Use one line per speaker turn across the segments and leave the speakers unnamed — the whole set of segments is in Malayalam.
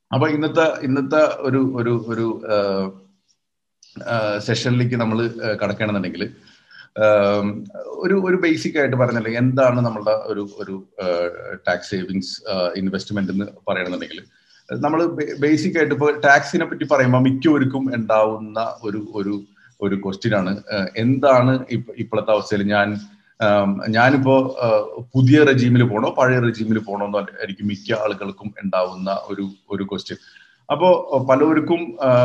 അപ്പൊ ഇന്നത്തെ ഒരു ഒരു ഒരു സെഷനിലേക്ക് നമ്മൾ കടക്കുകയാണെന്നുണ്ടെങ്കിൽ ഒരു ബേസിക് ആയിട്ട് പറഞ്ഞിട്ടുണ്ടെങ്കിൽ എന്താണ് നമ്മളുടെ ഒരു ടാക്സ് സേവിങ്സ് ഇൻവെസ്റ്റ്മെന്റ് എന്ന് പറയണമെന്നുണ്ടെങ്കിൽ നമ്മൾ ബേസിക് ആയിട്ട് ഇപ്പോൾ ടാക്സിനെ പറ്റി പറയുമ്പോൾ മിക്കവർക്കും ഉണ്ടാവുന്ന ഒരു ക്വസ്റ്റ്യൻ ആണ്, എന്താണ് ഇപ്പോഴത്തെ അവസ്ഥയിൽ ഞാനിപ്പോ പുതിയ റെജീമിൽ പോകണോ പഴയ റെജീമിൽ പോകണോ എന്നായിരിക്കും മിക്ക ആളുകൾക്കും ഉണ്ടാവുന്ന ഒരു ക്വസ്റ്റ്യൻ. അപ്പോ പലവർക്കും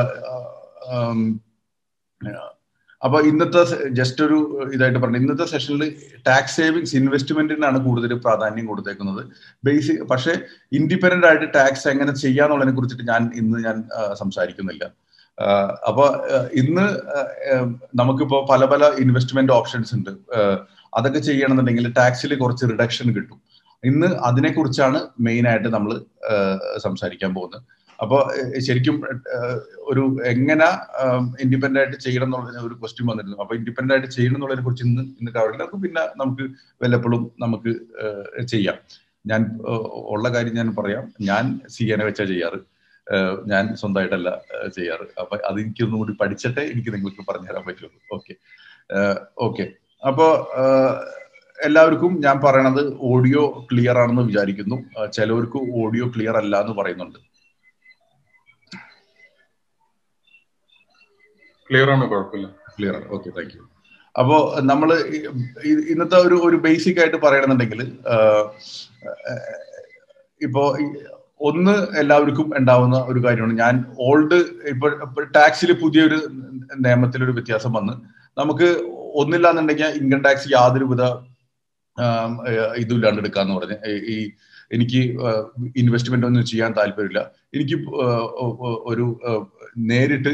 അപ്പൊ ഇന്നത്തെ ജസ്റ്റ് ഒരു ഇതായിട്ട് പറഞ്ഞു, ഇന്നത്തെ സെഷനിൽ ടാക്സ് സേവിങ്സ് ഇൻവെസ്റ്റ്മെന്റിനാണ് കൂടുതൽ പ്രാധാന്യം കൊടുത്തേക്കുന്നത്. പക്ഷെ ഇൻഡിപെൻഡന്റ് ആയിട്ട് ടാക്സ് എങ്ങനെ ചെയ്യാന്നുള്ളതിനെ കുറിച്ചിട്ട് ഞാൻ സംസാരിക്കുന്നില്ല. അപ്പൊ ഇന്ന് നമുക്കിപ്പോ പല പല ഇൻവെസ്റ്റ്മെന്റ് ഓപ്ഷൻസ് ഉണ്ട്. അതൊക്കെ ചെയ്യണമെന്നുണ്ടെങ്കിൽ ടാക്സിൽ കുറച്ച് റിഡക്ഷൻ കിട്ടും. ഇന്ന് അതിനെക്കുറിച്ചാണ് മെയിൻ ആയിട്ട് നമ്മൾ സംസാരിക്കാൻ പോകുന്നത്. അപ്പോൾ ശരിക്കും ഒരു എങ്ങനെ ഇൻഡിപെൻഡന്റ് ആയിട്ട് ചെയ്യണം എന്നുള്ളതിന് ഒരു ക്വസ്റ്റ്യൻ വന്നിരുന്നു. അപ്പൊ ഇൻഡിപെൻഡന്റ് ആയിട്ട് ചെയ്യണം എന്നുള്ളതിനെ കുറിച്ച് ഇന്ന് കവറില്ല. പിന്നെ നമുക്ക് വല്ലപ്പോഴും നമുക്ക് ചെയ്യാം. ഞാൻ ഉള്ള കാര്യം ഞാൻ പറയാം. ഞാൻ CA വെച്ചാ ചെയ്യാറ്, ഞാൻ സ്വന്തമായിട്ടല്ല ചെയ്യാറ്. അപ്പൊ അത് എനിക്കൊന്നും കൂടി പഠിച്ചിട്ടേ എനിക്ക് നിങ്ങൾക്ക് പറഞ്ഞുതരാൻ പറ്റുള്ളൂ. ഓക്കെ. അപ്പോ എല്ലാവർക്കും ഞാൻ പറയണത് ഓഡിയോ ക്ലിയർ ആണെന്ന് വിചാരിക്കുന്നു. ചിലവർക്ക് ഓഡിയോ ക്ലിയർ അല്ല എന്ന് പറയുന്നുണ്ട്.
ക്ലിയർ ആണ്, കുഴപ്പമില്ല.
ക്ലിയർ ആണ്, ഓക്കെ, താങ്ക് യു. അപ്പോ നമ്മൾ ഇന്നത്തെ ഒരു ബേസിക് ആയിട്ട് പറയണമെന്നുണ്ടെങ്കിൽ ഇപ്പോ ഒന്ന് എല്ലാവർക്കും ഉണ്ടാവുന്ന ഒരു കാര്യമാണ്, ഞാൻ ഇപ്പൊ ടാക്സിൽ പുതിയൊരു നിയമത്തിലൊരു വ്യത്യാസം വന്ന് നമുക്ക് ഒന്നില്ലാന്നുണ്ടെങ്കിൽ ഇൻകം ടാക്സ് യാതൊരുവിധ ഇതുമില്ലാണ്ട് എടുക്കാന്ന് പറഞ്ഞ് എനിക്ക് ഇൻവെസ്റ്റ്മെന്റ് ഒന്നും ചെയ്യാൻ താല്പര്യമില്ല, എനിക്ക് നേരിട്ട്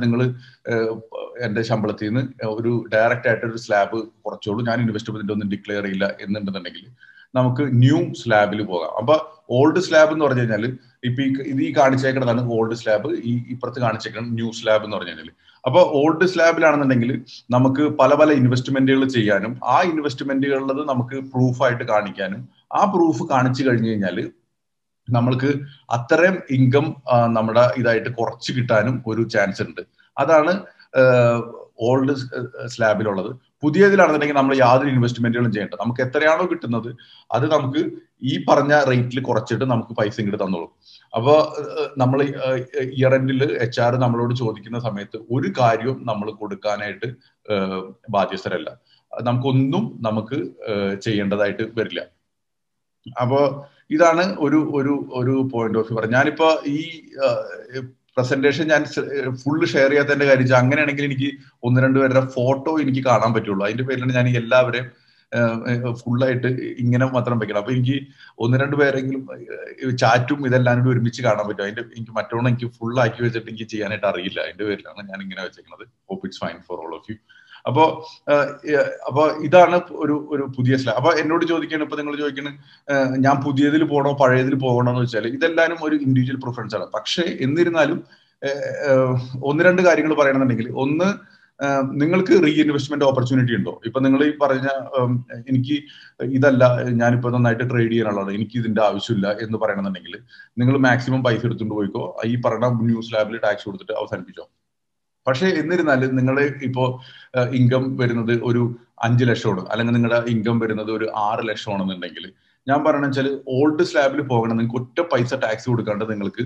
എന്റെ ശമ്പളത്തിൽ നിന്ന് ഒരു ഡയറക്റ്റ് ആയിട്ട് ഒരു സ്ലാബ് കുറച്ചോളൂ, ഞാൻ ഇൻവെസ്റ്റ്മെന്റ് ഒന്നും ഡിക്ലെയർ ചെയ്യില്ല എന്നുണ്ടെന്നുണ്ടെങ്കിൽ നമുക്ക് ന്യൂ സ്ലാബിൽ പോകാം. അപ്പൊ ഓൾഡ് സ്ലാബ് എന്ന് പറഞ്ഞു കഴിഞ്ഞാൽ ഇപ്പൊ ഇത് കാണിച്ചേക്കുന്നതാണ് ഓൾഡ് സ്ലാബ്, ഇപ്പുറത്ത് കാണിച്ചേക്കുന്നത് ന്യൂ സ്ലാബ് എന്ന് പറഞ്ഞു കഴിഞ്ഞാൽ. അപ്പൊ ഓൾഡ് സ്ലാബിലാണെന്നുണ്ടെങ്കിൽ നമുക്ക് പല പല ഇൻവെസ്റ്റ്മെന്റുകൾ ചെയ്യാനും ആ ഇൻവെസ്റ്റ്മെന്റുകളിലത് നമുക്ക് പ്രൂഫായിട്ട് കാണിക്കാനും, ആ പ്രൂഫ് കാണിച്ചു കഴിഞ്ഞു കഴിഞ്ഞാൽ നമ്മൾക്ക് അത്രയും ഇൻകം നമ്മുടെ ഇതായിട്ട് കുറച്ച് കിട്ടാനും ഒരു ചാൻസ് ഉണ്ട്. അതാണ് ഓൾഡ് സ്ലാബിലുള്ളത്. പുതിയതിലാണെന്നുണ്ടെങ്കിൽ നമ്മൾ യാതൊരു ഇൻവെസ്റ്റ്മെന്റുകളും ചെയ്യേണ്ട, നമുക്ക് എത്രയാണോ കിട്ടുന്നത് അത് നമുക്ക് ഈ പറഞ്ഞ റേറ്റിൽ കുറച്ചിട്ട് നമുക്ക് പൈസ ഇങ്ങോട്ട് തന്നോളും. അപ്പൊ നമ്മൾ ഇയർ എൻഡിൽ HR നമ്മളോട് ചോദിക്കുന്ന സമയത്ത് ഒരു കാര്യവും നമ്മൾ കൊടുക്കാനായിട്ട് ബാധ്യസ്ഥരല്ല, നമുക്ക് ചെയ്യേണ്ടതായിട്ട് വരില്ല. അപ്പോ ഇതാണ് ഒരു പോയിന്റ് ഓഫ് വ്യൂ. ഞാനിപ്പോ ഈ പ്രസന്റേഷൻ ഞാൻ ഫുള്ള് ഷെയർ ചെയ്യാത്തതിന്റെ കാര്യം, അങ്ങനെയാണെങ്കിൽ എനിക്ക് 1-2 പേരുടെ ഫോട്ടോ എനിക്ക് കാണാൻ പറ്റുള്ളൂ. അതിന്റെ പേരിലാണ് ഞാൻ എല്ലാവരെയും ഫുള്ളായിട്ട് ഇങ്ങനെ മാത്രം വെക്കണം. അപ്പൊ എനിക്ക് 1-2 പേരെങ്കിലും ചാറ്റും ഇതെല്ലാം കൂടി ഒരുമിച്ച് കാണാൻ പറ്റും. എനിക്ക് മറ്റോണം എനിക്ക് ഫുൾ ആക്കി വെച്ചിട്ട് എനിക്ക് ചെയ്യാനായിട്ട് അറിയില്ല. അതിന്റെ പേരിലാണ് ഞാൻ ഇങ്ങനെ വെച്ചേക്കുന്നത്. Hope it's fine for all of you. അപ്പൊ ഇതാണ് ഒരു പുതിയ സ്ലാബ്. അപ്പൊ എന്നോട് ചോദിക്കണം, ഇപ്പൊ നിങ്ങൾ ചോദിക്കണം ഞാൻ പുതിയതിൽ പോകണോ പഴയതിൽ പോകണോ എന്ന് വെച്ചാൽ ഇതെല്ലാനും ഒരു ഇൻഡിവിജ്വൽ പ്രിഫറൻസ് ആണ്. പക്ഷേ എന്നിരുന്നാലും 1-2 കാര്യങ്ങൾ പറയണമെന്നുണ്ടെങ്കിൽ, ഒന്ന്, നിങ്ങൾക്ക് റീ ഇൻവെസ്റ്റ്മെന്റ് ഓപ്പർച്യൂണിറ്റി ഉണ്ടോ? ഇപ്പൊ നിങ്ങൾ ഈ പറഞ്ഞ എനിക്ക് ഇതല്ല, ഞാനിപ്പോ നന്നായിട്ട് ട്രേഡ് ചെയ്യാനുള്ളത്, എനിക്ക് ഇതിന്റെ ആവശ്യമില്ല എന്ന് പറയണമെന്നുണ്ടെങ്കിൽ നിങ്ങൾ മാക്സിമം പൈസ എടുത്തുകൊണ്ട് പോയിക്കോ, ഈ പറഞ്ഞ ന്യൂ സ്ലാബിൽ ടാക്സ് കൊടുത്തിട്ട് അവസാനിപ്പിച്ചോ. പക്ഷെ എന്നിരുന്നാലും നിങ്ങളെ ഇപ്പോ ഇൻകം വരുന്നത് ഒരു 5 ലക്ഷമാണ്, അല്ലെങ്കിൽ നിങ്ങളുടെ ഇൻകം വരുന്നത് ഒരു 6 ലക്ഷമാണെന്നുണ്ടെങ്കിൽ ഞാൻ പറയണെന്ന് വെച്ചാൽ ഓൾഡ് സ്ലാബിൽ പോകണം. നിങ്ങൾക്ക് ഒറ്റ പൈസ ടാക്സ് കൊടുക്കാണ്ട് നിങ്ങൾക്ക്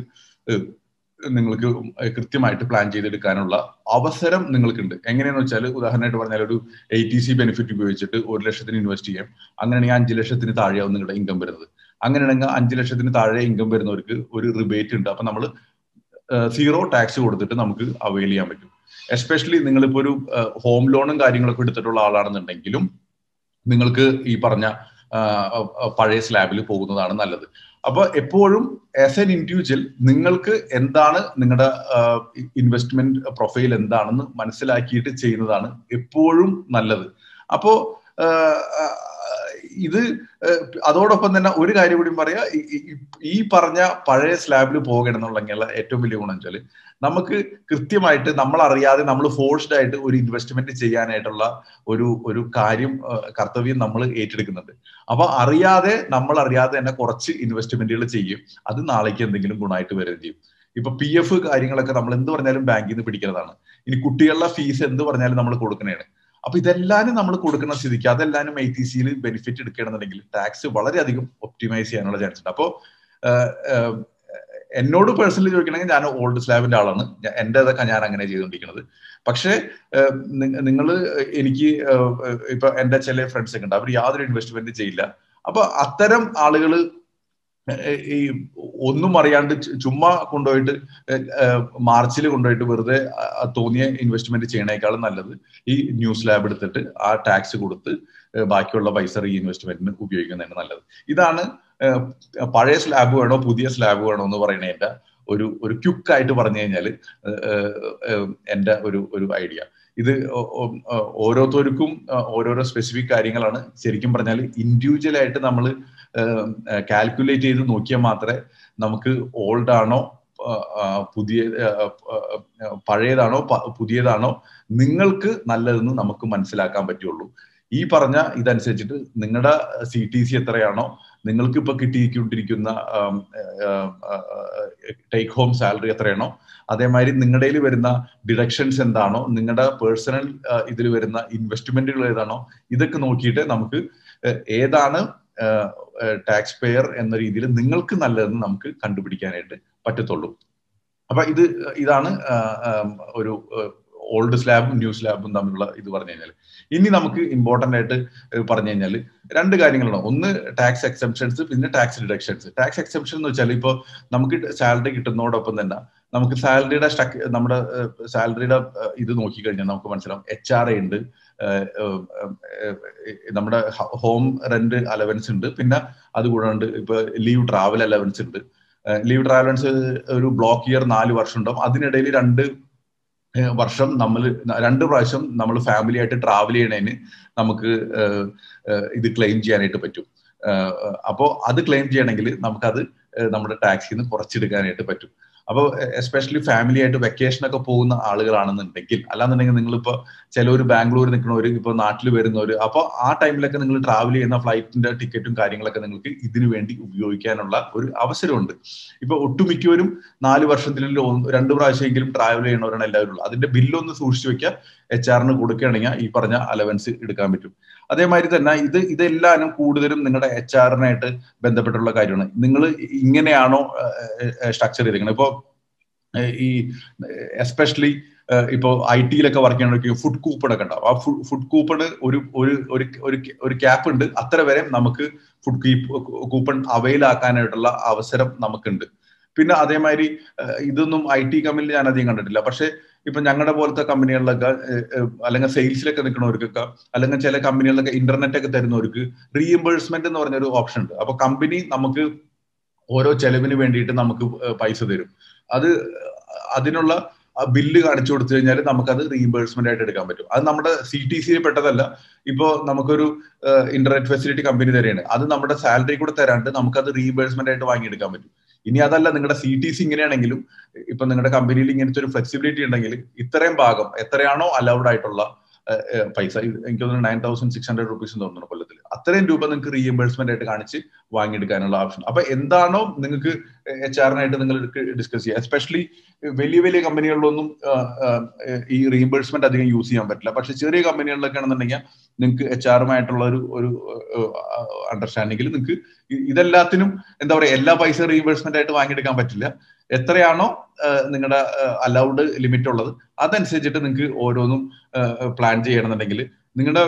കൃത്യമായിട്ട് പ്ലാൻ ചെയ്തെടുക്കാനുള്ള അവസരം നിങ്ങൾക്കുണ്ട്. എങ്ങനെയാന്ന് വെച്ചാൽ, ഉദാഹരണമായിട്ട് പറഞ്ഞാൽ ഒരു ATC ബെനിഫിറ്റ് ഉപയോഗിച്ചിട്ട് 1 ലക്ഷത്തിന് ഇൻവെസ്റ്റ് ചെയ്യാം. അങ്ങനെയാണെങ്കിൽ 5 ലക്ഷത്തിന് താഴെയാവും നിങ്ങളുടെ ഇൻകം വരുന്നത്. അങ്ങനെയാണെങ്കിൽ 5 ലക്ഷത്തിന് താഴെ ഇൻകം വരുന്നവർക്ക് ഒരു റിബേറ്റ് ഉണ്ട്. അപ്പൊ നമ്മൾ 0 ടാക്സ് കൊടുത്തിട്ട് നമുക്ക് അവൈൽ ചെയ്യാൻ പറ്റും. എസ്പെഷ്യലി നിങ്ങളിപ്പോ ഒരു ഹോം ലോണും കാര്യങ്ങളൊക്കെ എടുത്തിട്ടുള്ള ആളാണെന്നുണ്ടെങ്കിലും നിങ്ങൾക്ക് ഈ പറഞ്ഞ പഴയ സ്ലാബിൽ പോകുന്നതാണ് നല്ലത്. അപ്പൊ എപ്പോഴും ആസ് എൻ ഇൻഡിവിജ്വൽ നിങ്ങൾക്ക് എന്താണ് നിങ്ങളുടെ ഇൻവെസ്റ്റ്മെന്റ് പ്രൊഫൈൽ എന്താണെന്ന് മനസ്സിലാക്കിയിട്ട് ചെയ്യുന്നതാണ് എപ്പോഴും നല്ലത്. അപ്പോ ഇത് അതോടൊപ്പം തന്നെ ഒരു കാര്യം കൂടി പറയാ, ഈ പറഞ്ഞ പഴയ സ്ലാബിൽ പോകണം എന്നുള്ള ഏറ്റവും വലിയ ഗുണം വെച്ചാൽ നമുക്ക് കൃത്യമായിട്ട് നമ്മൾ അറിയാതെ നമ്മൾ ഫോഴ്സ്ഡ് ആയിട്ട് ഒരു ഇൻവെസ്റ്റ്മെന്റ് ചെയ്യാനായിട്ടുള്ള ഒരു കാര്യം കർത്തവ്യം നമ്മൾ ഏറ്റെടുക്കുന്നുണ്ട്. അപ്പൊ നമ്മൾ അറിയാതെ തന്നെ കുറച്ച് ഇൻവെസ്റ്റ്മെന്റുകൾ ചെയ്യും. അത് നാളേക്ക് എന്തെങ്കിലും ഗുണമായിട്ട് വരികയും ചെയ്യും. ഇപ്പൊ PF കാര്യങ്ങളൊക്കെ നമ്മൾ എന്ത് പറഞ്ഞാലും ബാങ്കിൽ നിന്ന് പിടിക്കുന്നതാണ്. ഇനി കുട്ടികളുടെ ഫീസ് എന്ത് പറഞ്ഞാലും നമ്മൾ കൊടുക്കണേണ്. അപ്പൊ ഇതെല്ലാനും നമ്മൾ കൊടുക്കുന്ന സ്ഥിതിക്ക് അതെല്ലാനും ITCയിൽ ബെനിഫിറ്റ് എടുക്കണമെന്നുണ്ടെങ്കിൽ ടാക്സ് വളരെയധികം ഒപ്റ്റിമൈസ് ചെയ്യാനുള്ള ചാൻസ് ഉണ്ട്. അപ്പോൾ എന്നോട് പേഴ്സണലി ചോദിക്കണമെങ്കിൽ ഞാൻ ഓൾഡ് സ്ലാബിന്റെ ആളാണ്. എന്റേതൊക്കെ ഞാൻ അങ്ങനെ ചെയ്തുകൊണ്ടിരിക്കുന്നത്. പക്ഷേ നിങ്ങൾ എനിക്ക് ഇപ്പൊ എന്റെ ചില ഫ്രണ്ട്സ് ഒക്കെ ഉണ്ട്, അവർ യാതൊരു ഇൻവെസ്റ്റ്മെന്റ് ചെയ്യില്ല. അപ്പൊ അത്തരം ആളുകൾ ഈ ഒന്നും അറിയാണ്ട് ചുമ്മാ കൊണ്ടുപോയിട്ട് മാർച്ചിൽ കൊണ്ടുപോയിട്ട് വെറുതെ തോന്നിയ ഇൻവെസ്റ്റ്മെന്റ് ചെയ്യണേക്കാളും നല്ലത് ഈ ന്യൂ സ്ലാബ് എടുത്തിട്ട് ആ ടാക്സ് കൊടുത്ത് ബാക്കിയുള്ള പൈസ റീ ഇൻവെസ്റ്റ്മെന്റിന് ഉപയോഗിക്കുന്നതാണ് നല്ലത്. ഇതാണ് പഴയ സ്ലാബ് വേണോ പുതിയ സ്ലാബ് വേണോ എന്ന് പറയുന്നതിന്റെ ഒരു ക്യുക്കായിട്ട് പറഞ്ഞു കഴിഞ്ഞാൽ എന്റെ ഒരു ഐഡിയ. ഇത് ഓരോരുത്തർക്കും ഓരോരോ സ്പെസിഫിക് കാര്യങ്ങളാണ്. ശരിക്കും പറഞ്ഞാൽ ഇൻഡിവിജ്വൽ ആയിട്ട് നമ്മൾ കാൽക്കുലേറ്റ് ചെയ്ത് നോക്കിയാൽ മാത്രമേ നമുക്ക് ഓൾഡ് ആണോ പഴയതാണോ പുതിയതാണോ നിങ്ങൾക്ക് നല്ലതെന്ന് നമുക്ക് മനസ്സിലാക്കാൻ പറ്റുള്ളൂ. ഈ പറഞ്ഞ ഇതനുസരിച്ചിട്ട് നിങ്ങളുടെ CTC എത്രയാണോ, നിങ്ങൾക്ക് ഇപ്പൊ കിട്ടിക്കൊണ്ടിരിക്കുന്ന ടേക്ക് ഹോം സാലറി എത്രയാണോ, അതേമാതിരി നിങ്ങളുടെ കയ്യിൽ വരുന്ന ഡിഡക്ഷൻസ് എന്താണോ, നിങ്ങളുടെ പേഴ്സണൽ ഇതിൽ വരുന്ന ഇൻവെസ്റ്റ്മെന്റുകൾ ഏതാണോ, ഇതൊക്കെ നോക്കിയിട്ട് നമുക്ക് ഏതാണ് ടാക്സ് പെയർ എന്ന രീതിയിൽ നിങ്ങൾക്ക് നല്ലതെന്ന് നമുക്ക് കണ്ടുപിടിക്കാനായിട്ട് പറ്റത്തുള്ളൂ. അപ്പൊ ഇതാണ് ഒരു ഓൾഡ് സ്ലാബും ന്യൂ സ്ലാബും തമ്മിലുള്ള ഇത് പറഞ്ഞു കഴിഞ്ഞാൽ. ഇനി നമുക്ക് ഇമ്പോർട്ടന്റ് ആയിട്ട് പറഞ്ഞു കഴിഞ്ഞാൽ രണ്ട് കാര്യങ്ങളാണ്. ഒന്ന് ടാക്സ് എക്സെപ്ഷൻസ്, പിന്നെ ടാക്സ് ഡിഡക്ഷൻസ്. ടാക്സ് എക്സെപ്ഷൻ എന്ന് വെച്ചാൽ ഇപ്പോൾ നമുക്ക് സാലറി കിട്ടുന്നതോടൊപ്പം തന്നെ നമുക്ക് സാലറിയുടെ നമ്മുടെ സാലറിയുടെ ഇത് നോക്കിക്കഴിഞ്ഞാൽ നമുക്ക് മനസ്സിലാവും HRA ഉണ്ട്, നമ്മുടെ ഹോം റെന്റ് അലവൻസ് ഉണ്ട്, പിന്നെ അതുകൂടാണ്ട് ഇപ്പൊ ലീവ് ട്രാവൽ അലവൻസ് ഉണ്ട്. ലീവ് ട്രാവലൻസ് ഒരു ബ്ലോക്ക് ഇയർ 4 വർഷം ഉണ്ടാവും. അതിനിടയിൽ 2 പ്രാവശ്യം നമ്മൾ ഫാമിലി ആയിട്ട് ട്രാവൽ ചെയ്യണതിന് നമുക്ക് ഇത് ക്ലെയിം ചെയ്യാനായിട്ട് പറ്റും. അപ്പോൾ അത് ക്ലെയിം ചെയ്യണമെങ്കിൽ നമുക്കത് നമ്മുടെ ടാക്സിൽ നിന്ന് കുറച്ചെടുക്കാനായിട്ട് പറ്റും. അപ്പോൾ എസ്പെഷ്യലി ഫാമിലി ആയിട്ട് വെക്കേഷൻ ഒക്കെ പോകുന്ന ആളുകളാണെന്നുണ്ടെങ്കിൽ, അല്ലാന്നുണ്ടെങ്കിൽ നിങ്ങളിപ്പോൾ ചിലവർ ബാംഗ്ലൂർ നിൽക്കുന്നവർ, ഇപ്പോൾ നാട്ടിൽ വരുന്നവർ, അപ്പോൾ ആ ടൈമിലൊക്കെ നിങ്ങൾ ട്രാവൽ ചെയ്യുന്ന ഫ്ലൈറ്റിന്റെ ടിക്കറ്റും കാര്യങ്ങളൊക്കെ നിങ്ങൾക്ക് ഇതിനു വേണ്ടി ഉപയോഗിക്കാനുള്ള ഒരു അവസരമുണ്ട്. ഇപ്പൊ ഒട്ടുമിക്കവരും 4 വർഷത്തിൽ 2 പ്രാവശ്യമെങ്കിലും ട്രാവൽ ചെയ്യണവരാണ് എല്ലാവരും ഉള്ളത്. അതിന്റെ ബില്ലൊന്ന് സൂക്ഷിച്ചു വെക്കുക, HR-ന് കൊടുക്കുകയാണെങ്കിൽ ഈ പറഞ്ഞ അലവൻസ് എടുക്കാൻ പറ്റും. അതേമാതിരി തന്നെ ഇതെല്ലാനും കൂടുതലും നിങ്ങളുടെ HR-നായിട്ട് ബന്ധപ്പെട്ടുള്ള കാര്യമാണ്. നിങ്ങൾ ഇങ്ങനെയാണോ സ്ട്രക്ചർ ചെയ്തിരിക്കുന്നത്? ഇപ്പോൾ ഈ എസ്പെഷ്യലി ഇപ്പൊ IT-യിലൊക്കെ വർക്ക് ചെയ്യണമെങ്കിൽ ഫുഡ് കൂപ്പൺ ഒക്കെ ഉണ്ടാവും. ആ ഫുഡ് കൂപ്പണ് ഒരു ക്യാപ്പ് ഉണ്ട്, അത്ര വരെ നമുക്ക് ഫുഡ് കൂപ്പൺ അവൈൽ ആക്കാനായിട്ടുള്ള അവസരം നമുക്കുണ്ട്. പിന്നെ അതേമാതിരി ഇതൊന്നും IT കമ്പനിയിൽ ഞാൻ അധികം കണ്ടിട്ടില്ല. പക്ഷെ ഇപ്പൊ ഞങ്ങളുടെ പോലത്തെ കമ്പനികളിലൊക്കെ അല്ലെങ്കിൽ സെയിൽസിലൊക്കെ നിൽക്കുന്നവർക്കൊക്കെ, അല്ലെങ്കിൽ ചില കമ്പനികളിലൊക്കെ ഇന്റർനെറ്റ് ഒക്കെ തരുന്നവർക്ക് റീഇംബേഴ്സ്മെന്റ് എന്ന് പറഞ്ഞൊരു ഓപ്ഷൻ ഉണ്ട്. അപ്പൊ കമ്പനി നമുക്ക് ഓരോ ചെലവിന് വേണ്ടിയിട്ട് നമുക്ക് പൈസ തരും. അതിനുള്ള ബില്ല് കാണിച്ചു കൊടുത്തു കഴിഞ്ഞാൽ നമുക്കത് റീഇംബേഴ്സ്മെന്റ് ആയിട്ട് എടുക്കാൻ പറ്റും. അത് നമ്മുടെ CTC-യിൽ പെട്ടതല്ല. ഇപ്പോ നമുക്കൊരു ഇന്റർനെറ്റ് ഫെസിലിറ്റി കമ്പനി തരെയാണ്, അത് നമ്മുടെ സാലറി കൂടെ തരാണ്ട് നമുക്കത് റീഇംബേഴ്സ്മെന്റ് ആയിട്ട് വാങ്ങിയെടുക്കാൻ പറ്റും. ഇനി അതല്ല, നിങ്ങളുടെ CTC ഇങ്ങനെയാണെങ്കിലും ഇപ്പൊ നിങ്ങളുടെ കമ്പനിയിൽ ഇങ്ങനത്തെ ഒരു ഫ്ലെക്സിബിലിറ്റി ഉണ്ടെങ്കിൽ ഇത്രയും ഭാഗം എത്രയാണോ അലൗഡ് ആയിട്ടുള്ള പൈസ, എനിക്ക് തോന്നുന്നു 9,600 rupees തോന്നുന്നു കൊല്ലത്തിൽ, അത്രയും രൂപ നിങ്ങൾക്ക് റീഇംബേഴ്സ്മെന്റ് ആയിട്ട് കാണിച്ച് വാങ്ങിയെടുക്കാനുള്ള ഓപ്ഷൻ. അപ്പൊ എന്താണോ നിങ്ങൾക്ക് HR-നായിട്ട് നിങ്ങൾ ഡിസ്കസ് ചെയ്യുക. എസ്പെഷ്യലി വലിയ കമ്പനികളിലൊന്നും ഈ റീഇംബേഴ്സ്മെന്റ് അധികം യൂസ് ചെയ്യാൻ പറ്റില്ല. പക്ഷെ ചെറിയ കമ്പനികളിലൊക്കെ ആണെന്നുണ്ടെങ്കിൽ നിങ്ങൾക്ക് HR-മായിട്ടുള്ള ഒരു അണ്ടർസ്റ്റാൻഡിങ്ങിൽ നിങ്ങൾക്ക് ഇതെല്ലാത്തിനും എന്താ പറയുക, എല്ലാ പൈസ റീഇംബേഴ്സ്മെന്റ് ആയിട്ട് വാങ്ങിയെടുക്കാൻ പറ്റില്ല. എത്രയാണോ നിങ്ങളുടെ അലൗഡ് ലിമിറ്റ് ഉള്ളത് അതനുസരിച്ചിട്ട് നിങ്ങൾക്ക് ഓരോന്നും പ്ലാൻ ചെയ്യണമെന്നുണ്ടെങ്കിൽ നിങ്ങളുടെ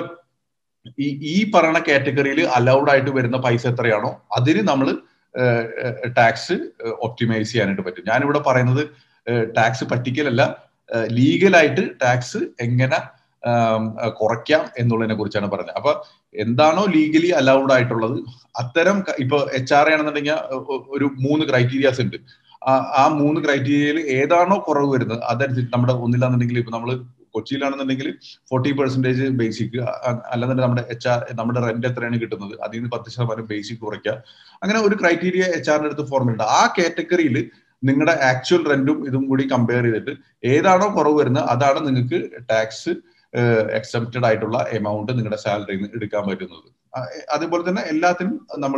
ഈ പറയുന്ന കാറ്റഗറിയിൽ അലൗഡ് ആയിട്ട് വരുന്ന പൈസ എത്രയാണോ അതിന് നമ്മൾ ടാക്സ് ഒപ്റ്റിമൈസ് ചെയ്യാനായിട്ട് പറ്റും. ഞാനിവിടെ പറയുന്നത് ടാക്സ് പറ്റിക്കലല്ല, ലീഗലായിട്ട് ടാക്സ് എങ്ങനെ കുറയ്ക്കാം എന്നുള്ളതിനെ കുറിച്ചാണ് പറഞ്ഞത്. അപ്പൊ എന്താണോ ലീഗലി അലൗഡ് ആയിട്ടുള്ളത് അത്തരം, ഇപ്പൊ HR ആണെന്നുണ്ടെങ്കിൽ ഒരു 3 ക്രൈറ്റീരിയാസ് ഉണ്ട്. ആ 3 ക്രൈറ്റീരിയയിൽ ഏതാണോ കുറവ് വരുന്നത് അതനുസരിച്ച് നമ്മുടെ ഒന്നില്ലാന്നുണ്ടെങ്കിൽ ഇപ്പൊ നമ്മൾ കൊച്ചിയിലാണെന്നുണ്ടെങ്കിൽ 40% ബേസിക്, അല്ലെന്നുണ്ടെങ്കിൽ നമ്മുടെ റെന്റ് എത്രയാണ് കിട്ടുന്നത് അതിൽ നിന്ന് 10% ബേസിക് കുറയ്ക്കുക. അങ്ങനെ ഒരു ക്രൈറ്റീരിയ HR അടുത്ത് ഫോർമുല. ആ കാറ്റഗറിയിൽ നിങ്ങളുടെ ആക്ച്വൽ റെന്റും ഇതും കൂടി കമ്പയർ ചെയ്തിട്ട് ഏതാണോ കുറവ് വരുന്നത് അതാണ് നിങ്ങൾക്ക് ടാക്സ് എക്സെപ്റ്റഡ് ആയിട്ടുള്ള എമൗണ്ട് നിങ്ങളുടെ സാലറിയിൽ നിന്ന് എടുക്കാൻ പറ്റുന്നത്. അതേപോലെ തന്നെ എല്ലാത്തിനും നമ്മൾ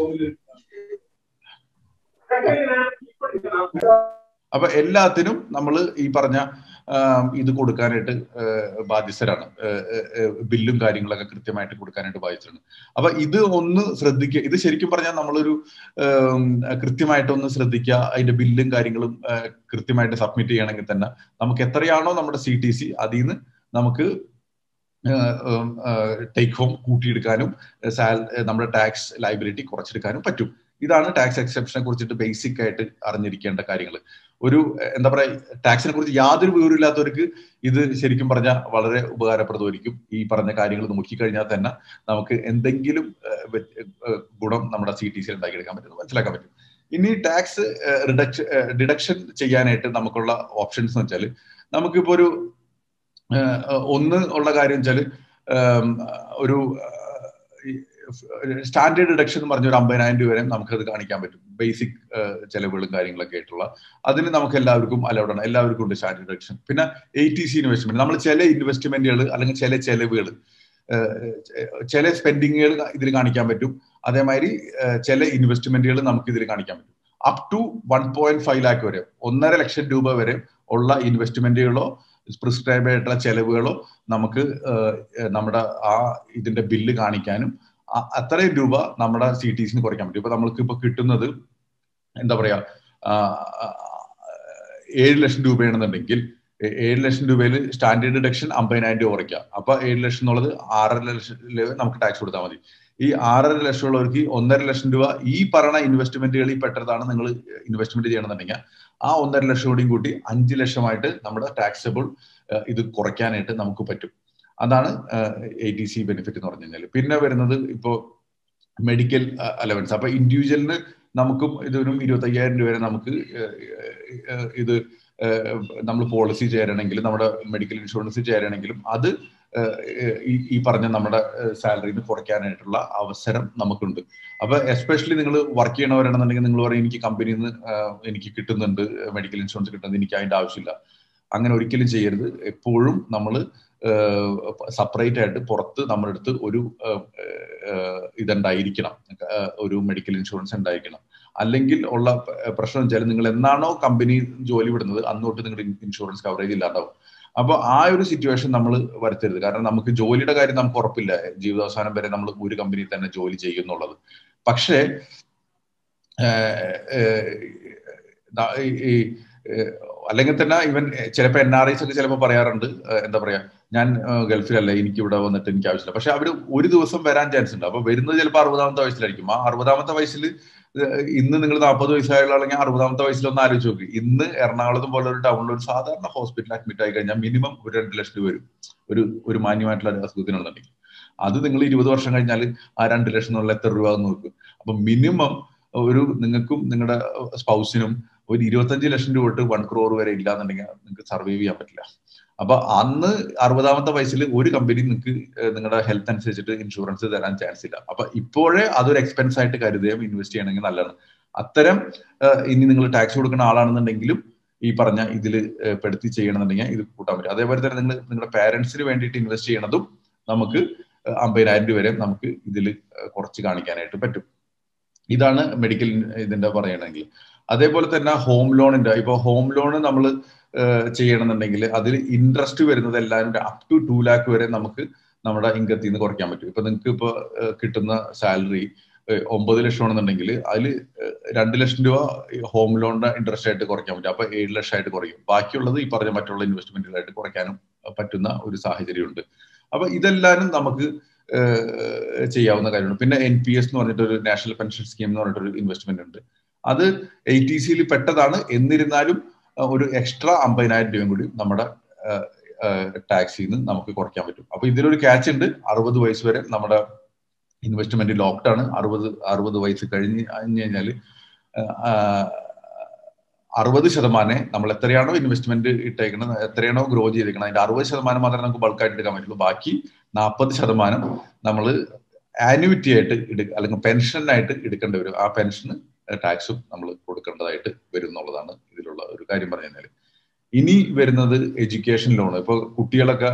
അപ്പൊ എല്ലാത്തിനും നമ്മൾ ഈ പറഞ്ഞ ഇത് കൊടുക്കാനായിട്ട് ബാധ്യസ്ഥരാണ്. ബില്ലും കാര്യങ്ങളൊക്കെ കൃത്യമായിട്ട് കൊടുക്കാനായിട്ട് ബാധ്യസ്ഥരാണ്. അപ്പൊ ഇത് ഒന്ന് ശ്രദ്ധിക്കുക. ഇത് ശരിക്കും പറഞ്ഞാൽ നമ്മളൊരു കൃത്യമായിട്ടൊന്ന് ശ്രദ്ധിക്കുക. അതിന്റെ ബില്ലും കാര്യങ്ങളും കൃത്യമായിട്ട് സബ്മിറ്റ് ചെയ്യണമെങ്കിൽ തന്നെ നമുക്ക് എത്രയാണോ നമ്മുടെ CTC അതിൽ നിന്ന് നമുക്ക് ടേക്ക് ഹോം കൂട്ടിയെടുക്കാനും നമ്മുടെ ടാക്സ് ലയബിലിറ്റി കുറച്ചെടുക്കാനും പറ്റും. ഇതാണ് ടാക്സ് എക്സെപ്ഷനെ കുറിച്ചിട്ട് ബേസിക് ആയിട്ട് അറിഞ്ഞിരിക്കേണ്ട കാര്യങ്ങൾ. ഒരു എന്താ പറയുക, ടാക്സിനെ കുറിച്ച് യാതൊരു വിവരമില്ലാത്തവർക്ക് ഇത് ശരിക്കും പറഞ്ഞാൽ വളരെ ഉപകാരപ്രദമായിരിക്കും. ഈ പറഞ്ഞ കാര്യങ്ങൾ നോക്കിക്കഴിഞ്ഞാൽ തന്നെ നമുക്ക് എന്തെങ്കിലും ഗുണം നമ്മുടെ CTC ഉണ്ടാക്കിയെടുക്കാൻ പറ്റും, മനസ്സിലാക്കാൻ പറ്റും. ഇനി ടാക്സ് ഡിഡക്ഷൻ ചെയ്യാനായിട്ട് നമുക്കുള്ള ഓപ്ഷൻസ് എന്ന് വെച്ചാൽ, നമുക്കിപ്പോ ഒരു ഒന്ന് ഉള്ള കാര്യം വെച്ചാൽ ഒരു സ്റ്റാൻഡേർഡ് ഡിഡക്ഷൻ എന്ന് പറഞ്ഞ ഒരു 50,000 രൂപ വരെ നമുക്കത് കാണിക്കാൻ പറ്റും. ബേസിക് ചെലവുകളും കാര്യങ്ങളൊക്കെ ആയിട്ടുള്ള അതിന് നമുക്ക് എല്ലാവർക്കും അലൗഡ് ആണ്, എല്ലാവർക്കും ഉണ്ട് സ്റ്റാൻഡേർഡ് ഡിഡക്ഷൻ. പിന്നെ ATC ഇൻവെസ്റ്റ്മെന്റ്, നമ്മൾ ചില ഇൻവെസ്റ്റ്മെന്റുകൾ അല്ലെങ്കിൽ ചില ചെലവുകൾ, ചില സ്പെൻഡിങ്ങുകൾ ഇതിൽ കാണിക്കാൻ പറ്റും. അതേമാതിരി ചില ഇൻവെസ്റ്റ്മെന്റുകൾ നമുക്ക് ഇതിൽ കാണിക്കാൻ പറ്റും. അപ് ടു 1.5 lakh വരെ, 1.5 ലക്ഷം രൂപ വരെ ഉള്ള ഇൻവെസ്റ്റ്മെന്റുകളോ പ്രിസ്ക്രൈബ് ആയിട്ടുള്ള ചെലവുകളോ നമുക്ക് നമ്മുടെ ആ ഇതിന്റെ ബില്ല് കാണിക്കാനും അത്രയും രൂപ നമ്മുടെ CTC കുറയ്ക്കാൻ പറ്റും. ഇപ്പൊ നമ്മൾക്ക് ഇപ്പൊ കിട്ടുന്നത് എന്താ പറയാ 7 ലക്ഷം രൂപയാണെന്നുണ്ടെങ്കിൽ 7 ലക്ഷം രൂപയിൽ സ്റ്റാൻഡേർഡ് ഡിഡക്ഷൻ 50,000 രൂപ കുറയ്ക്കാം. അപ്പൊ 7 ലക്ഷം എന്നുള്ളത് 6.5 ലക്ഷം നമുക്ക് ടാക്സ് കൊടുത്താൽ മതി. ഈ 6.5 ലക്ഷം ഉള്ളവർക്ക് 1.5 ലക്ഷം രൂപ ഈ പറയുന്ന ഇൻവെസ്റ്റ്മെന്റുകളിൽ പെട്ടതാണ് നിങ്ങൾ ഇൻവെസ്റ്റ്മെന്റ് ചെയ്യണമെന്നുണ്ടെങ്കിൽ ആ 1.5 ലക്ഷം കൂടിയും കൂട്ടി 5 ലക്ഷമായിട്ട് നമ്മുടെ ടാക്സബിൾ ഇത് കുറയ്ക്കാനായിട്ട് നമുക്ക് പറ്റും. അതാണ് ATC ബെനിഫിറ്റ് എന്ന് പറഞ്ഞു കഴിഞ്ഞാൽ. പിന്നെ വരുന്നത് ഇപ്പോ മെഡിക്കൽ അലവൻസ്. അപ്പൊ ഇൻഡിവിജ്വലിന് നമുക്കും ഇതിനും 25,000 രൂപ വരെ നമുക്ക് ഇത് നമ്മൾ പോളിസി ചേരണമെങ്കിൽ, നമ്മുടെ മെഡിക്കൽ ഇൻഷുറൻസ് ചേരണമെങ്കിലും അത് ഈ പറഞ്ഞ നമ്മുടെ സാലറിയിൽ നിന്ന് കുറയ്ക്കാനായിട്ടുള്ള അവസരം നമുക്കുണ്ട്. അപ്പൊ എസ്പെഷ്യലി നിങ്ങൾ വർക്ക് ചെയ്യണവരാണെന്നുണ്ടെങ്കിൽ നിങ്ങൾ പറയും എനിക്ക് കമ്പനിയിൽ നിന്ന് എനിക്ക് കിട്ടുന്നുണ്ട് മെഡിക്കൽ ഇൻഷുറൻസ് കിട്ടുന്നുണ്ട്, എനിക്ക് അതിന്റെ ആവശ്യമില്ല. അങ്ങനെ ഒരിക്കലും ചെയ്യരുത്. എപ്പോഴും നമ്മൾ സെപ്പറേറ്റ് ആയിട്ട് പുറത്ത് നമ്മുടെ അടുത്ത് ഒരു ഇതുണ്ടായിരിക്കണം, ഒരു മെഡിക്കൽ ഇൻഷുറൻസ് ഉണ്ടായിരിക്കണം. അല്ലെങ്കിൽ ഉള്ള പ്രശ്നം വെച്ചാൽ നിങ്ങൾ എന്നാണോ കമ്പനി ജോലി വിടുന്നത് അന്ന് തൊട്ട് നിങ്ങളുടെ ഇൻഷുറൻസ് കവറേജ് ഇല്ലാണ്ടാവും. അപ്പൊ ആ ഒരു സിറ്റുവേഷൻ നമ്മൾ വരുത്തരുത്. കാരണം നമുക്ക് ജോലിയുടെ കാര്യം നമുക്ക് ഉറപ്പില്ല, ജീവിതാവസാനം വരെ നമ്മൾ ഒരു കമ്പനിയിൽ തന്നെ ജോലി ചെയ്യുന്നുള്ളത്. പക്ഷേ അല്ലെങ്കിൽ തന്നെ ഇവൻ ചിലപ്പോൾ NRIs ഒക്കെ ചിലപ്പോൾ പറയാറുണ്ട്, എന്താ പറയാ, ഞാൻ ഗൾഫിലല്ല, എനിക്ക് ഇവിടെ വന്നിട്ട് എനിക്ക് ആവശ്യമില്ല. പക്ഷെ അവർ ഒരു ദിവസം വരാൻ ചാൻസ് ഉണ്ട്. അപ്പൊ വരുന്നത് ചിലപ്പോൾ 60ാമത്തെ വയസ്സിലായിരിക്കും. ആ 60ാമത്തെ വയസ്സിൽ ഇന്ന് നിങ്ങൾ 40 വയസ്സായുള്ള അല്ലെങ്കിൽ 60ാമത്തെ വയസ്സിലൊന്ന് ആലോചിച്ച് നോക്കി. ഇന്ന് എറണാകുളത്തും പോലെ ഒരു ടൗണിൽ ഒരു സാധാരണ ഹോസ്പിറ്റലിൽ അഡ്മിറ്റ് ആയി കഴിഞ്ഞാൽ മിനിമം ഒരു 2 ലക്ഷം രൂപ വരും ഒരു മാന്യമായിട്ടുള്ള അസുഖത്തിനുണ്ടെങ്കിൽ. അത് നിങ്ങൾ 20 വർഷം കഴിഞ്ഞാൽ ആ 2 ലക്ഷം എന്നുള്ള എത്ര രൂപ എന്ന് നോക്കും. അപ്പൊ മിനിമം ഒരു നിങ്ങൾക്കും നിങ്ങളുടെ സ്പൗസിനും ഒരു 25 ലക്ഷം രൂപ തൊട്ട് 1 crore വരെ ഇല്ലാന്നുണ്ടെങ്കിൽ നിങ്ങൾക്ക് സർവൈവ് ചെയ്യാൻ പറ്റില്ല. അപ്പൊ അന്ന് 60ാമത്തെ വയസ്സിൽ ഒരു കമ്പനി നിങ്ങൾക്ക് നിങ്ങളുടെ ഹെൽത്ത് അനുസരിച്ചിട്ട് ഇൻഷുറൻസ് തരാൻ ചാൻസ് ഇല്ല. അപ്പൊ ഇപ്പോഴേ അതൊരു എക്സ്പെൻസ് ആയിട്ട് കരുതുകയും ഇൻവെസ്റ്റ് ചെയ്യണമെങ്കിൽ നല്ലതാണ്. അത്തരം ഇനി നിങ്ങൾ ടാക്സ് കൊടുക്കുന്ന ആളാണെന്നുണ്ടെങ്കിലും ഈ പറഞ്ഞ ഇതിൽ പെടുത്തി ചെയ്യണമെന്നുണ്ടെങ്കിൽ ഇത് കൂട്ടാൻ പറ്റും. അതേപോലെ തന്നെ നിങ്ങൾ നിങ്ങളുടെ പാരന്റ്സിന് വേണ്ടിയിട്ട് ഇൻവെസ്റ്റ് ചെയ്യണതും നമുക്ക് 50,000 രൂപ വരെ നമുക്ക് ഇതിൽ കുറച്ച് കാണിക്കാനായിട്ട് പറ്റും. ഇതാണ് മെഡിക്കൽ ഇതിന്റെ പറയണമെങ്കിൽ. അതേപോലെ തന്നെ ഹോം ലോണിന്റെ, ഇപ്പൊ ഹോം ലോൺ നമ്മൾ ചെയ്യണമെന്നുണ്ടെങ്കിൽ അതിൽ ഇൻട്രസ്റ്റ് വരുന്നത് എല്ലാവരും അപ് ടു 2 lakh വരെ നമുക്ക് നമ്മുടെ ഇൻകത്തിൽ നിന്ന് കുറയ്ക്കാൻ പറ്റും. ഇപ്പൊ നിങ്ങൾക്ക് ഇപ്പൊ കിട്ടുന്ന സാലറി 9 ലക്ഷം ആണെന്നുണ്ടെങ്കിൽ അതിൽ 2 ലക്ഷം രൂപ ഹോം ലോണിന്റെ ഇൻട്രസ്റ്റ് ആയിട്ട് കുറയ്ക്കാൻ പറ്റും. അപ്പൊ 7 ലക്ഷമായിട്ട് കുറയും. ബാക്കിയുള്ളത് ഈ പറഞ്ഞ മറ്റുള്ള ഇൻവെസ്റ്റ്മെന്റുകളായിട്ട് കുറയ്ക്കാനും പറ്റുന്ന ഒരു സാഹചര്യമുണ്ട്. അപ്പൊ ഇതെല്ലാനും നമുക്ക് ചെയ്യാവുന്ന കാര്യമാണ്. പിന്നെ NPS എന്ന് പറഞ്ഞിട്ടൊരു നാഷണൽ പെൻഷൻ സ്കീം എന്ന് പറഞ്ഞിട്ടൊരു ഇൻവെസ്റ്റ്മെന്റ് ഉണ്ട്. അത് ATCയിൽ പെട്ടതാണ്. എന്നിരുന്നാലും ഒരു എക്സ്ട്രാ 50,000 രൂപയും കൂടി നമ്മുടെ ടാക്സിൽ നിന്ന് നമുക്ക് കുറയ്ക്കാൻ പറ്റും. അപ്പൊ ഇതിലൊരു ക്യാച്ച് ഉണ്ട്. 60 വയസ്സ് വരെ നമ്മുടെ ഇൻവെസ്റ്റ്മെന്റ് ലോക്ക്ഡ് ആണ്. 60 വയസ്സ് കഴിഞ്ഞ് കഴിഞ്ഞാൽ 60% നമ്മൾ എത്രയാണോ ഇൻവെസ്റ്റ്മെന്റ് ഇട്ടേക്കുന്നത്, എത്രയാണോ ഗ്രോ ചെയ്തേക്കുന്നത്, അതിന്റെ 60% മാത്രമേ നമുക്ക് ബൾക്കായിട്ട് എടുക്കാൻ പറ്റുള്ളൂ. ബാക്കി 40% നമ്മൾ ആന്യൂറ്റി ആയിട്ട് അല്ലെങ്കിൽ പെൻഷനായിട്ട് എടുക്കേണ്ടി വരും. ആ പെൻഷന് ടാക്സും നമ്മൾ കൊടുക്കേണ്ടതായിട്ട് വരും എന്നുള്ളതാണ് ഇതിലുള്ള ഒരു കാര്യം പറഞ്ഞു കഴിഞ്ഞാൽ. ഇനി വരുന്നത് എഡ്യൂക്കേഷൻ ലോൺ. ഇപ്പൊ കുട്ടികളൊക്കെ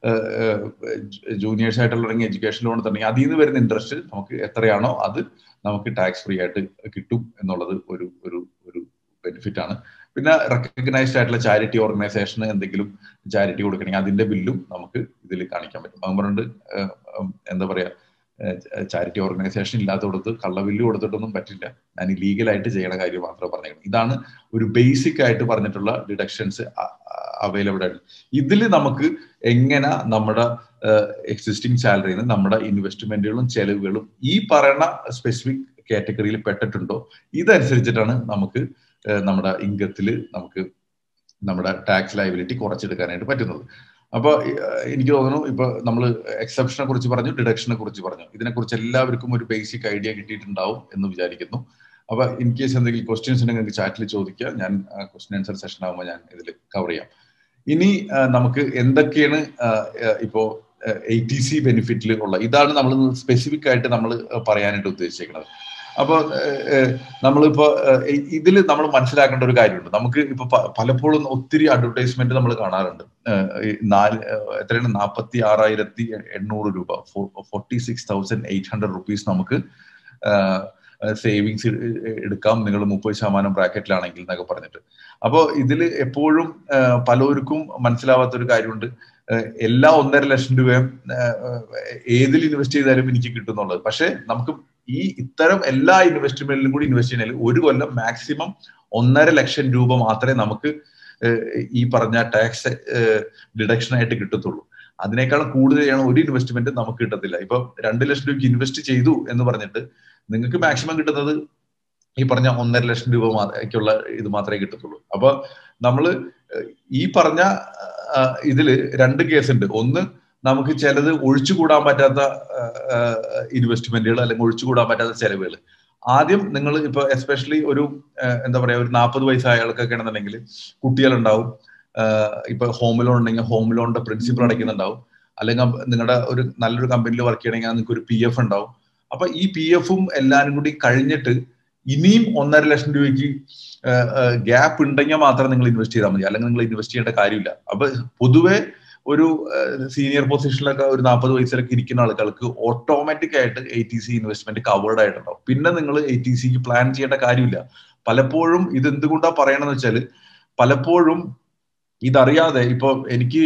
ജൂനിയേഴ്സ് ആയിട്ടുള്ള എഡ്യൂക്കേഷൻ ലോൺ തന്നെ അതിൽ നിന്ന് വരുന്ന ഇൻട്രസ്റ്റ് നമുക്ക് എത്രയാണോ അത് നമുക്ക് ടാക്സ് ഫ്രീ ആയിട്ട് കിട്ടും എന്നുള്ളത് ഒരു ഒരു ഒരു ബെനിഫിറ്റ് ആണ്. പിന്നെ റെക്കഗ്നൈസ്ഡ് ആയിട്ടുള്ള ചാരിറ്റി ഓർഗനൈസേഷന് എന്തെങ്കിലും ചാരിറ്റി കൊടുക്കണമെങ്കിൽ അതിന്റെ ബില്ലും നമുക്ക് ഇതിൽ കാണിക്കാൻ പറ്റും. അതുകൊണ്ട് എന്താ പറയാ, ചാരിറ്റി ഓർഗനൈസേഷൻ ഇല്ലാത്ത കൊടുത്ത് കള്ളബില്ല് കൊടുത്തിട്ടൊന്നും പറ്റില്ല. ഞാൻ ലീഗലായിട്ട് ചെയ്യണ കാര്യം മാത്രമേ പറഞ്ഞേക്കണം. ഇതാണ് ഒരു ബേസിക് ആയിട്ട് പറഞ്ഞിട്ടുള്ള ഡിഡക്ഷൻസ് അവൈലബിൾ ആയിട്ട്. ഇതിൽ നമുക്ക് എങ്ങനെ നമ്മുടെ എക്സിസ്റ്റിംഗ് സാലറിയിൽ നിന്ന് നമ്മുടെ ഇൻവെസ്റ്റ്മെന്റുകളും ചെലവുകളും ഈ പറയുന്ന സ്പെസിഫിക് കാറ്റഗറിയിൽ പെട്ടിട്ടുണ്ടോ ഇതനുസരിച്ചിട്ടാണ് നമുക്ക് നമ്മുടെ ഇൻകത്തിൽ നമുക്ക് നമ്മുടെ ടാക്സ് ലയബിലിറ്റി കുറച്ചെടുക്കാനായിട്ട് പറ്റുന്നത്. അപ്പൊ എനിക്ക് തോന്നുന്നു ഇപ്പൊ നമ്മൾ എക്സെപ്ഷനെ കുറിച്ച് പറഞ്ഞു, ഡിഡക്ഷനെ കുറിച്ച് പറഞ്ഞു. ഇതിനെക്കുറിച്ച് എല്ലാവർക്കും ഒരു ബേസിക് ഐഡിയ കിട്ടിയിട്ടുണ്ടാവും എന്ന് വിചാരിക്കുന്നു. അപ്പൊ ഇൻ കേസ് എന്തെങ്കിലും ക്വസ്റ്റ്യൻസ് ഉണ്ടെങ്കിൽ നിങ്ങൾക്ക് ചാറ്റിൽ ചോദിക്കുക. ഞാൻ ക്വസ്റ്റ്യൻ ആൻസർ സെഷൻ ആകുമ്പോൾ ഞാൻ ഇതിൽ കവർ ചെയ്യാം. ഇനി നമുക്ക് എന്തൊക്കെയാണ് ഇപ്പോ ATC ബെനിഫിറ്റിൽ ഉള്ള, ഇതാണ് നമ്മൾ സ്പെസിഫിക് ആയിട്ട് നമ്മൾ പറയാനായിട്ട് ഉദ്ദേശിക്കുന്നത്. അപ്പൊ നമ്മളിപ്പോ ഇതിൽ നമ്മൾ മനസ്സിലാക്കേണ്ട ഒരു കാര്യമുണ്ട്. നമുക്ക് ഇപ്പൊ പലപ്പോഴും ഒത്തിരി അഡ്വർടൈസ്മെന്റ് നമ്മൾ കാണാറുണ്ട്. എത്രയാണ് 46,800 രൂപ, 46,800 റുപ്പീസ് നമുക്ക് സേവിങ്സ് എടുക്കാം നിങ്ങൾ 30% ബ്രാക്കറ്റിലാണെങ്കിൽ എന്നൊക്കെ പറഞ്ഞിട്ട്. അപ്പോൾ ഇതിൽ എപ്പോഴും പലർക്കും മനസ്സിലാവാത്തൊരു കാര്യമുണ്ട്. എല്ലാ 1.5 ലക്ഷം രൂപയും ഏതിൽ ഇൻവെസ്റ്റ് ചെയ്താലും എനിക്ക് കിട്ടുന്നുള്ളത്. പക്ഷെ നമുക്ക് ഈ ഇത്തരം എല്ലാ ഇൻവെസ്റ്റ്മെന്റിലും കൂടി ഇൻവെസ്റ്റ് ചെയ്യണമെങ്കിൽ ഒരു കൊല്ലം മാക്സിമം 1.5 ലക്ഷം രൂപ മാത്രമേ നമുക്ക് ഈ പറഞ്ഞ ടാക്സ് ഡിഡക്ഷൻ ആയിട്ട് കിട്ടത്തുള്ളൂ. അതിനേക്കാൾ കൂടുതൽ ചെയ്യണം ഒരു ഇൻവെസ്റ്റ്മെന്റ് നമുക്ക് കിട്ടത്തില്ല. ഇപ്പൊ 2 ലക്ഷം രൂപയ്ക്ക് ഇൻവെസ്റ്റ് ചെയ്തു എന്ന് പറഞ്ഞിട്ട് നിങ്ങൾക്ക് മാക്സിമം കിട്ടുന്നത് ഈ പറഞ്ഞ 1.5 ലക്ഷം രൂപ ക്കുള്ള ഇത് മാത്രമേ കിട്ടത്തുള്ളൂ. അപ്പൊ നമ്മള് ഈ പറഞ്ഞ ഇതില് 2 കേസുണ്ട്. ഒന്ന്, നമുക്ക് ചിലത് ഒഴിച്ചുകൂടാൻ പറ്റാത്ത ഇൻവെസ്റ്റ്മെന്റുകൾ അല്ലെങ്കിൽ ഒഴിച്ചുകൂടാൻ പറ്റാത്ത ചെലവുകൾ. ആദ്യം നിങ്ങൾ ഇപ്പൊ എസ്പെഷ്യലി ഒരു എന്താ പറയാ, ഒരു 40 വയസ്സായ ആൾക്കൊക്കെ ആണെന്നുണ്ടെങ്കിൽ കുട്ടികളുണ്ടാവും. ഇപ്പൊ ഹോം ലോൺ ഉണ്ടെങ്കിൽ ഹോം ലോണിന്റെ പ്രിൻസിപ്പൽ അടയ്ക്കുന്നുണ്ടാവും. അല്ലെങ്കിൽ നിങ്ങളുടെ ഒരു നല്ലൊരു കമ്പനിയിൽ വർക്ക് ചെയ്യണമെങ്കിൽ നിങ്ങൾക്ക് ഒരു PF ഉണ്ടാവും. അപ്പൊ ഈ PF-ഉം എല്ലാരും കൂടി കഴിഞ്ഞിട്ട് ഇനിയും 1.5 ലക്ഷം രൂപയ്ക്ക് ഗ്യാപ്പ് ഉണ്ടെങ്കിൽ മാത്രം നിങ്ങൾ ഇൻവെസ്റ്റ് ചെയ്താൽ മതി, അല്ലെങ്കിൽ നിങ്ങൾ ഇൻവെസ്റ്റ് ചെയ്യേണ്ട കാര്യമില്ല. അപ്പൊ പൊതുവെ ഒരു സീനിയർ പൊസിഷനിലൊക്കെ ഒരു 40 വയസ്സിലൊക്കെ ഇരിക്കുന്ന ആളുകൾക്ക് ഓട്ടോമാറ്റിക് ആയിട്ട് ATC ഇൻവെസ്റ്റ്മെന്റ് കവേർഡ് ആയിട്ടുണ്ടാവും. പിന്നെ നിങ്ങൾ ATCക്ക് പ്ലാൻ ചെയ്യേണ്ട കാര്യമില്ല. പലപ്പോഴും ഇത് എന്തുകൊണ്ടാ പറയണമെന്ന് വെച്ചാൽ, പലപ്പോഴും ഇതറിയാതെ ഇപ്പൊ എനിക്ക്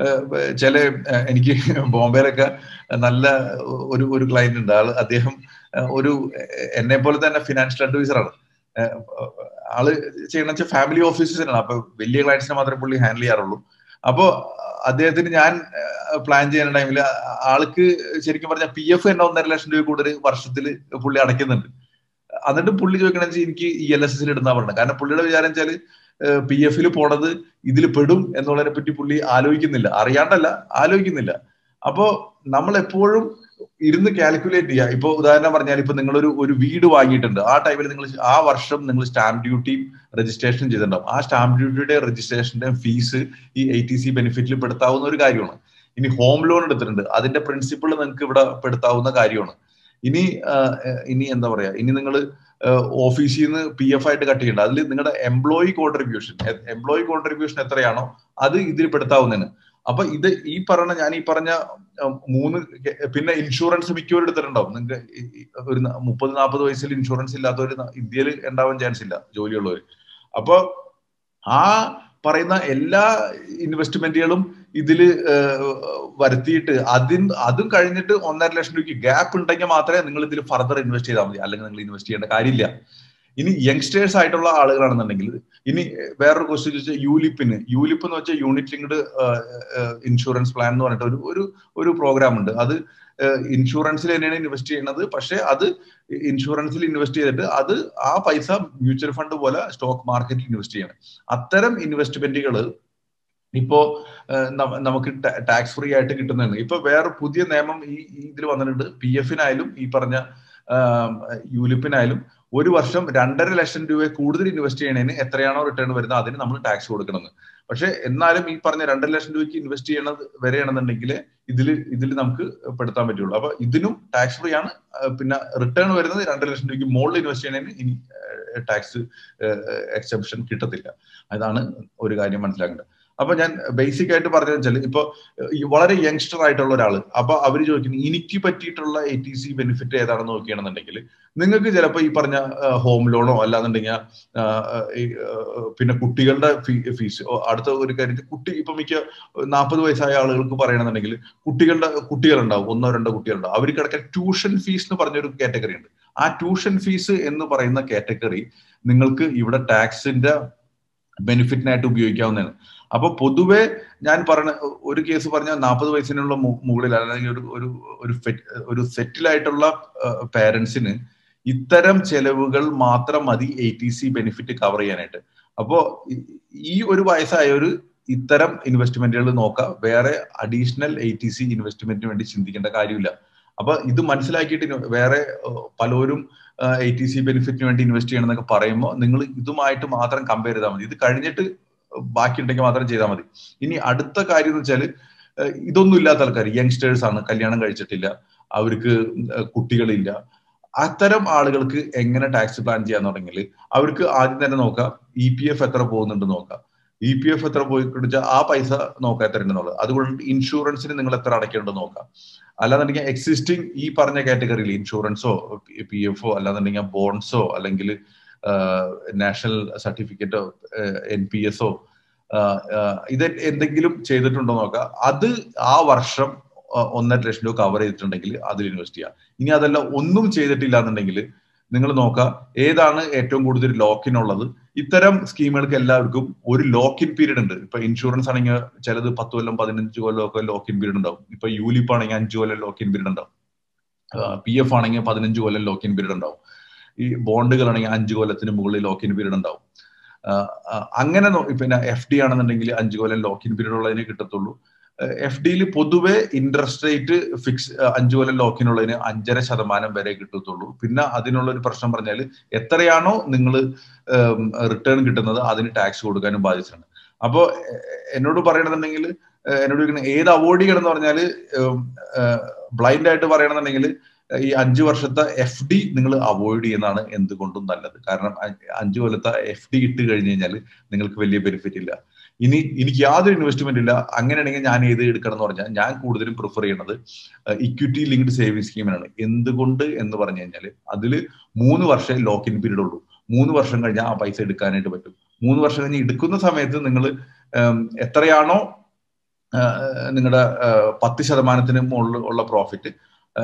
ബോംബെയിലൊക്കെ നല്ല ഒരു ക്ലയന്റ് ഉണ്ട്. അദ്ദേഹം ഒരു എന്നെ പോലെ തന്നെ ഫിനാൻഷ്യൽ അഡ്വൈസറാണ്. ആള് ചെയ്യണമെന്ന് വെച്ചാൽ ഫാമിലി ഓഫീസേഴ്സിനാണ്. അപ്പൊ വലിയ ക്ലയൻസിനെ മാത്രമേ പുള്ളി ഹാൻഡിൽ ചെയ്യാറുള്ളൂ. അപ്പോ അദ്ദേഹത്തിന് ഞാൻ പ്ലാൻ ചെയ്യുന്ന ടൈമിൽ ആൾക്ക് ശരിക്കും പറഞ്ഞാൽ PF തന്നെ 1.5 ലക്ഷം രൂപ കൂടുതൽ വർഷത്തിൽ പുള്ളി അടയ്ക്കുന്നുണ്ട്. എന്നിട്ട് പുള്ളി ചോദിക്കണമെന്ന് വെച്ചാൽ എനിക്ക് ELSS ഇടുന്ന പറഞ്ഞത്. കാരണം പുള്ളിയുടെ വിചാരം വെച്ചാൽ PF-ൽ പോണത് ഇതിൽ പെടും എന്നുള്ളതിനെ പറ്റി പുള്ളി ആലോചിക്കുന്നില്ല, അറിയാണ്ടല്ല, ആലോചിക്കുന്നില്ല. അപ്പോ നമ്മൾ എപ്പോഴും ഇരുന്ന് കാൽക്കുലേറ്റ് ചെയ്യുക. ഇപ്പൊ ഉദാഹരണം പറഞ്ഞാൽ ഇപ്പൊ നിങ്ങളൊരു വീട് വാങ്ങിയിട്ടുണ്ട്. ആ ടൈമിൽ നിങ്ങൾ ആ വർഷം നിങ്ങൾ സ്റ്റാമ്പ് ഡ്യൂട്ടി രജിസ്ട്രേഷൻ ചെയ്തിട്ടുണ്ടാവും. ആ സ്റ്റാമ്പ് ഡ്യൂട്ടിയുടെ രജിസ്ട്രേഷന്റെ ഫീസ് ഈ ATC ബെനിഫിറ്റിൽ പെടുത്താവുന്ന ഒരു കാര്യമാണ്. ഇനി ഹോം ലോൺ എടുത്തിട്ടുണ്ട്, അതിന്റെ പ്രിൻസിപ്പിൾ നിങ്ങൾക്ക് ഇവിടെ പെടുത്താവുന്ന കാര്യമാണ്. ഇനി എന്താ പറയാ, ഇനി നിങ്ങൾ ഓഫീസിൽ നിന്ന് PF ആയിട്ട് കട്ട് ചെയ്യേണ്ട, അതിൽ നിങ്ങളുടെ എംപ്ലോയി കോൺട്രിബ്യൂഷൻ എത്രയാണോ അത് ഇതിൽ പെടുത്താവുന്നതിന്. അപ്പൊ ഇത് ഞാൻ ഈ പറഞ്ഞ 3, പിന്നെ ഇൻഷുറൻസ് മിക്കവരും എടുത്തിട്ടുണ്ടാവും. നിങ്ങൾക്ക് ഒരു 30-40 വയസ്സിൽ ഇൻഷുറൻസ് ഇല്ലാത്തവർ ഇന്ത്യയിൽ ഉണ്ടാവാൻ ചാൻസ് ഇല്ല, ജോലിയുള്ളവർ. അപ്പൊ ആ പറയുന്ന എല്ലാ ഇൻവെസ്റ്റ്മെന്റുകളും ഇതില് വരുത്തിയിട്ട് അതും കഴിഞ്ഞിട്ട് 1.5 ലക്ഷം രൂപയ്ക്ക് ഗ്യാപ്പ് ഉണ്ടെങ്കിൽ മാത്രമേ നിങ്ങൾ ഇതിൽ ഫർദർ ഇൻവെസ്റ്റ് ചെയ്താൽ മതി, അല്ലെങ്കിൽ നിങ്ങൾ ഇൻവെസ്റ്റ് ചെയ്യേണ്ട കാര്യമില്ല. ഇനി യങ്സ്റ്റേഴ്സ് ആയിട്ടുള്ള ആളുകളാണെന്നുണ്ടെങ്കിൽ, ഇനി വേറൊരു ക്വസ്റ്റ്യൻ ചോദിച്ചാൽ യൂലിപ്പ് എന്ന് വെച്ചാൽ യൂണിറ്റ് ലിങ്ക്ഡ് ഇൻഷുറൻസ് പ്ലാൻ എന്ന് പറഞ്ഞിട്ട് ഒരു പ്രോഗ്രാം ഉണ്ട്. അത് ഇൻഷുറൻസിൽ തന്നെയാണ് ഇൻവെസ്റ്റ് ചെയ്യുന്നത്. പക്ഷെ അത് ഇൻഷുറൻസിൽ ഇൻവെസ്റ്റ് ചെയ്തിട്ട് ആ പൈസ മ്യൂച്വൽ ഫണ്ട് പോലെ സ്റ്റോക്ക് മാർക്കറ്റിൽ ഇൻവെസ്റ്റ് ചെയ്യണം. അത്തരം ഇൻവെസ്റ്റ്മെന്റുകൾ ഇപ്പോ നമുക്ക് ടാക്സ് ഫ്രീ ആയിട്ട് കിട്ടുന്നതാണ്. ഇപ്പൊ വേറെ പുതിയ നിയമം ഇതിൽ വന്നിട്ടുണ്ട്. PF-നായാലും ഈ പറഞ്ഞ യൂലിപ്പിനായാലും ഒരു വർഷം 2.5 ലക്ഷം രൂപ കൂടുതൽ ഇൻവെസ്റ്റ് ചെയ്യണതിന് എത്രയാണോ റിട്ടേൺ വരുന്നത് അതിന് നമ്മൾ ടാക്സ് കൊടുക്കണമെന്ന്. പക്ഷെ എന്നാലും ഈ പറഞ്ഞ 2.5 ലക്ഷം രൂപയ്ക്ക് ഇൻവെസ്റ്റ് ചെയ്യണത് വരെയാണെന്നുണ്ടെങ്കിൽ ഇതിൽ നമുക്ക് പെടുത്താൻ പറ്റുള്ളൂ. അപ്പൊ ഇതിനും ടാക്സ് ഫ്രീ ആണ്. പിന്നെ റിട്ടേൺ വരുന്നത് 2.5 ലക്ഷം രൂപയ്ക്ക് മുകളിൽ ഇൻവെസ്റ്റ് ചെയ്യണതിന് ഇനി ടാക്സ് എക്സെപ്ഷൻ കിട്ടത്തില്ല. അതാണ് ഒരു കാര്യം മനസ്സിലാക്കേണ്ടത്. അപ്പൊ ഞാൻ ബേസിക് ആയിട്ട് പറഞ്ഞു വെച്ചാൽ ഇപ്പൊ വളരെ യങ്സ്റ്റർ ആയിട്ടുള്ള ഒരാള് അപ്പൊ അവര് ചോദിക്കുന്നു എനിക്ക് പറ്റിയിട്ടുള്ള ATC ബെനിഫിറ്റ് ഏതാണെന്ന് നോക്കുകയാണെന്നുണ്ടെങ്കിൽ നിങ്ങൾക്ക് ചിലപ്പോൾ ഈ പറഞ്ഞ ഹോം ലോണോ അല്ലാന്നുണ്ടെങ്കിൽ പിന്നെ കുട്ടികളുടെ ഫീസ് അടുത്ത ഒരു കാര്യത്തിൽ ഇപ്പൊ മിക്ക 40 വയസ്സായ ആളുകൾക്ക് പറയണമെന്നുണ്ടെങ്കിൽ കുട്ടികളുണ്ടാവും, 1 2 കുട്ടികളുണ്ടാവും. അവർ കിടക്കാൻ ട്യൂഷൻ ഫീസ് എന്ന് പറഞ്ഞൊരു കാറ്റഗറി ഉണ്ട്. ആ ട്യൂഷൻ ഫീസ് എന്ന് പറയുന്ന കാറ്റഗറി നിങ്ങൾക്ക് ഇവിടെ ടാക്സിന്റെ ബെനിഫിറ്റിനായിട്ട് ഉപയോഗിക്കാവുന്നതാണ്. അപ്പൊ പൊതുവെ ഞാൻ പറഞ്ഞ ഒരു കേസ് പറഞ്ഞാൽ 40 വയസ്സിനുള്ള മുകളിൽ അല്ലെങ്കിൽ ഒരു സെറ്റിലായിട്ടുള്ള പേരൻസിന് ഇത്തരം ചെലവുകൾ മാത്രം മതി ATC ബെനിഫിറ്റ് കവർ ചെയ്യാനായിട്ട്. അപ്പോ ഈ ഒരു വയസ്സായവര് ഇത്തരം ഇൻവെസ്റ്റ്മെന്റുകൾ നോക്കാം, വേറെ അഡീഷണൽ ATC ഇൻവെസ്റ്റ്മെന്റിന് വേണ്ടി ചിന്തിക്കേണ്ട കാര്യമില്ല. അപ്പൊ ഇത് മനസ്സിലാക്കിയിട്ട് വേറെ പലരും ATC ബെനിഫിറ്റിന് വേണ്ടി ഇൻവെസ്റ്റ് ചെയ്യണം എന്നൊക്കെ പറയുമ്പോൾ നിങ്ങൾ ഇതുമായിട്ട് മാത്രം കമ്പയർ ചെയ്താൽ മതി. ഇത് കഴിഞ്ഞിട്ട് ബാക്കിയുണ്ടെങ്കിൽ മാത്രം ചെയ്താൽ മതി. ഇനി അടുത്ത കാര്യം എന്ന് വെച്ചാൽ ഇതൊന്നും ഇല്ലാത്ത ആൾക്കാർ യങ്സ്റ്റേഴ്സ് ആണ്, കല്യാണം കഴിച്ചിട്ടില്ല, അവർക്ക് കുട്ടികളില്ല, അത്തരം ആളുകൾക്ക് എങ്ങനെ ടാക്സ് പ്ലാൻ ചെയ്യാൻ തുടങ്ങിയാൽ അവർക്ക് ആദ്യം തന്നെ നോക്കാം EPF എത്ര പോകുന്നുണ്ട് നോക്കാം. EPF എത്ര പോയിക്കഴിച്ചാൽ ആ പൈസ നോക്കാം എത്ര ഉണ്ടെന്നുള്ളത്. അതുകൊണ്ട് ഇൻഷുറൻസിന് നിങ്ങൾ എത്ര അടയ്ക്കേണ്ടത് നോക്കാം. അല്ലാന്നുണ്ടെങ്കിൽ എക്സിസ്റ്റിംഗ് ഈ പറഞ്ഞ കാറ്റഗറിയിൽ ഇൻഷുറൻസോ PF അല്ലാന്നുണ്ടെങ്കിൽ ബോൺസോ അല്ലെങ്കിൽ നാഷണൽ സർട്ടിഫിക്കറ്റോ NPS ഇത് എന്തെങ്കിലും ചെയ്തിട്ടുണ്ടോ നോക്കാം. അത് ആ വർഷം 1.5 ലക്ഷം രൂപ കവർ ചെയ്തിട്ടുണ്ടെങ്കിൽ അതിൽ ഇൻവെസ്റ്റ് ചെയ്യാം. ഇനി അതല്ല ഒന്നും ചെയ്തിട്ടില്ല എന്നുണ്ടെങ്കിൽ നിങ്ങൾ നോക്കുക ഏതാണ് ഏറ്റവും കൂടുതൽ ലോക്കിൻ ഉള്ളത്. ഇത്തരം സ്കീമുകൾക്ക് എല്ലാവർക്കും ഒരു ലോക്കിൻ പീരീഡ് ഉണ്ട്. ഇപ്പൊ ഇൻഷുറൻസ് ആണെങ്കിൽ ചിലത് 10 കൊല്ലം 15 കൊല്ലം ഒക്കെ ലോക്കിൻ പീരീഡ് ഉണ്ടാവും. ഇപ്പൊ യൂലിപ്പ് ആണെങ്കിൽ 5 കൊല്ലം ലോക്കിൻ പീരീഡ് ഉണ്ടാവും. PF ആണെങ്കിൽ 15 കൊല്ലം ലോക്കിൻ പീരീഡ് ഉണ്ടാവും. ഈ ബോണ്ടുകളാണെങ്കിൽ 5 കൊല്ലത്തിന് മുകളിൽ ലോക്കിൻ പീരീഡ് ഉണ്ടാവും. അങ്ങനെ പിന്നെ FD ആണെന്നുണ്ടെങ്കിൽ 5 കൊല്ലം ലോക്കിൻ പീരീഡ് ഉള്ളതിനെ കിട്ടത്തുള്ളൂ. FDയിൽ പൊതുവെ ഇൻട്രസ്റ്റ് റേറ്റ് ഫിക്സ് 5 കൊല്ലം ലോക്കിനുള്ളതിന് 5.5% വരെ കിട്ടത്തുള്ളൂ. പിന്നെ അതിനുള്ള ഒരു പ്രശ്നം പറഞ്ഞാൽ എത്രയാണോ നിങ്ങൾ റിട്ടേൺ കിട്ടുന്നത് അതിന് ടാക്സ് കൊടുക്കാനും ബാധ്യതയാണ്. അപ്പോൾ എന്നോട് പറയണമെന്നുണ്ടെങ്കിൽ എന്നോട് ഏത് അവോയ്ഡ് ചെയ്യണം എന്ന് പറഞ്ഞാൽ ബ്ലൈൻഡ് ആയിട്ട് പറയണമെന്നുണ്ടെങ്കിൽ ഈ 5 വർഷത്തെ FD നിങ്ങൾ അവോയ്ഡ് ചെയ്യുന്നതാണ് എന്തുകൊണ്ടും നല്ലത്. കാരണം 5 കൊല്ലത്തെ FD ഇട്ട് കഴിഞ്ഞു കഴിഞ്ഞാൽ നിങ്ങൾക്ക് വലിയ ബെനിഫിറ്റ് ഇല്ല. ഇനി എനിക്ക് യാതൊരു ഇൻവെസ്റ്റ്മെന്റ് ഇല്ല, അങ്ങനെയാണെങ്കിൽ ഞാൻ ഏത് എടുക്കണം എന്ന് പറഞ്ഞാൽ ഞാൻ കൂടുതലും പ്രിഫർ ചെയ്യുന്നത് ഇക്വിറ്റി ലിങ്ക്ഡ് സേവിങ്സ് സ്കീമിനാണ്. എന്തുകൊണ്ട് എന്ന് പറഞ്ഞു കഴിഞ്ഞാൽ അതിൽ 3 വർഷം ലോക്കിൻ പീരീഡ് ഉള്ളൂ. 3 വർഷം കഴിഞ്ഞാൽ ആ പൈസ എടുക്കാനായിട്ട് പറ്റും. 3 വർഷം കഴിഞ്ഞ് എടുക്കുന്ന സമയത്ത് നിങ്ങൾ എത്രയാണോ നിങ്ങളുടെ 10% മുകളിൽ ഉള്ള പ്രോഫിറ്റ്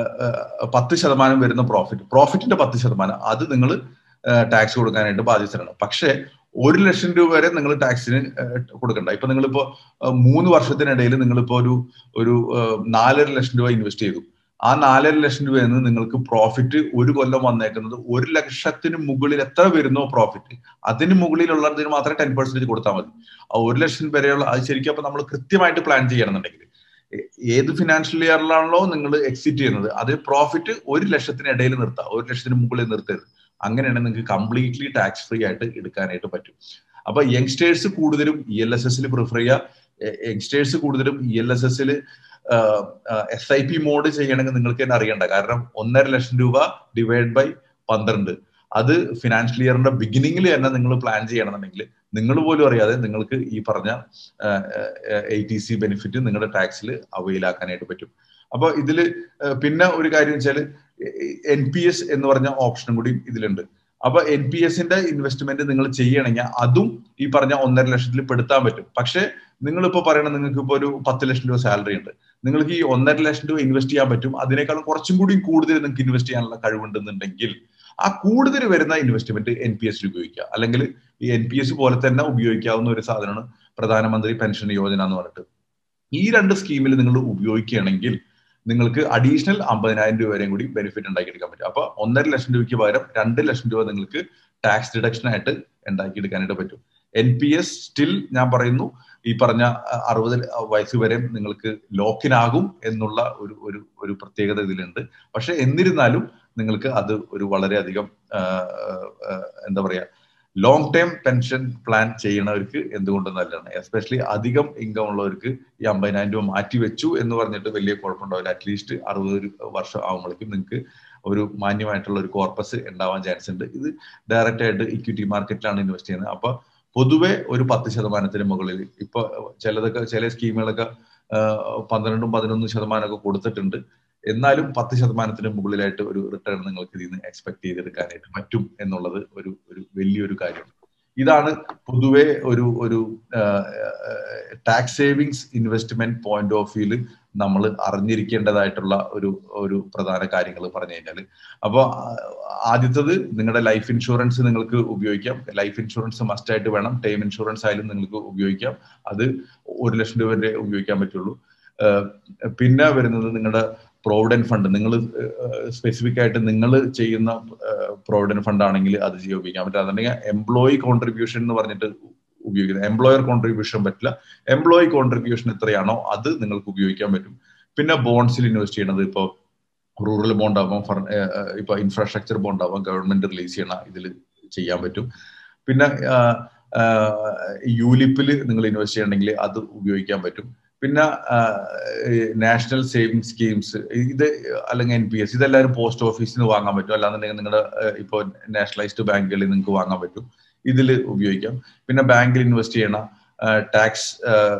10% വരുന്ന പ്രോഫിറ്റിന്റെ 10% അത് നിങ്ങൾ ടാക്സ് കൊടുക്കാനായിട്ട് ബാധ്യസ്ഥരാണ്. പക്ഷേ 1 ലക്ഷം രൂപ വരെ നിങ്ങൾ ടാക്സിന് കൊടുക്കണ്ട. ഇപ്പൊ നിങ്ങളിപ്പോ 3 വർഷത്തിനിടയിൽ നിങ്ങളിപ്പോ ഒരു 4.5 ലക്ഷം രൂപ ഇൻവെസ്റ്റ് ചെയ്തു. ആ 4.5 ലക്ഷം രൂപയിൽ നിന്ന് നിങ്ങൾക്ക് പ്രോഫിറ്റ് ഒരു കൊല്ലം വന്നേക്കുന്നത് 1 ലക്ഷത്തിന് മുകളിൽ എത്ര വരുന്നോ പ്രോഫിറ്റ് അതിന് മുകളിലുള്ളതിന് മാത്രമേ 10% കൊടുത്താൽ മതി. ആ 1 ലക്ഷം വരെയുള്ള അത് ശരിക്കും അപ്പൊ നമ്മൾ കൃത്യമായിട്ട് പ്ലാൻ ചെയ്യണമെന്നുണ്ടെങ്കിൽ ഏത് ഫിനാൻഷ്യൽ ഇയറിലാണല്ലോ നിങ്ങൾ എക്സിറ്റ് ചെയ്യുന്നത് അത് പ്രോഫിറ്റ് 1 ലക്ഷത്തിന് ഇടയിൽ നിർത്താം, 1 ലക്ഷത്തിന് മുകളിൽ നിർത്തരുത്. അങ്ങനെയാണ് നിങ്ങൾക്ക് കംപ്ലീറ്റ്ലി ടാക്സ് ഫ്രീ ആയിട്ട് എടുക്കാനായിട്ട് പറ്റും. അപ്പൊ യങ്സ്റ്റേഴ്സ് കൂടുതലും ELSS പ്രിഫർ ചെയ്യുക. യങ്സ്റ്റേഴ്സ് കൂടുതലും ELSS SIP മോഡ് ചെയ്യണമെങ്കിൽ നിങ്ങൾക്ക് തന്നെ അറിയണ്ട. കാരണം 1.5 ലക്ഷം രൂപ ഡിവൈഡ് ബൈ 12 അത് ഫിനാൻഷ്യൽ ഇയറിന്റെ ബിഗിനിങ്ങിൽ തന്നെ നിങ്ങൾ പ്ലാൻ ചെയ്യണമെന്നുണ്ടെങ്കിൽ നിങ്ങൾ പോലും അറിയാതെ നിങ്ങൾക്ക് ഈ പറഞ്ഞ ATC ബെനിഫിറ്റ് നിങ്ങളുടെ ടാക്സിൽ അവൈൽ ആക്കാനായിട്ട് പറ്റും. അപ്പൊ ഇതില് പിന്നെ ഒരു കാര്യം വെച്ചാൽ NPS എന്ന് പറഞ്ഞ ഓപ്ഷനും കൂടി ഇതിലുണ്ട്. അപ്പൊ NPSന്റെ ഇൻവെസ്റ്റ്മെന്റ് നിങ്ങൾ ചെയ്യണമെങ്കിൽ അതും ഈ പറഞ്ഞ 1.5 ലക്ഷത്തിൽ പെടുത്താൻ പറ്റും. പക്ഷെ നിങ്ങളിപ്പോ പറയണം നിങ്ങൾക്ക് ഇപ്പൊ ഒരു 10 ലക്ഷം രൂപ സാലറി ഉണ്ട്, നിങ്ങൾക്ക് ഈ 1.5 ലക്ഷം രൂപ ഇൻവെസ്റ്റ് ചെയ്യാൻ പറ്റും. അതിനേക്കാളും കുറച്ചും കൂടി കൂടുതൽ നിങ്ങൾക്ക് ഇൻവെസ്റ്റ് ചെയ്യാനുള്ള കഴിവുണ്ടെന്നുണ്ടെങ്കിൽ ആ കൂടുതൽ വരുന്ന ഇൻവെസ്റ്റ്മെന്റ് NPS ഉപയോഗിക്കുക. അല്ലെങ്കിൽ ഈ NPS പോലെ തന്നെ ഉപയോഗിക്കാവുന്ന ഒരു സാധനമാണ് പ്രധാനമന്ത്രി പെൻഷൻ യോജന എന്ന് പറഞ്ഞിട്ട്. ഈ 2 സ്കീമിൽ നിങ്ങൾ ഉപയോഗിക്കുകയാണെങ്കിൽ നിങ്ങൾക്ക് അഡീഷണൽ 50,000 രൂപ വരെയും കൂടി ബെനിഫിറ്റ് ഉണ്ടാക്കിയെടുക്കാൻ പറ്റും. അപ്പൊ 1.5 ലക്ഷം രൂപയ്ക്ക് പകരം 2 ലക്ഷം രൂപ നിങ്ങൾക്ക് ടാക്സ് ഡിഡക്ഷൻ ആയിട്ട് ഉണ്ടാക്കിയെടുക്കാനായിട്ട് പറ്റും. NPS സ്റ്റിൽ ഞാൻ പറയുന്നു ഈ പറഞ്ഞ 60 വയസ്സ് വരെ നിങ്ങൾക്ക് ലോക്കിനാകും എന്നുള്ള ഒരു പ്രത്യേകത ഇതിലുണ്ട്. പക്ഷെ എന്നിരുന്നാലും നിങ്ങൾക്ക് അത് ഒരു വളരെയധികം എന്താ പറയാ ലോങ് ടേം പെൻഷൻ പ്ലാൻ ചെയ്യണവർക്ക് എന്തുകൊണ്ടും നല്ലതാണ്. എസ്പെഷ്യലി അധികം ഇൻകം ഉള്ളവർക്ക് ഈ 50,000 രൂപ മാറ്റി വെച്ചു എന്ന് പറഞ്ഞിട്ട് വലിയ കുഴപ്പമുണ്ടാവില്ല. അറ്റ്ലീസ്റ്റ് 60 വർഷം ആകുമ്പോഴേക്കും നിങ്ങൾക്ക് ഒരു മാന്യമായിട്ടുള്ള ഒരു കോർപ്പസ് ഉണ്ടാവാൻ ചാൻസ് ഉണ്ട്. ഇത് ഡയറക്റ്റ് ആയിട്ട് ഇക്വിറ്റി മാർക്കറ്റിലാണ് ഇൻവെസ്റ്റ് ചെയ്യുന്നത്. അപ്പൊ പൊതുവെ ഒരു 10% മുകളിൽ ഇപ്പൊ ചില സ്കീമുകളൊക്കെ 12-11% കൊടുത്തിട്ടുണ്ട്. എന്നാലും 10% മുകളിലായിട്ട് ഒരു റിട്ടേൺ നിങ്ങൾക്ക് ഇതിൽ നിന്ന് എക്സ്പെക്ട് ചെയ്തെടുക്കാനായിട്ട് പറ്റും എന്നുള്ളത് ഒരു വലിയൊരു കാര്യമാണ്. ഇതാണ് പൊതുവെ ഒരു tax savings investment point of വ്യൂല് നമ്മൾ അറിഞ്ഞിരിക്കേണ്ടതായിട്ടുള്ള ഒരു പ്രധാന കാര്യങ്ങൾ പറഞ്ഞു കഴിഞ്ഞാൽ. അപ്പോൾ ആദ്യത്തത് നിങ്ങളുടെ ലൈഫ് ഇൻഷുറൻസ് നിങ്ങൾക്ക് ഉപയോഗിക്കാം. ലൈഫ് ഇൻഷുറൻസ് മസ്റ്റ് ആയിട്ട് വേണം. ടേം ഇൻഷുറൻസ് ആയാലും നിങ്ങൾക്ക് ഉപയോഗിക്കാം. അത് 1 ലക്ഷം രൂപ വരെ ഉപയോഗിക്കാൻ പറ്റുള്ളൂ. പിന്നെ വരുന്നത് നിങ്ങളുടെ പ്രോവിഡന്റ് ഫണ്ട്. നിങ്ങൾ സ്പെസിഫിക് ആയിട്ട് നിങ്ങൾ ചെയ്യുന്ന പ്രോവിഡന്റ് ഫണ്ട് ആണെങ്കിൽ അത് ഉപയോഗിക്കാൻ പറ്റും. അതുണ്ടെങ്കിൽ എംപ്ലോയി കോൺട്രിബ്യൂഷൻ എന്ന് പറഞ്ഞിട്ട് ഉപയോഗിക്കുന്നത്. എംപ്ലോയർ കോൺട്രിബ്യൂഷൻ പറ്റില്ല. എംപ്ലോയി കോൺട്രിബ്യൂഷൻ എത്രയാണോ അത് നിങ്ങൾക്ക് ഉപയോഗിക്കാൻ പറ്റും. പിന്നെ ബോണ്ട്സിൽ ഇൻവെസ്റ്റ് ചെയ്യണത് ഇപ്പോൾ റൂറൽ ബോണ്ട് ആവാം, ഇപ്പൊ ഇൻഫ്രാസ്ട്രക്ചർ ബോണ്ട് ആവാം, ഗവൺമെന്റ് റിലീസ് ചെയ്യണ ഇതിൽ ചെയ്യാൻ പറ്റും. പിന്നെ യൂലിപ്പിൽ നിങ്ങൾ ഇൻവെസ്റ്റ് ചെയ്യണമെങ്കിൽ അത് ഉപയോഗിക്കാൻ പറ്റും. പിന്നെ നാഷണൽ സേവിങ് സ്കീംസ് ഇത് അല്ലെങ്കിൽ NPS ഇതെല്ലാവരും പോസ്റ്റ് ഓഫീസിൽ നിന്ന് വാങ്ങാൻ പറ്റും. അല്ലാന്നുണ്ടെങ്കിൽ നിങ്ങളുടെ ഇപ്പോൾ നാഷണലൈസ്ഡ് ബാങ്കുകളിൽ നിങ്ങൾക്ക് വാങ്ങാൻ പറ്റും. ഇതിൽ ഉപയോഗിക്കാം. പിന്നെ ബാങ്കിൽ ഇൻവെസ്റ്റ് ചെയ്യണ ടാക്സ്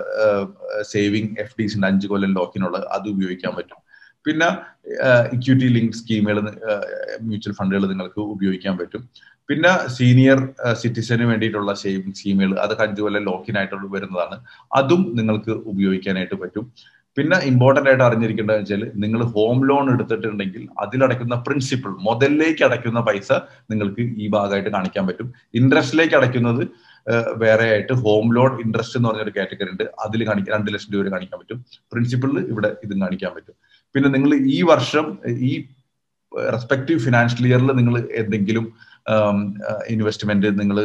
സേവിങ് FDs ഉണ്ട്, 5 കൊല്ലം ലോക്കിനുള്ളത്, അത് ഉപയോഗിക്കാൻ പറ്റും. പിന്നെ ഇക്വിറ്റി ലിങ്ക് സ്കീമുകൾ, മ്യൂച്വൽ ഫണ്ടുകൾ നിങ്ങൾക്ക് ഉപയോഗിക്കാൻ പറ്റും. പിന്നെ സീനിയർ സിറ്റിസന് വേണ്ടിയിട്ടുള്ള സേവിങ് സ്കീമുകൾ, അതൊക്കെ 5 കൊല്ലം ലോക്കിനായിട്ടുള്ള വരുന്നതാണ്. അതും നിങ്ങൾക്ക് ഉപയോഗിക്കാനായിട്ട് പറ്റും. പിന്നെ ഇമ്പോർട്ടന്റ് ആയിട്ട് അറിഞ്ഞിരിക്കേണ്ടത് വെച്ചാൽ നിങ്ങൾ ഹോം ലോൺ എടുത്തിട്ടുണ്ടെങ്കിൽ അതിലടയ്ക്കുന്ന പ്രിൻസിപ്പിൾ, മുതലിലേക്ക് അടയ്ക്കുന്ന പൈസ നിങ്ങൾക്ക് ഈ ഭാഗമായിട്ട് കാണിക്കാൻ പറ്റും. ഇൻട്രസ്റ്റിലേക്ക് അടയ്ക്കുന്നത് വേറെ ആയിട്ട് ഹോം ലോൺ ഇൻട്രസ്റ്റ് എന്ന് പറഞ്ഞൊരു കാറ്റഗറി ഉണ്ട്. അതിൽ 2 ലക്ഷം രൂപ കാണിക്കാൻ പറ്റും. പ്രിൻസിപ്പിളിൽ ഇവിടെ ഇതും കാണിക്കാൻ പറ്റും. പിന്നെ നിങ്ങൾ ഈ വർഷം ഈ റെസ്പെക്റ്റീവ് ഫിനാൻഷ്യൽ ഇയറിൽ നിങ്ങൾ എന്തെങ്കിലും ഇൻവെസ്റ്റ്മെന്റ് നിങ്ങൾ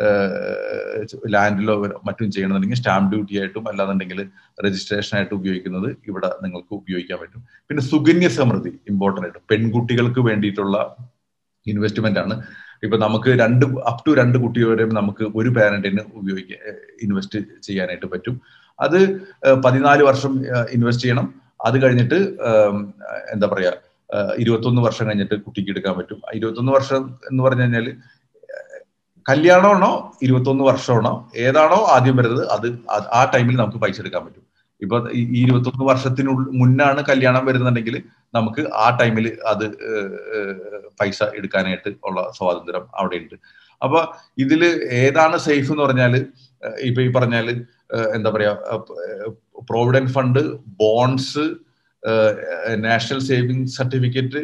ലാൻഡിലോ മറ്റും ചെയ്യണമെന്നുണ്ടെങ്കിൽ സ്റ്റാമ്പ് ഡ്യൂട്ടി ആയിട്ടും അല്ലാന്നുണ്ടെങ്കിൽ രജിസ്ട്രേഷൻ ആയിട്ട് ഉപയോഗിക്കുന്നത് ഇവിടെ നിങ്ങൾക്ക് ഉപയോഗിക്കാൻ പറ്റും. പിന്നെ സുകന്യ സമൃദ്ധി ഇമ്പോർട്ടൻ്റ് ആയിട്ട് പെൺകുട്ടികൾക്ക് വേണ്ടിയിട്ടുള്ള ഇൻവെസ്റ്റ്മെന്റ് ആണ്. ഇപ്പൊ നമുക്ക് അപ് ടു 2 കുട്ടി വരെയും നമുക്ക് ഒരു പാരന്റിന് ഇൻവെസ്റ്റ് ചെയ്യാനായിട്ട് പറ്റും. അത് 14 വർഷം ഇൻവെസ്റ്റ് ചെയ്യണം. അത് കഴിഞ്ഞിട്ട് എന്താ പറയാ 21 വർഷം കഴിഞ്ഞിട്ട് കുട്ടിക്ക് എടുക്കാൻ പറ്റും. 21 വർഷം എന്ന് പറഞ്ഞു കഴിഞ്ഞാൽ കല്യാണമാണോ 21 വർഷമാണോ ഏതാണോ ആദ്യം വരുന്നത് അത് ആ ടൈമിൽ നമുക്ക് പൈസ എടുക്കാൻ പറ്റും. ഇപ്പൊ ഈ 21 വർഷത്തിനുള്ളിൽ മുന്നാണ് കല്യാണം വരുന്നുണ്ടെങ്കിൽ നമുക്ക് ആ ടൈമിൽ അത് പൈസ എടുക്കാനായിട്ട് ഉള്ള സ്വാതന്ത്ര്യം അവിടെ ഉണ്ട്. അപ്പൊ ഇതില് ഏതാണ് സേഫ് എന്ന് പറഞ്ഞാല് ഇപ്പൊ ഈ പറഞ്ഞാല് എന്താ പറയാ provident fund, bonds, national saving certificate,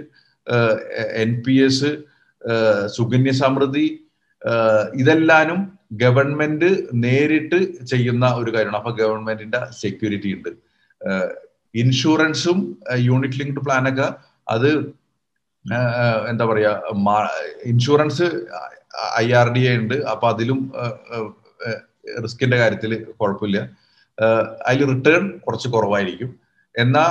NPS, Sukanya Samriddhi, ഇതെല്ലാനും ഗവൺമെന്റ് നേരിട്ട് ചെയ്യുന്ന ഒരു കാര്യമാണ്. അപ്പൊ ഗവൺമെന്റിന്റെ സെക്യൂരിറ്റി ഉണ്ട്. ഇൻഷുറൻസും യൂണിറ്റ് ലിങ്ക്ഡ് പ്ലാനൊക്കെ അത് എന്താ പറയാ ഇൻഷുറൻസ് IRDA ഉണ്ട്. അപ്പൊ അതിലും റിസ്കിന്റെ കാര്യത്തിൽ കുഴപ്പമില്ല. അതിൽ റിട്ടേൺ കുറച്ച് കുറവായിരിക്കും. എന്നാൽ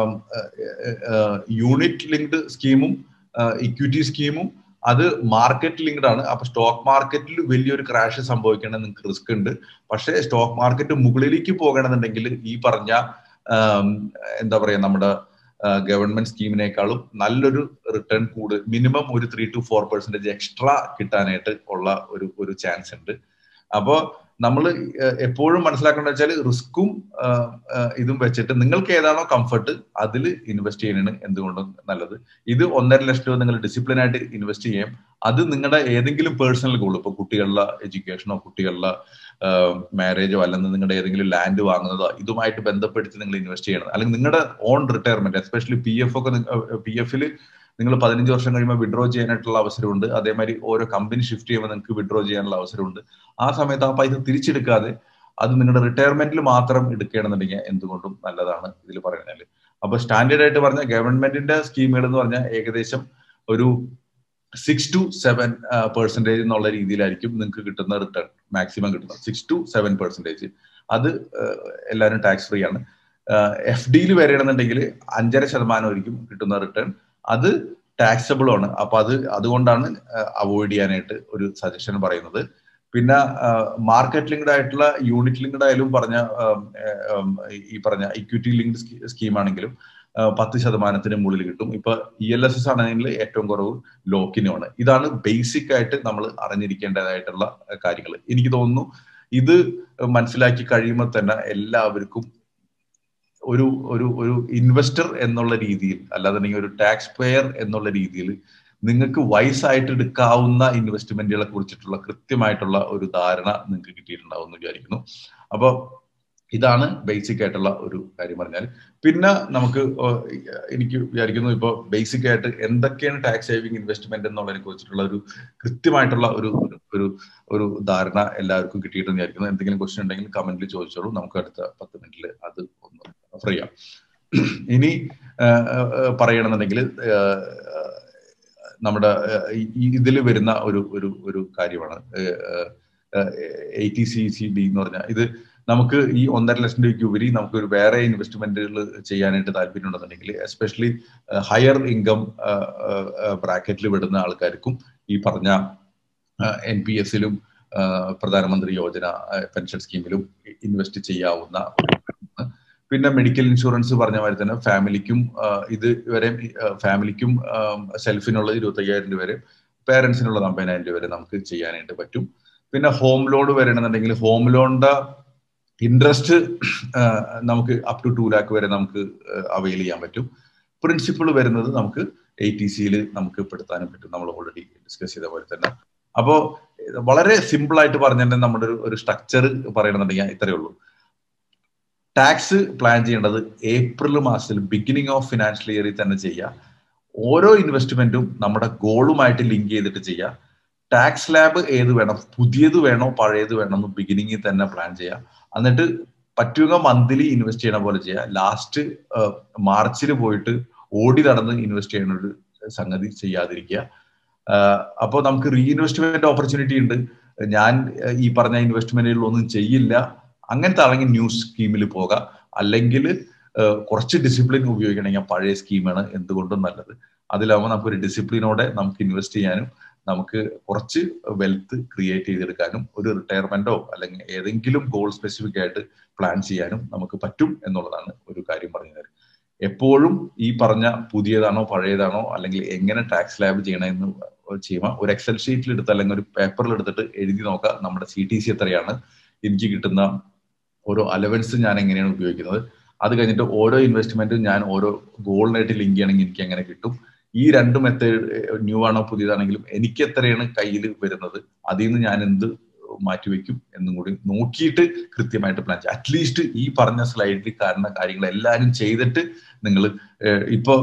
യൂണിറ്റ് ലിങ്ക്ഡ് സ്കീമും ഇക്വിറ്റി സ്കീമും അത് മാർക്കറ്റ് ലിങ്ക്ഡ് ആണ്. അപ്പൊ സ്റ്റോക്ക് മാർക്കറ്റിൽ വലിയൊരു ക്രാഷ് സംഭവിക്കണമെങ്കിൽ നിങ്ങൾക്ക് റിസ്ക് ഉണ്ട്. പക്ഷേ സ്റ്റോക്ക് മാർക്കറ്റ് മുകളിലേക്ക് പോകണമെന്നുണ്ടെങ്കിൽ ഈ പറഞ്ഞ എന്താ പറയാ നമ്മുടെ ഗവൺമെന്റ് സ്കീമിനേക്കാളും നല്ലൊരു റിട്ടേൺ മിനിമം ഒരു 3 to 4% എക്സ്ട്രാ കിട്ടാനായിട്ട് ഉള്ള ഒരു ചാൻസ് ഉണ്ട്. അപ്പോ നമ്മൾ എപ്പോഴും മനസ്സിലാക്കേണ്ട വെച്ചാൽ റിസ്ക്കും ഇതും വെച്ചിട്ട് നിങ്ങൾക്ക് ഏതാണോ കംഫർട്ട് അതിൽ ഇൻവെസ്റ്റ് ചെയ്യുന്നതാണ് എന്തുകൊണ്ടും നല്ലത്. ഇത് 1.5 ലക്ഷം രൂപ നിങ്ങൾ ഡിസിപ്ലിൻ ആയിട്ട് ഇൻവെസ്റ്റ് ചെയ്യാം. അത് നിങ്ങളുടെ ഏതെങ്കിലും പേഴ്സണൽ ഗോൾ, ഇപ്പൊ കുട്ടികളുടെ എഡ്യൂക്കേഷനോ കുട്ടികളുടെ മാരേജോ അല്ലെങ്കിൽ നിങ്ങളുടെ ഏതെങ്കിലും ലാൻഡ് വാങ്ങുന്നതോ ഇതുമായിട്ട് ബന്ധപ്പെടുത്തി നിങ്ങൾ ഇൻവെസ്റ്റ് ചെയ്യണം. അല്ലെങ്കിൽ നിങ്ങളുടെ ഓൺ റിട്ടയർമെന്റ്, എസ്പെഷ്യലി PF ഒക്കെ PF-ൽ നിങ്ങൾ 15 വർഷം കഴിയുമ്പോൾ വിഡ്രോ ചെയ്യാനായിട്ടുള്ള അവസരമുണ്ട്. അതേമാതിരി ഓരോ കമ്പനി ഷിഫ്റ്റ് ചെയ്യുമ്പോൾ നിങ്ങൾക്ക് വിഡ്രോ ചെയ്യാനുള്ള അവസരമുണ്ട്. ആ സമയത്ത് ആ പൈസ തിരിച്ചെടുക്കാതെ അത് നിങ്ങളുടെ റിട്ടയർമെന്റിൽ മാത്രം എടുക്കുകയാണെന്നുണ്ടെങ്കിൽ എന്തുകൊണ്ടും നല്ലതാണ് ഇതിൽ പറയുന്നത്. അപ്പൊ സ്റ്റാൻഡേർഡ് ആയിട്ട് പറഞ്ഞ ഗവൺമെന്റിന്റെ സ്കീമുകൾ എന്ന് പറഞ്ഞാൽ ഏകദേശം ഒരു 6 to 7% എന്നുള്ള രീതിയിലായിരിക്കും നിങ്ങൾക്ക് കിട്ടുന്ന റിട്ടേൺ മാക്സിമം കിട്ടുന്നത്. 6 to 7%. അത് എല്ലാവരും ടാക്സ് ഫ്രീ ആണ്. FD-യിൽ വരികയാണെന്നുണ്ടെങ്കിൽ 5.5% ആയിരിക്കും കിട്ടുന്ന റിട്ടേൺ. അത് ടാക്സബിൾ ആണ്. അപ്പൊ അതുകൊണ്ടാണ് അവോയ്ഡ് ചെയ്യാനായിട്ട് ഒരു സജഷൻ പറയുന്നത്. പിന്നെ മാർക്കറ്റ് ലിങ്ക്ഡ് ആയിട്ടുള്ള യൂണിറ്റ് ലിങ്ക്ഡ് ആയാലും ഈ പറഞ്ഞ ഇക്വിറ്റി ലിങ്ക്ഡ് സ്കീം ആണെങ്കിലും 10% മുകളിൽ കിട്ടും. ഇപ്പൊ ELSS ആണെങ്കിൽ ഏറ്റവും കുറവ് ലോക്കിനുമാണ്. ഇതാണ് ബേസിക് ആയിട്ട് നമ്മൾ അറിഞ്ഞിരിക്കേണ്ടതായിട്ടുള്ള കാര്യങ്ങൾ. എനിക്ക് തോന്നുന്നു ഇത് മനസ്സിലാക്കി കഴിയുമ്പോൾ തന്നെ എല്ലാവർക്കും ഒരു ഒരു ഒരു ഇൻവെസ്റ്റർ എന്നുള്ള രീതിയിൽ, അല്ലാതെ ഒരു ടാക്സ് പെയർ എന്നുള്ള രീതിയിൽ നിങ്ങൾക്ക് വൈസായിട്ട് എടുക്കാവുന്ന ഇൻവെസ്റ്റ്മെന്റുകളെ കുറിച്ചിട്ടുള്ള കൃത്യമായിട്ടുള്ള ഒരു ധാരണ നിങ്ങൾക്ക് കിട്ടിയിട്ടുണ്ടാവും എന്ന് വിചാരിക്കുന്നു. അപ്പൊ ഇതാണ് ബേസിക് ആയിട്ടുള്ള ഒരു കാര്യം പറഞ്ഞാൽ. പിന്നെ നമുക്ക് എനിക്ക് വിചാരിക്കുന്നു ഇപ്പൊ ബേസിക് ആയിട്ട് എന്തൊക്കെയാണ് ടാക്സ് സേവിങ് ഇൻവെസ്റ്റ്മെന്റ് എന്നുള്ളതിനെ കുറിച്ചിട്ടുള്ള ഒരു കൃത്യമായിട്ടുള്ള ഒരു ധാരണ എല്ലാവർക്കും കിട്ടിയിട്ടെന്ന് വിചാരിക്കുന്നു. എന്തെങ്കിലും ക്വസ്റ്റ്യൻ ഉണ്ടെങ്കിൽ കമന്റിൽ ചോദിച്ചോളൂ. നമുക്ക് അടുത്ത 10 മിനിറ്റിൽ അത് ഒന്ന് റെഫർ ചെയ്യാം. ഇനി പറയണമെന്നുണ്ടെങ്കിൽ നമ്മുടെ ഇതിൽ വരുന്ന ഒരു കാര്യമാണ് ATCCB എന്ന് പറഞ്ഞാൽ, ഇത് നമുക്ക് ഈ 1.5 ലക്ഷം രൂപയ്ക്ക് ഉപരി നമുക്ക് ഒരു വേറെ ഇൻവെസ്റ്റ്മെന്റുകൾ ചെയ്യാനായിട്ട് താല്പര്യമുണ്ടെന്നുണ്ടെങ്കിൽ, എസ്പെഷ്യലി ഹയർ ഇൻകം ബ്രാക്കറ്റിൽ വിടുന്ന ആൾക്കാർക്കും ഈ പറഞ്ഞ NPS-ലും പ്രധാനമന്ത്രി യോജന പെൻഷൻ സ്കീമിലും ഇൻവെസ്റ്റ് ചെയ്യാവുന്ന. പിന്നെ മെഡിക്കൽ ഇൻഷുറൻസ് പറഞ്ഞ മാതിരി തന്നെ ഫാമിലിക്കും സെൽഫിനുള്ള 25,000 രൂപ വരെ, പേരൻസിനുള്ള 50,000 രൂപ വരെ നമുക്ക് ചെയ്യാനായിട്ട് പറ്റും. പിന്നെ ഹോം ലോൺ വരണമെന്നുണ്ടെങ്കിൽ ഹോം ലോണിന്റെ ഇൻട്രസ്റ്റ് നമുക്ക് അപ് ടു 2 lakh വരെ നമുക്ക് അവൈൽ ചെയ്യാൻ പറ്റും. പ്രിൻസിപ്പിൾ വരുന്നത് നമുക്ക് ATC-യിൽ നമുക്ക് പെടുത്താനും പറ്റും, നമ്മൾ ഓൾറെഡി ഡിസ്കസ് ചെയ്ത പോലെ തന്നെ. അപ്പോൾ വളരെ സിമ്പിൾ ആയിട്ട് പറഞ്ഞാൽ നമ്മുടെ ഒരു സ്ട്രക്ചർ പറയണമെന്നുണ്ടെങ്കിൽ ഇത്രയേ ഉള്ളൂ. ടാക്സ് പ്ലാൻ ചെയ്യേണ്ടത് ഏപ്രിൽ മാസത്തിൽ ബിഗിനിങ് ഓഫ് ഫിനാൻഷ്യൽ ഇയറിൽ തന്നെ ചെയ്യുക. ഓരോ ഇൻവെസ്റ്റ്മെന്റും നമ്മുടെ ഗോളുമായിട്ട് ലിങ്ക് ചെയ്തിട്ട് ചെയ്യുക. ടാക്സ് സ്ലാബ് ഏത് വേണം, പുതിയത് വേണോ പഴയത് വേണോ എന്ന് ബിഗിനിങ്ങിൽ തന്നെ പ്ലാൻ ചെയ്യുക. എന്നിട്ട് പറ്റുക മന്ത്ലി ഇൻവെസ്റ്റ് ചെയ്യണ പോലെ ചെയ്യുക. ലാസ്റ്റ് മാർച്ചിൽ പോയിട്ട് ഓടി നടന്ന് ഇൻവെസ്റ്റ് ചെയ്യുന്ന ഒരു സംഗതി ചെയ്യാതിരിക്കുക. അപ്പോൾ നമുക്ക് റീഇൻവെസ്റ്റ്മെന്റ് ഓപ്പർച്യൂണിറ്റി ഉണ്ട്. ഞാൻ ഈ പറഞ്ഞ ഇൻവെസ്റ്റ്മെന്റുകളൊന്നും ചെയ്യില്ല, അങ്ങനത്തെ ആണെങ്കിൽ ന്യൂ സ്കീമിൽ പോകാം. അല്ലെങ്കിൽ കുറച്ച് ഡിസിപ്ലിൻ ഉപയോഗിക്കണമെങ്കിൽ പഴയ സ്കീമാണ് എന്തുകൊണ്ടും നല്ലത്. അതിലാവുമ്പോൾ നമുക്കൊരു ഡിസിപ്ലിനോടെ നമുക്ക് ഇൻവെസ്റ്റ് ചെയ്യാനും നമുക്ക് കുറച്ച് വെൽത്ത് ക്രിയേറ്റ് ചെയ്തെടുക്കാനും ഒരു റിട്ടയർമെന്റോ അല്ലെങ്കിൽ ഏതെങ്കിലും ഗോൾ സ്പെസിഫിക് ആയിട്ട് പ്ലാൻ ചെയ്യാനും നമുക്ക് പറ്റും എന്നുള്ളതാണ് ഒരു കാര്യം പറഞ്ഞത്. എപ്പോഴും ഈ പറഞ്ഞ പുതിയതാണോ പഴയതാണോ അല്ലെങ്കിൽ എങ്ങനെ ടാക്സ് സ്ലാബ് ചെയ്യണമെന്ന് ചെയ്യുമ്പോൾ ഒരു എക്സൽ ഷീറ്റിൽ എടുത്ത് അല്ലെങ്കിൽ ഒരു പേപ്പറിൽ എടുത്തിട്ട് എഴുതി നോക്കുക. നമ്മുടെ CTC എത്രയാണ്, എനിക്ക് കിട്ടുന്ന ഓരോ അലവൻസ് ഞാൻ എങ്ങനെയാണ് ഉപയോഗിക്കുന്നത്, അത് കഴിഞ്ഞിട്ട് ഓരോ ഇൻവെസ്റ്റ്മെന്റും ഞാൻ ഓരോ ഗോളിനായിട്ട് ലിങ്ക് ചെയ്യണമെങ്കിൽ എനിക്ക് എങ്ങനെ കിട്ടും, ഈ 2 മെത്തേഡ് ന്യൂ ആണോ പുതിയതാണെങ്കിലും എനിക്ക് എത്രയാണ് കയ്യിൽ വരുന്നത്, അതിൽ നിന്ന് ഞാൻ എന്ത് മാറ്റിവെക്കും എന്നും കൂടി നോക്കിയിട്ട് കൃത്യമായിട്ട് പ്ലാൻ ചെയ്യുക. അറ്റ്ലീസ്റ്റ് ഈ പറഞ്ഞ സ്ലൈഡിൽ കാണുന്ന കാര്യങ്ങൾ എല്ലാവരും ചെയ്തിട്ട് നിങ്ങൾ ഇപ്പോ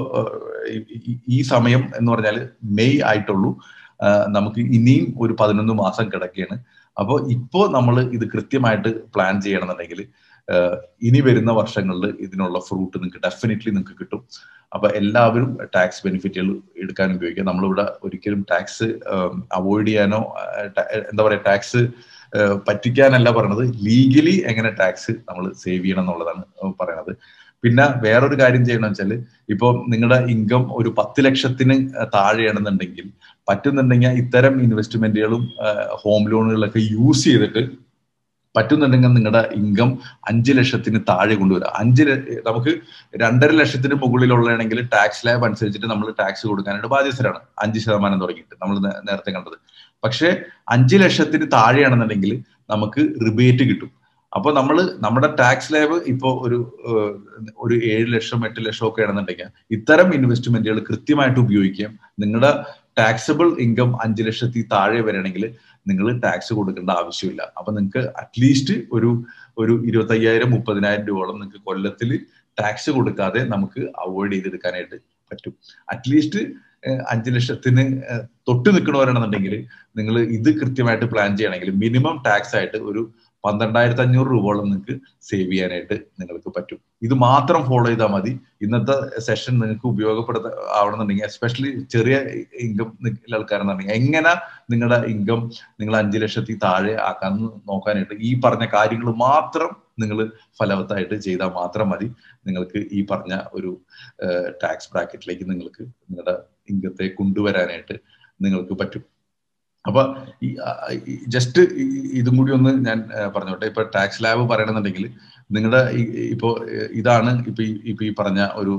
ഈ സമയം എന്ന് പറഞ്ഞാൽ മെയ് ആയിട്ടുള്ളൂ, നമുക്ക് ഇനിയും ഒരു 11 മാസം കിടക്കുകയാണ്. അപ്പോൾ ഇപ്പോൾ നമ്മൾ ഇത് കൃത്യമായിട്ട് പ്ലാൻ ചെയ്യണമെന്നുണ്ടെങ്കിൽ ഇനി വരുന്ന വർഷങ്ങളിൽ ഇതിനുള്ള ഫ്രൂട്ട് നിങ്ങൾക്ക് ഡെഫിനറ്റ്ലി നിങ്ങൾക്ക് കിട്ടും. അപ്പൊ എല്ലാവരും ടാക്സ് ബെനിഫിറ്റുകൾ എടുക്കാൻ ഉപയോഗിക്കുക. നമ്മളിവിടെ ഒരിക്കലും ടാക്സ് അവോയ്ഡ് ചെയ്യാനോ എന്താ പറയുക ടാക്സ് പറ്റിക്കാനല്ല പറയണത്, ലീഗലി എങ്ങനെ ടാക്സ് നമ്മൾ സേവ് ചെയ്യണം എന്നുള്ളതാണ് പറയണത്. പിന്നെ വേറൊരു കാര്യം ചെയ്യണമെന്ന് വെച്ചാൽ, ഇപ്പോൾ നിങ്ങളുടെ ഇൻകം ഒരു 10 ലക്ഷത്തിന് താഴെയാണെന്നുണ്ടെങ്കിൽ പറ്റുന്നുണ്ടെങ്കിൽ ഇത്തരം ഇൻവെസ്റ്റ്മെന്റുകളും ഹോം ലോണുകളൊക്കെ യൂസ് ചെയ്തിട്ട് പറ്റുന്നുണ്ടെങ്കിൽ നിങ്ങളുടെ ഇൻകം 5 ലക്ഷത്തിന് താഴെ കൊണ്ടുവരാം. നമുക്ക് 2.5 ലക്ഷത്തിന് മുകളിലുള്ളതാണെങ്കിൽ ടാക്സ് സ്ലാബ് അനുസരിച്ചിട്ട് നമ്മൾ ടാക്സ് കൊടുക്കാനായിട്ട് ബാധ്യസ്ഥരാണ്, 5% തുടങ്ങിയിട്ട് നമ്മൾ നേരത്തെ കണ്ടത്. പക്ഷെ 5 ലക്ഷത്തിന് താഴെയാണെന്നുണ്ടെങ്കിൽ നമുക്ക് റിബേറ്റ് കിട്ടും. അപ്പൊ നമ്മുടെ ടാക്സ് സ്ലാബ് ഇപ്പോൾ ഒരു 7 ലക്ഷം 8 ലക്ഷം ഒക്കെ ആണെന്നുണ്ടെങ്കിൽ ഇത്തരം ഇൻവെസ്റ്റ്മെന്റുകൾ കൃത്യമായിട്ട് ഉപയോഗിക്കാം. നിങ്ങളുടെ ടാക്സബിൾ ഇൻകം 5 ലക്ഷത്തിൽ താഴെ വരണമെങ്കിൽ നിങ്ങൾ ടാക്സ് കൊടുക്കേണ്ട ആവശ്യമില്ല. അപ്പൊ നിങ്ങൾക്ക് അറ്റ്ലീസ്റ്റ് ഒരു 25,000-30,000 രൂപയോളം നിങ്ങൾക്ക് കൊല്ലത്തിൽ ടാക്സ് കൊടുക്കാതെ നമുക്ക് അവോയ്ഡ് ചെയ്തെടുക്കാനായിട്ട് പറ്റും. അറ്റ്ലീസ്റ്റ് 5 ലക്ഷത്തിന് തൊട്ട് നിൽക്കണവരാണെന്നുണ്ടെങ്കിൽ നിങ്ങൾ ഇത് കൃത്യമായിട്ട് പ്ലാൻ ചെയ്യണമെങ്കിൽ മിനിമം ടാക്സ് ആയിട്ട് ഒരു 12,500 രൂപയോളം നിങ്ങൾക്ക് സേവ് ചെയ്യാനായിട്ട് നിങ്ങൾക്ക് പറ്റും. ഇത് മാത്രം ഫോളോ ചെയ്താൽ മതി. ഇന്നത്തെ സെഷൻ നിങ്ങൾക്ക് ആവണമെന്നുണ്ടെങ്കിൽ, എസ്പെഷ്യലി ചെറിയ ഇൻകം ആൾക്കാരെന്നുണ്ടെങ്കിൽ, എങ്ങനെ നിങ്ങളുടെ ഇൻകം നിങ്ങൾ 5 ലക്ഷത്തിൽ താഴെ ആക്കാൻ നോക്കാനായിട്ട് ഈ പറഞ്ഞ കാര്യങ്ങൾ മാത്രം നിങ്ങൾ ഫലവത്തായിട്ട് ചെയ്താൽ മാത്രം മതി നിങ്ങൾക്ക് ഈ പറഞ്ഞ ഒരു ടാക്സ് ബ്രാക്കറ്റിലേക്ക് നിങ്ങൾക്ക് നിങ്ങളുടെ ഇൻകത്തെ കൊണ്ടുവരാനായിട്ട് നിങ്ങൾക്ക് പറ്റും. അപ്പൊ ജസ്റ്റ് ഇതും കൂടി ഒന്ന് ഞാൻ പറഞ്ഞോട്ടെ. ഇപ്പൊ ടാക്സ് ലാബ് പറയണമെന്നുണ്ടെങ്കിൽ നിങ്ങളുടെ ഇതാണ് ഇപ്പൊ ഈ പറഞ്ഞ ഒരു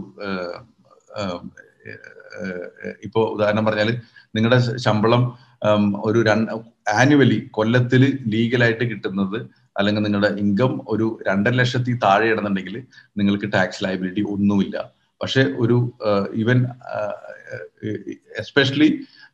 ഇപ്പോ ഉദാഹരണം പറഞ്ഞാൽ നിങ്ങളുടെ ശമ്പളം ഒരു ആനുവലി കൊല്ലത്തിൽ ലീഗലായിട്ട് കിട്ടുന്നത്, അല്ലെങ്കിൽ നിങ്ങളുടെ ഇൻകം ഒരു 2.5 ലക്ഷത്തിൽ താഴെ ഇടുന്നുണ്ടെങ്കിൽ നിങ്ങൾക്ക് ടാക്സ് ലയബിലിറ്റി ഒന്നുമില്ല. പക്ഷെ ഒരു ഈവൻ എസ്പെഷ്യലി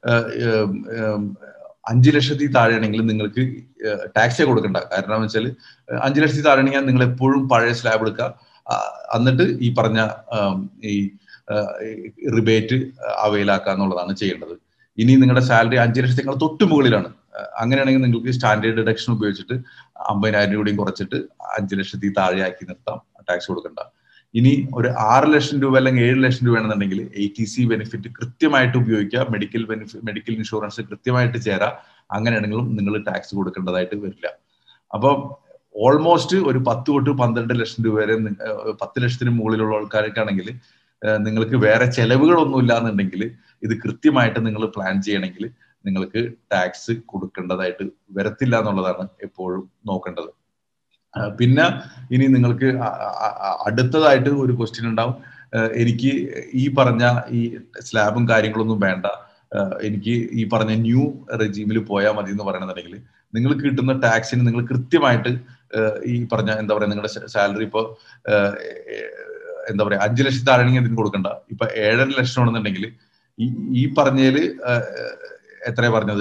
5 ലക്ഷത്തിൽ താഴെയാണെങ്കിൽ നിങ്ങൾക്ക് ടാക്സേ കൊടുക്കണ്ട. കാരണം എന്ന് വെച്ചാൽ 5 ലക്ഷത്തിൽ താഴെയാണെങ്കിൽ നിങ്ങൾ എപ്പോഴും പഴയ സ്ലാബ് എടുക്കുക, എന്നിട്ട് ഈ പറഞ്ഞ ഈ റിബേറ്റ് അവൈലാക്കുക എന്നുള്ളതാണ് ചെയ്യേണ്ടത്. ഇനി നിങ്ങളുടെ സാലറി 5 ലക്ഷത്തേക്കാൾ തൊട്ട് മുകളിലാണ്, അങ്ങനെയാണെങ്കിൽ നിങ്ങൾക്ക് സ്റ്റാൻഡേർഡ് ഡിഡക്ഷൻ ഉപയോഗിച്ചിട്ട് 50,000 രൂപയും കുറച്ചിട്ട് 5 ലക്ഷത്തിൽ താഴെ ആക്കി നിർത്താം, ടാക്സ് കൊടുക്കണ്ട. ഇനി ഒരു 6 ലക്ഷം രൂപ അല്ലെങ്കിൽ 7 ലക്ഷം രൂപ ആണെന്നുണ്ടെങ്കിൽ ATC ബെനിഫിറ്റ് കൃത്യമായിട്ട് ഉപയോഗിക്കുക, മെഡിക്കൽ ഇൻഷുറൻസ് കൃത്യമായിട്ട് ചേരാം. അങ്ങനെയാണെങ്കിലും നിങ്ങൾ ടാക്സ് കൊടുക്കേണ്ടതായിട്ട് വരില്ല. അപ്പൊ ഓൾമോസ്റ്റ് ഒരു 10 തൊട്ട് 12 ലക്ഷം രൂപ വരെ 10 ലക്ഷത്തിന് മുകളിലുള്ള ആൾക്കാർക്കാണെങ്കിൽ നിങ്ങൾക്ക് വേറെ ചെലവുകളൊന്നും ഇല്ല എന്നുണ്ടെങ്കിൽ ഇത് കൃത്യമായിട്ട് നിങ്ങൾ പ്ലാൻ ചെയ്യണമെങ്കിൽ നിങ്ങൾക്ക് ടാക്സ് കൊടുക്കേണ്ടതായിട്ട് വരത്തില്ല എന്നുള്ളതാണ് എപ്പോഴും നോക്കേണ്ടത്. പിന്നെ ഇനി നിങ്ങൾക്ക് അടുത്തതായിട്ട് ഒരു ക്വസ്റ്റ്യൻ ഉണ്ടാവും, എനിക്ക് ഈ പറഞ്ഞ ഈ സ്ലാബും കാര്യങ്ങളൊന്നും വേണ്ട, എനിക്ക് ഈ പറഞ്ഞ ന്യൂ റെജീമിൽ പോയാൽ മതി എന്ന് പറയണമെന്നുണ്ടെങ്കിൽ നിങ്ങൾക്ക് കിട്ടുന്ന ടാക്സിന് നിങ്ങൾ കൃത്യമായിട്ട് ഈ പറഞ്ഞ എന്താ പറയുക, നിങ്ങളുടെ സാലറി ഇപ്പോൾ എന്താ പറയുക 5 ലക്ഷത്തിൽ താഴെയാണെങ്കിൽ ഇതിന് കൊടുക്കണ്ട. ഇപ്പൊ 7.5 ലക്ഷം ആണെന്നുണ്ടെങ്കിൽ ഈ പറഞ്ഞതിൽ എത്രയാ പറഞ്ഞത്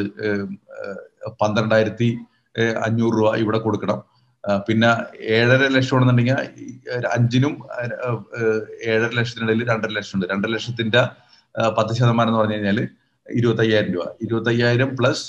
12,500 രൂപ ഇവിടെ കൊടുക്കണം. പിന്നെ 7.5 ലക്ഷം ആണെന്നുണ്ടെങ്കിൽ 5-നും 7.5 ലക്ഷത്തിനിടയിൽ 2.5 ലക്ഷം ഉണ്ട്. 2 ലക്ഷത്തിന്റെ 10% എന്ന് പറഞ്ഞു കഴിഞ്ഞാൽ 25,000 രൂപ. 25,000 പ്ലസ്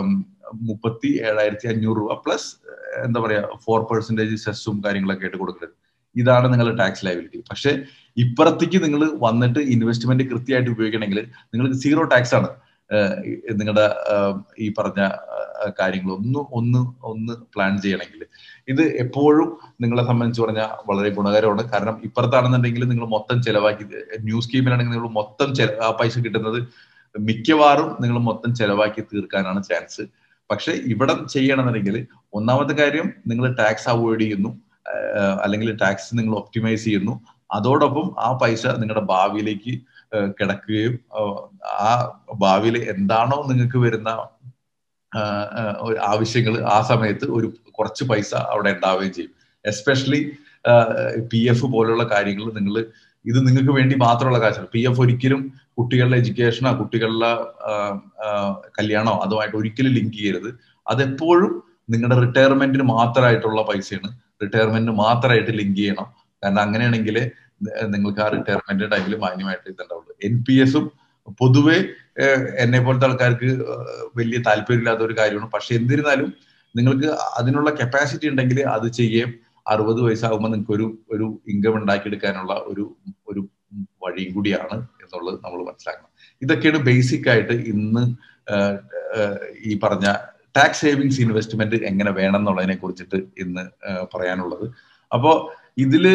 37,500 രൂപ പ്ലസ് എന്താ പറയാ 4% സെസ്സും കാര്യങ്ങളൊക്കെ ആയിട്ട് കൊടുക്കുന്നത്. ഇതാണ് നിങ്ങളുടെ ടാക്സ് ലയബിലിറ്റി. പക്ഷെ ഇപ്പുറത്തേക്ക് നിങ്ങൾ വന്നിട്ട് ഇൻവെസ്റ്റ്മെന്റ് കൃത്യമായിട്ട് ഉപയോഗിക്കണമെങ്കിൽ നിങ്ങൾക്ക് 0 ടാക്സ് ആണ്. നിങ്ങളുടെ ഈ പറഞ്ഞ കാര്യങ്ങൾ ഒന്ന് പ്ലാൻ ചെയ്യണമെങ്കിൽ ഇത് എപ്പോഴും നിങ്ങളെ സംബന്ധിച്ച് പറഞ്ഞാൽ വളരെ ഗുണകരമാണ്. കാരണം ഇപ്പുറത്താണെന്നുണ്ടെങ്കിൽ നിങ്ങൾ മൊത്തം ചെലവാക്കി, ന്യൂ സ്കീമിലാണെങ്കിൽ നിങ്ങൾ മൊത്തം ആ പൈസ കിട്ടുന്നത് മിക്കവാറും നിങ്ങൾ മൊത്തം ചെലവാക്കി തീർക്കാനാണ് ചാൻസ്. പക്ഷെ ഇവിടെ ചെയ്യണമെന്നുണ്ടെങ്കിൽ ഒന്നാമത്തെ കാര്യം നിങ്ങൾ ടാക്സ് അവോയ്ഡ് ചെയ്യുന്നു, അല്ലെങ്കിൽ ടാക്സ് നിങ്ങൾ ഒപ്റ്റിമൈസ് ചെയ്യുന്നു. അതോടൊപ്പം ആ പൈസ നിങ്ങളുടെ ഭാവിയിലേക്ക് കിടക്കുകയും ആ ഭാവിയിൽ എന്താണോ നിങ്ങൾക്ക് വരുന്ന ആവശ്യങ്ങൾ ആ സമയത്ത് ഒരു കുറച്ച് പൈസ അവിടെ ഉണ്ടാവുകയും ചെയ്യും. എസ്പെഷ്യലി PF പോലുള്ള കാര്യങ്ങൾ ഇത് നിങ്ങൾക്ക് വേണ്ടി മാത്രമുള്ള കാശാണ്. PF ഒരിക്കലും കുട്ടികളുടെ എഡ്യൂക്കേഷനോ കുട്ടികളുടെ കല്യാണമോ അതുമായിട്ട് ഒരിക്കലും ലിങ്ക് ചെയ്യരുത്. അതെപ്പോഴും നിങ്ങളുടെ റിട്ടയർമെന്റിന് മാത്രമായിട്ടുള്ള പൈസയാണ്. റിട്ടയർമെന്റിന് മാത്രമായിട്ട് ലിങ്ക് ചെയ്യണം. കാരണം അങ്ങനെയാണെങ്കിൽ നിങ്ങൾക്ക് ആ റിട്ടയർമെന്റ് ടൈമിൽ മാന്യമായിട്ട് ഇതുണ്ടാവുള്ളൂ. NPS-ഉം പൊതുവെ എന്നെ പോലത്തെ ആൾക്കാർക്ക് വലിയ താല്പര്യമില്ലാത്ത ഒരു കാര്യമാണ്. പക്ഷെ എന്നിരുന്നാലും നിങ്ങൾക്ക് അതിനുള്ള കപ്പാസിറ്റി ഉണ്ടെങ്കിൽ അത് ചെയ്യാം. 60 വയസ്സാകുമ്പോൾ നിങ്ങൾക്ക് ഒരു ഇൻകം ഉണ്ടാക്കിയെടുക്കാനുള്ള ഒരു വഴിയും കൂടിയാണ് എന്നുള്ളത് നമ്മൾ മനസ്സിലാക്കണം. ഇതൊക്കെയാണ് ബേസിക് ആയിട്ട് ഇന്ന് ഈ പറഞ്ഞ ടാക്സ് സേവിങ്സ് ഇൻവെസ്റ്റ്മെന്റ് എങ്ങനെ വേണം എന്നുള്ളതിനെ കുറിച്ചിട്ട് ഇന്ന് പറയാനുള്ളത്. അപ്പോ ഇതില്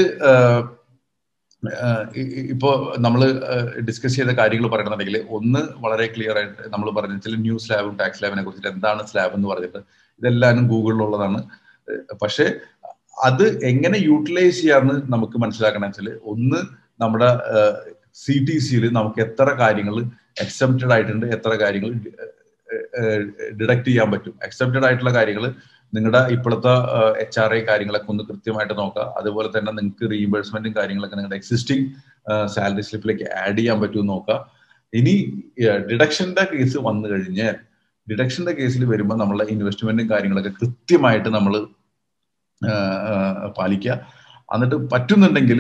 ഇപ്പോ നമ്മൾ ഡിസ്കസ് ചെയ്ത കാര്യങ്ങൾ പറയണമെന്നുണ്ടെങ്കിൽ ഒന്ന് വളരെ ക്ലിയർ ആയിട്ട് നമ്മൾ പറഞ്ഞ വെച്ചാൽ ന്യൂ സ്ലാബും ടാക്സ് സ്ലാബിനെ കുറിച്ചിട്ട് എന്താണ് സ്ലാബ് എന്ന് പറഞ്ഞിട്ട് ഇതെല്ലാവരും ഗൂഗിളിലുള്ളതാണ്. പക്ഷെ അത് എങ്ങനെ യൂട്ടിലൈസ് ചെയ്യാന്ന് നമുക്ക് മനസ്സിലാക്കണം വെച്ചാൽ ഒന്ന് നമ്മുടെ CTC-യിൽ നമുക്ക് എത്ര കാര്യങ്ങൾ എക്സെപ്റ്റഡ് ആയിട്ടുണ്ട്, എത്ര കാര്യങ്ങൾ ഡിഡക്ട് ചെയ്യാൻ പറ്റും. എക്സെപ്റ്റഡ് ആയിട്ടുള്ള കാര്യങ്ങൾ നിങ്ങളുടെ ഇപ്പോഴത്തെ HRA കാര്യങ്ങളൊക്കെ ഒന്ന് കൃത്യമായിട്ട് നോക്കുക. അതുപോലെ തന്നെ നിങ്ങൾക്ക് റീഇംബേഴ്സ്മെന്റും കാര്യങ്ങളൊക്കെ നിങ്ങളുടെ എക്സിസ്റ്റിംഗ് സാലറി സ്ലിപ്പിലേക്ക് ആഡ് ചെയ്യാൻ പറ്റുമെന്ന് നോക്കുക. ഇനി ഡിഡക്ഷന്റെ കേസ് വന്നു കഴിഞ്ഞാൽ ഡിഡക്ഷന്റെ കേസിൽ വരുമ്പോൾ നമ്മളെ ഇൻവെസ്റ്റ്മെന്റും കാര്യങ്ങളൊക്കെ കൃത്യമായിട്ട് നമ്മൾ പാലിക്കുക. എന്നിട്ട് പറ്റുന്നുണ്ടെങ്കിൽ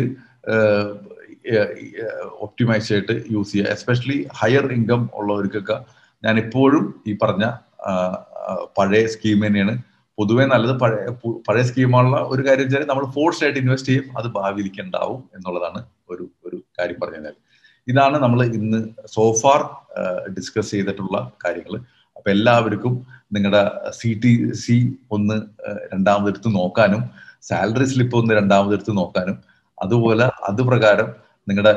ഒപ്റ്റിമൈസ് ആയിട്ട് യൂസ് ചെയ്യുക. എസ്പെഷ്യലി ഹയർ ഇൻകം ഉള്ളവർക്കൊക്കെ ഞാൻ ഇപ്പോഴും ഈ പറഞ്ഞ പഴയ സ്കീം തന്നെയാണ് പൊതുവെ നല്ലത് പഴയ സ്കീമുള്ള ഒരു കാര്യം വെച്ചാൽ നമ്മൾ ഫോഴ്സ്ഡ് ആയിട്ട് ഇൻവെസ്റ്റ് ചെയ്യും, അത് ഭാവിയിലേക്ക് ഉണ്ടാവും എന്നുള്ളതാണ് ഒരു കാര്യം പറഞ്ഞു കഴിഞ്ഞാൽ. ഇതാണ് നമ്മൾ ഇന്ന് സോഫാർ ഡിസ്കസ് ചെയ്തിട്ടുള്ള കാര്യങ്ങൾ. അപ്പൊ എല്ലാവർക്കും നിങ്ങളുടെ CTC ഒന്ന് രണ്ടാമതെടുത്ത് നോക്കാനും സാലറി സ്ലിപ്പ് ഒന്ന് രണ്ടാമതെടുത്ത് നോക്കാനും അതുപോലെ അതുപ്രകാരം നിങ്ങളുടെ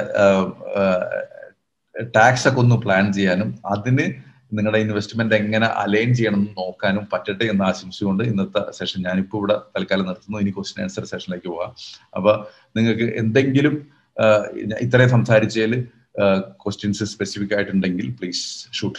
ടാക്സ് ഒക്കെ ഒന്ന് പ്ലാൻ ചെയ്യാനും അതിന് നിങ്ങളുടെ ഇൻവെസ്റ്റ്മെന്റ് എങ്ങനെ അലൈൻ ചെയ്യണം എന്ന് നോക്കാനും പറ്റട്ടെ എന്ന് ആശംസിച്ചുകൊണ്ട് ഇന്നത്തെ സെഷൻ ഞാനിപ്പോൾ ഇവിടെ തൽക്കാലം നിർത്തുന്നു. ഇനി ക്വസ്റ്റ്യൻ ആൻസർ സെഷനിലേക്ക് പോകാം. അപ്പൊ നിങ്ങൾക്ക് എന്തെങ്കിലും ഇത്രയും സംസാരിച്ചതിൽ ക്വസ്റ്റ്യൻസ് സ്പെസിഫിക് ആയിട്ടുണ്ടെങ്കിൽ പ്ലീസ് ഷൂട്ട്.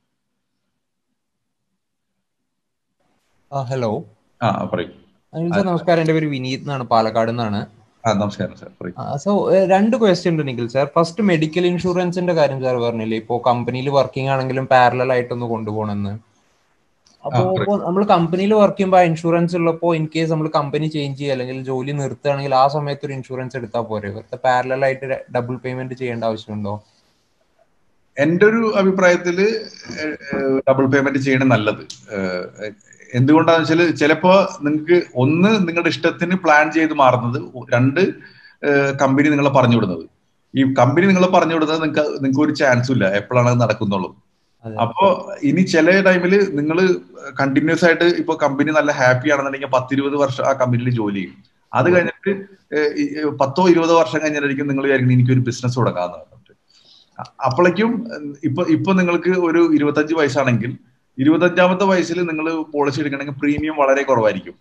ഹലോ.
പറയൂ.
നമസ്കാരം, എന്റെ പേര് വിനീത് എന്നാണ്, പാലക്കാട് നിന്നാണ്.
നമസ്കാരം സാർ.
സോ 2 ക്വസ്റ്റ്യൻ ഉണ്ട് നിഖിൽ സാർ. ഫസ്റ്റ്, മെഡിക്കൽ ഇൻഷുറൻസിന്റെ കാര്യം സാർ പറഞ്ഞില്ലേ, ഇപ്പോ കമ്പനിയിൽ വർക്കിംഗ് ആണെങ്കിലും പാരലൽ ആയിട്ടൊന്ന് കൊണ്ടുപോകണമെന്ന്. അപ്പോൾ നമ്മൾ കമ്പനിയിൽ വർക്ക് ചെയ്യുമ്പോൾ ഇൻഷുറൻസ് ഉള്ളപ്പോൾ ഇൻ കേസ് നമ്മൾ കമ്പനി ചേഞ്ച് ചെയ്യുക അല്ലെങ്കിൽ ജോലി നിർത്തുകയാണെങ്കിൽ ആ സമയത്ത് ഒരു ഇൻഷുറൻസ് എടുത്താൽ പോരെ? പാരലൽ ആയിട്ട് ഡബിൾ പേയ്മെന്റ് ചെയ്യേണ്ട ആവശ്യമുണ്ടോ?
എന്റെ ഒരു അഭിപ്രായത്തില് ഡബിൾ പേയ്മെന്റ് ചെയ്യണത് നല്ലത്. എന്തുകൊണ്ടാന്ന് വെച്ചാൽ ചിലപ്പോ നിങ്ങൾക്ക് ഒന്ന് നിങ്ങളുടെ ഇഷ്ടത്തിന് പ്ലാൻ ചെയ്ത് മാറുന്നത്, 2 കമ്പനി നിങ്ങളെ പറഞ്ഞു വിടുന്നത്. ഈ കമ്പനി നിങ്ങളെ പറഞ്ഞു വിടുന്നത് നിങ്ങൾക്ക് ഒരു ചാൻസും ഇല്ല എപ്പോഴാണ് അത് നടക്കുന്നുള്ളൂ. അപ്പോ ഇനി ചില ടൈമില് നിങ്ങൾ കണ്ടിന്യൂസ് ആയിട്ട് ഇപ്പൊ കമ്പനി നല്ല ഹാപ്പി ആണെന്നുണ്ടെങ്കിൽ 10-20 വർഷം ആ കമ്പനിയിൽ ജോലി ചെയ്യും. അത് കഴിഞ്ഞിട്ട് 10-20 വർഷം കഴിഞ്ഞിട്ടായിരിക്കും നിങ്ങൾ വിചാരിക്കുന്നത് എനിക്കൊരു ബിസിനസ് തുടങ്ങാന്ന് പറഞ്ഞിട്ട്. അപ്പോഴേക്കും ഇപ്പൊ നിങ്ങൾക്ക് ഒരു 25 വയസ്സാണെങ്കിൽ 25ാമത്തെ വയസ്സിൽ നിങ്ങൾ പോളിസി എടുക്കണമെങ്കിൽ പ്രീമിയം വളരെ കുറവായിരിക്കും.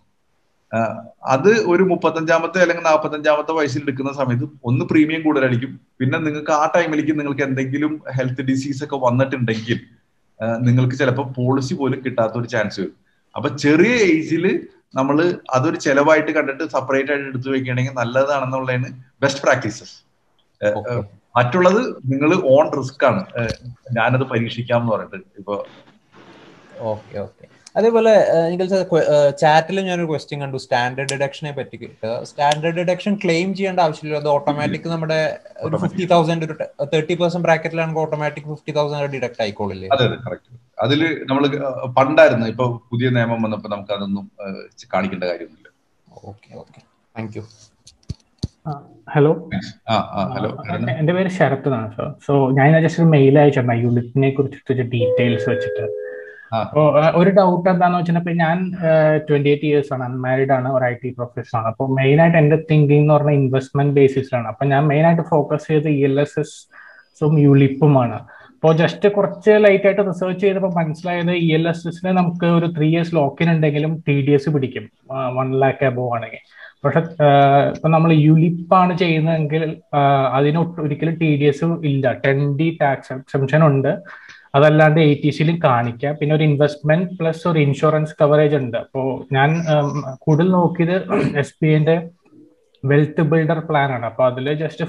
അത് ഒരു 35ാമത്തെ അല്ലെങ്കിൽ 45ാമത്തെ വയസ്സിൽ എടുക്കുന്ന സമയത്ത് ഒന്ന് പ്രീമിയം കൂടുതലായിരിക്കും. പിന്നെ നിങ്ങൾക്ക് ആ ടൈമിലേക്ക് നിങ്ങൾക്ക് എന്തെങ്കിലും ഹെൽത്ത് ഡിസീസ് ഒക്കെ വന്നിട്ടുണ്ടെങ്കിൽ നിങ്ങൾക്ക് ചിലപ്പോൾ പോളിസി പോലും കിട്ടാത്ത ഒരു ചാൻസ് വരും. അപ്പൊ ചെറിയ ഏജിൽ നമ്മൾ അതൊരു ചെലവായിട്ട് കണ്ടിട്ട് സെപ്പറേറ്റ് ആയിട്ട് എടുത്തു വെക്കുകയാണെങ്കിൽ നല്ലതാണെന്നുള്ളതാണ് ബെസ്റ്റ് പ്രാക്ടീസസ്. മറ്റുള്ളത് നിങ്ങൾ ഓൺ റിസ്ക് ആണ്, ഞാനത് പരീക്ഷിക്കാം എന്ന് പറഞ്ഞിട്ട് ഇപ്പൊ.
ഓക്കെ. അതേപോലെ ചാറ്റിൽ ഞാനൊരു ക്വസ്റ്റ്യൻ കണ്ടു സ്റ്റാൻഡേർഡ് ഡിഡക്ഷനെ പറ്റി. സ്റ്റാൻഡേർഡ് ഡിഡക്ഷൻ ക്ലെയിം ചെയ്യേണ്ട ആവശ്യമില്ല, അത് ഓട്ടോമാറ്റിക് നമ്മുടെ ഒരു 50,000 ഒരു 30% ബ്രാക്കറ്റിലാണെങ്കിൽ ഓട്ടോമാറ്റിക് 50,000 ഡിഡക്ട് ആയിക്കോളില്ലേ?
അതെ, കറക്റ്റ്. അതില് നമ്മൾ പണ്ടായിരുന്നു, ഇപ്പൊ പുതിയ നിയമം വന്നപ്പോ നമുക്ക് അതൊന്നും കാണിക്കേണ്ട കാര്യമൊന്നുമില്ല.
Okay, thank you.
Hello.
Hello,
എന്റെ പേര് ശരത് എന്നാണ് സാർ. സോ ഞാൻ ജസ്റ്റ് ഒരു മെയിൽ അയച്ചിട്ടുണ്ട് യൂണിറ്റിനെ കുറിച്ചിട്ട് ഡീറ്റെയിൽസ് വെച്ചിട്ട്. അപ്പോ ഒരു ഡൗട്ട് എന്താന്ന് വെച്ചിട്ടുണ്ടെങ്കിൽ ഞാൻ 28 years ആണ്, അൺമാരീഡ് ആണ്, ഒരു IT പ്രൊഫഷണൽ ആണ്. അപ്പോൾ മെയിൻ ആയിട്ട് എന്റെ തിങ്കിങ് എന്ന് പറഞ്ഞാൽ ഇൻവെസ്റ്റ്മെന്റ് ബേസിസിലാണ്. അപ്പൊ ഞാൻ മെയിൻ ആയിട്ട് ഫോക്കസ് ചെയ്ത് ELSS-ഉം യുലിപ്പുമാണ്. അപ്പോൾ ജസ്റ്റ് കുറച്ച് ലൈറ്റ് ആയിട്ട് റിസർച്ച് ചെയ്തപ്പോൾ മനസ്സിലായത് ELSS-ന് നമുക്ക് ഒരു 3 years ലോക്കിൻ ഉണ്ടെങ്കിലും TDS പിടിക്കും 1 lakh above ആണെങ്കിൽ. പക്ഷെ ഇപ്പൊ നമ്മൾ യുലിപ്പാണ് ചെയ്യുന്നതെങ്കിൽ അതിന് ഒരിക്കലും TDS ഇല്ല. 10D ടാക്സ് എക്സംഷൻ ഉണ്ട്, അതല്ലാണ്ട് ATC-ലും കാണിക്കാം. പിന്നെ ഒരു ഇൻവെസ്റ്റ്മെന്റ് പ്ലസ് ഒരു ഇൻഷുറൻസ് കവറേജ് ഉണ്ട്. അപ്പോൾ ഞാൻ കൂടുതൽ നോക്കിയത് SBIന്റെ വെൽത്ത് ബിൽഡർ പ്ലാൻ ആണ്. അപ്പൊ അതിൽ ജസ്റ്റ്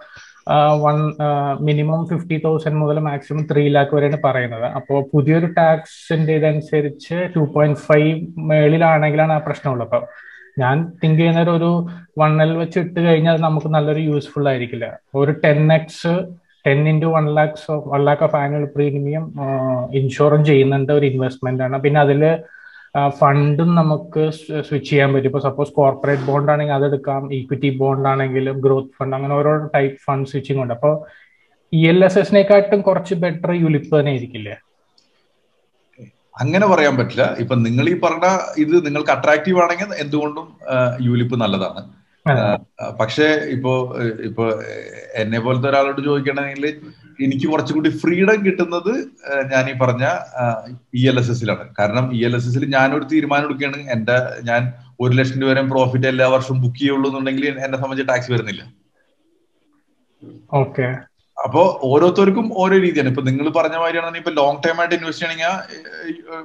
മിനിമം 50,000 മുതൽ മാക്സിമം 3 lakh വരെയാണ് പറയുന്നത്. അപ്പോൾ പുതിയൊരു ടാക്സിന്റെ ഇതനുസരിച്ച് 2.5 മേളിലാണെങ്കിലാണ് ആ പ്രശ്നമുള്ളത്. അപ്പൊ ഞാൻ തിങ്ക് ചെയ്യുന്നത് ഒരു 1L വെച്ച് ഇട്ട് കഴിഞ്ഞാൽ നമുക്ക് നല്ലൊരു യൂസ്ഫുൾ ആയിരിക്കില്ല. ഒരു 10x 10 into 1 lakh of annual premium insurance ചെയ്യുന്നുണ്ട്, ഒരു ഇൻവെസ്റ്റ്മെന്റ് ആണ്. പിന്നെ അതിൽ ഫണ്ടും നമുക്ക് സ്വിച്ച് ചെയ്യാൻ പറ്റും. ഇപ്പോൾ സപ്പോസ് കോർപ്പറേറ്റ് ബോണ്ട് ആണെങ്കിൽ അതെടുക്കാം, ഈക്വിറ്റി ബോണ്ട് ആണെങ്കിലും ഗ്രോത്ത് ഫണ്ട്, അങ്ങനെ ഓരോ ടൈപ്പ് ഫണ്ട് സ്വിച്ചിങ് ഉണ്ട്. അപ്പോൾ ELSS-നേക്കാട്ടും കുറച്ച് ബെറ്റർ യുലിപ്പ് തന്നെ ആയിരിക്കില്ലേ?
അങ്ങനെ പറയാൻ പറ്റില്ല. ഇപ്പൊ നിങ്ങൾ ഈ പറഞ്ഞ ഇത് നിങ്ങൾക്ക് അട്രാക്റ്റീവ് ആണെങ്കിൽ എന്തുകൊണ്ടും യുലിപ്പ് നല്ലതാണ്. പക്ഷേ ഇപ്പൊ എന്നെ പോലത്തെ ഒരാളോട് ചോദിക്കണമെങ്കിൽ എനിക്ക് കുറച്ചുകൂടി ഫ്രീഡം കിട്ടുന്നത് ഞാൻ ഈ പറഞ്ഞ ELSS-ലാണ്. കാരണം ELSS-ൽ ഞാനൊരു തീരുമാനം എടുക്കുകയാണ്, ഞാൻ 1 ലക്ഷം രൂപ വരെ പ്രോഫിറ്റ് എല്ലാ വർഷവും ബുക്ക് ചെയ്യുള്ളൂ എന്നുണ്ടെങ്കിൽ എന്നെ സംബന്ധിച്ച് ടാക്സ് വരുന്നില്ല.
ഓക്കെ.
അപ്പോ ഓരോരുത്തർക്കും ഓരോ രീതിയാണ്. ഇപ്പൊ നിങ്ങൾ പറഞ്ഞ മാതിരിയാണെങ്കിൽ ഇപ്പൊ ലോങ് ടൈം ആയിട്ട് ഇൻവെസ്റ്റ് ചെയ്യണമെങ്കിൽ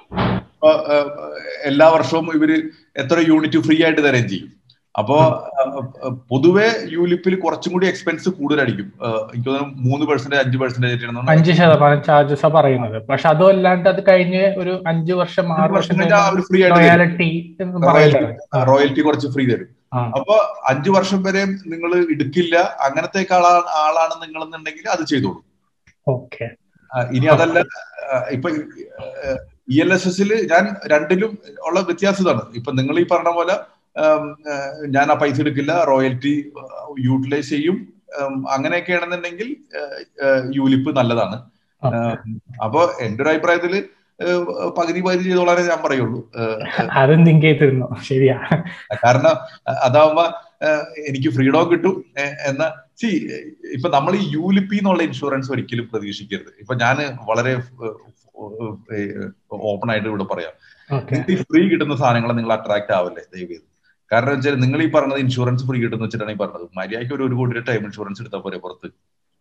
എല്ലാ വർഷവും ഇവര് എത്ര യൂണിറ്റ് ഫ്രീ ആയിട്ട് തരുകയും ചെയ്യും. അപ്പോ പൊതുവെ യുലിപ്പിൽ കുറച്ചും കൂടി എക്സ്പെൻസ് കൂടുതലായിരിക്കും. എനിക്ക് തോന്നുന്നു 3% 5%
5% ചാർജസ് പറയുന്നത്. പക്ഷെ അതും അല്ലാണ്ട് അത് കഴിഞ്ഞ് ഒരു 5 വർഷം 6 വർഷം
ഫ്രീ ആയിട്ട് റോയൽറ്റി കുറച്ച് ഫ്രീ തരും. അപ്പൊ 5 വർഷം വരെ നിങ്ങൾ എടുക്കില്ല, അങ്ങനത്തെ ആളാണ് നിങ്ങൾ എന്നുണ്ടെങ്കിൽ അത് ചെയ്തോളൂ.
ഓക്കെ.
ഇനി അതല്ല, ഇപ്പൊ ELSS ഞാൻ രണ്ടിലും ഉള്ള വ്യത്യാസം ഇതാണ്. ഇപ്പൊ നിങ്ങൾ ഈ പറഞ്ഞ പോലെ ഞാൻ ആ പൈസ എടുക്കില്ല, റോയൽറ്റി യൂട്ടിലൈസ് ചെയ്യും, അങ്ങനെയൊക്കെയാണെന്നുണ്ടെങ്കിൽ യൂലിപ്പ് നല്ലതാണ്. അപ്പൊ എന്റെ ഒരു അഭിപ്രായത്തില് പകുതി ചെയ്തോളാനേ ഞാൻ പറയുള്ളൂ.
അതും തിങ്ക് ചെയ്തിരുന്നു. ശരിയാ.
കാരണം അതാവുമ്പോ എനിക്ക് ഫ്രീഡം കിട്ടും. എന്നാ ഇപ്പൊ നമ്മൾ ഈ യൂലിപ്പി എന്നുള്ള ഇൻഷുറൻസ് ഒരിക്കലും പ്രതീക്ഷിക്കരുത്. ഇപ്പൊ ഞാൻ വളരെ ഓപ്പൺ ആയിട്ട് ഇവിടെ പറയാം, നിങ്ങൾക്ക് ഈ ഫ്രീ കിട്ടുന്ന സാധനങ്ങളെ നിങ്ങൾ അട്രാക്ട് ആവല്ലേ ദയവ് ചെയ്ത്. കാരണം വെച്ചാൽ നിങ്ങൾ ഈ പറഞ്ഞത് ഇൻഷുറൻസ് ഫ്രീ കിട്ടുന്ന വെച്ചിട്ടാണ് ഈ പറഞ്ഞത്. മര്യാദയ്ക്ക് ഒരു കോടി ടൈം ഇൻഷുറൻസ് എടുത്താൽ പോരെ പുറത്ത്.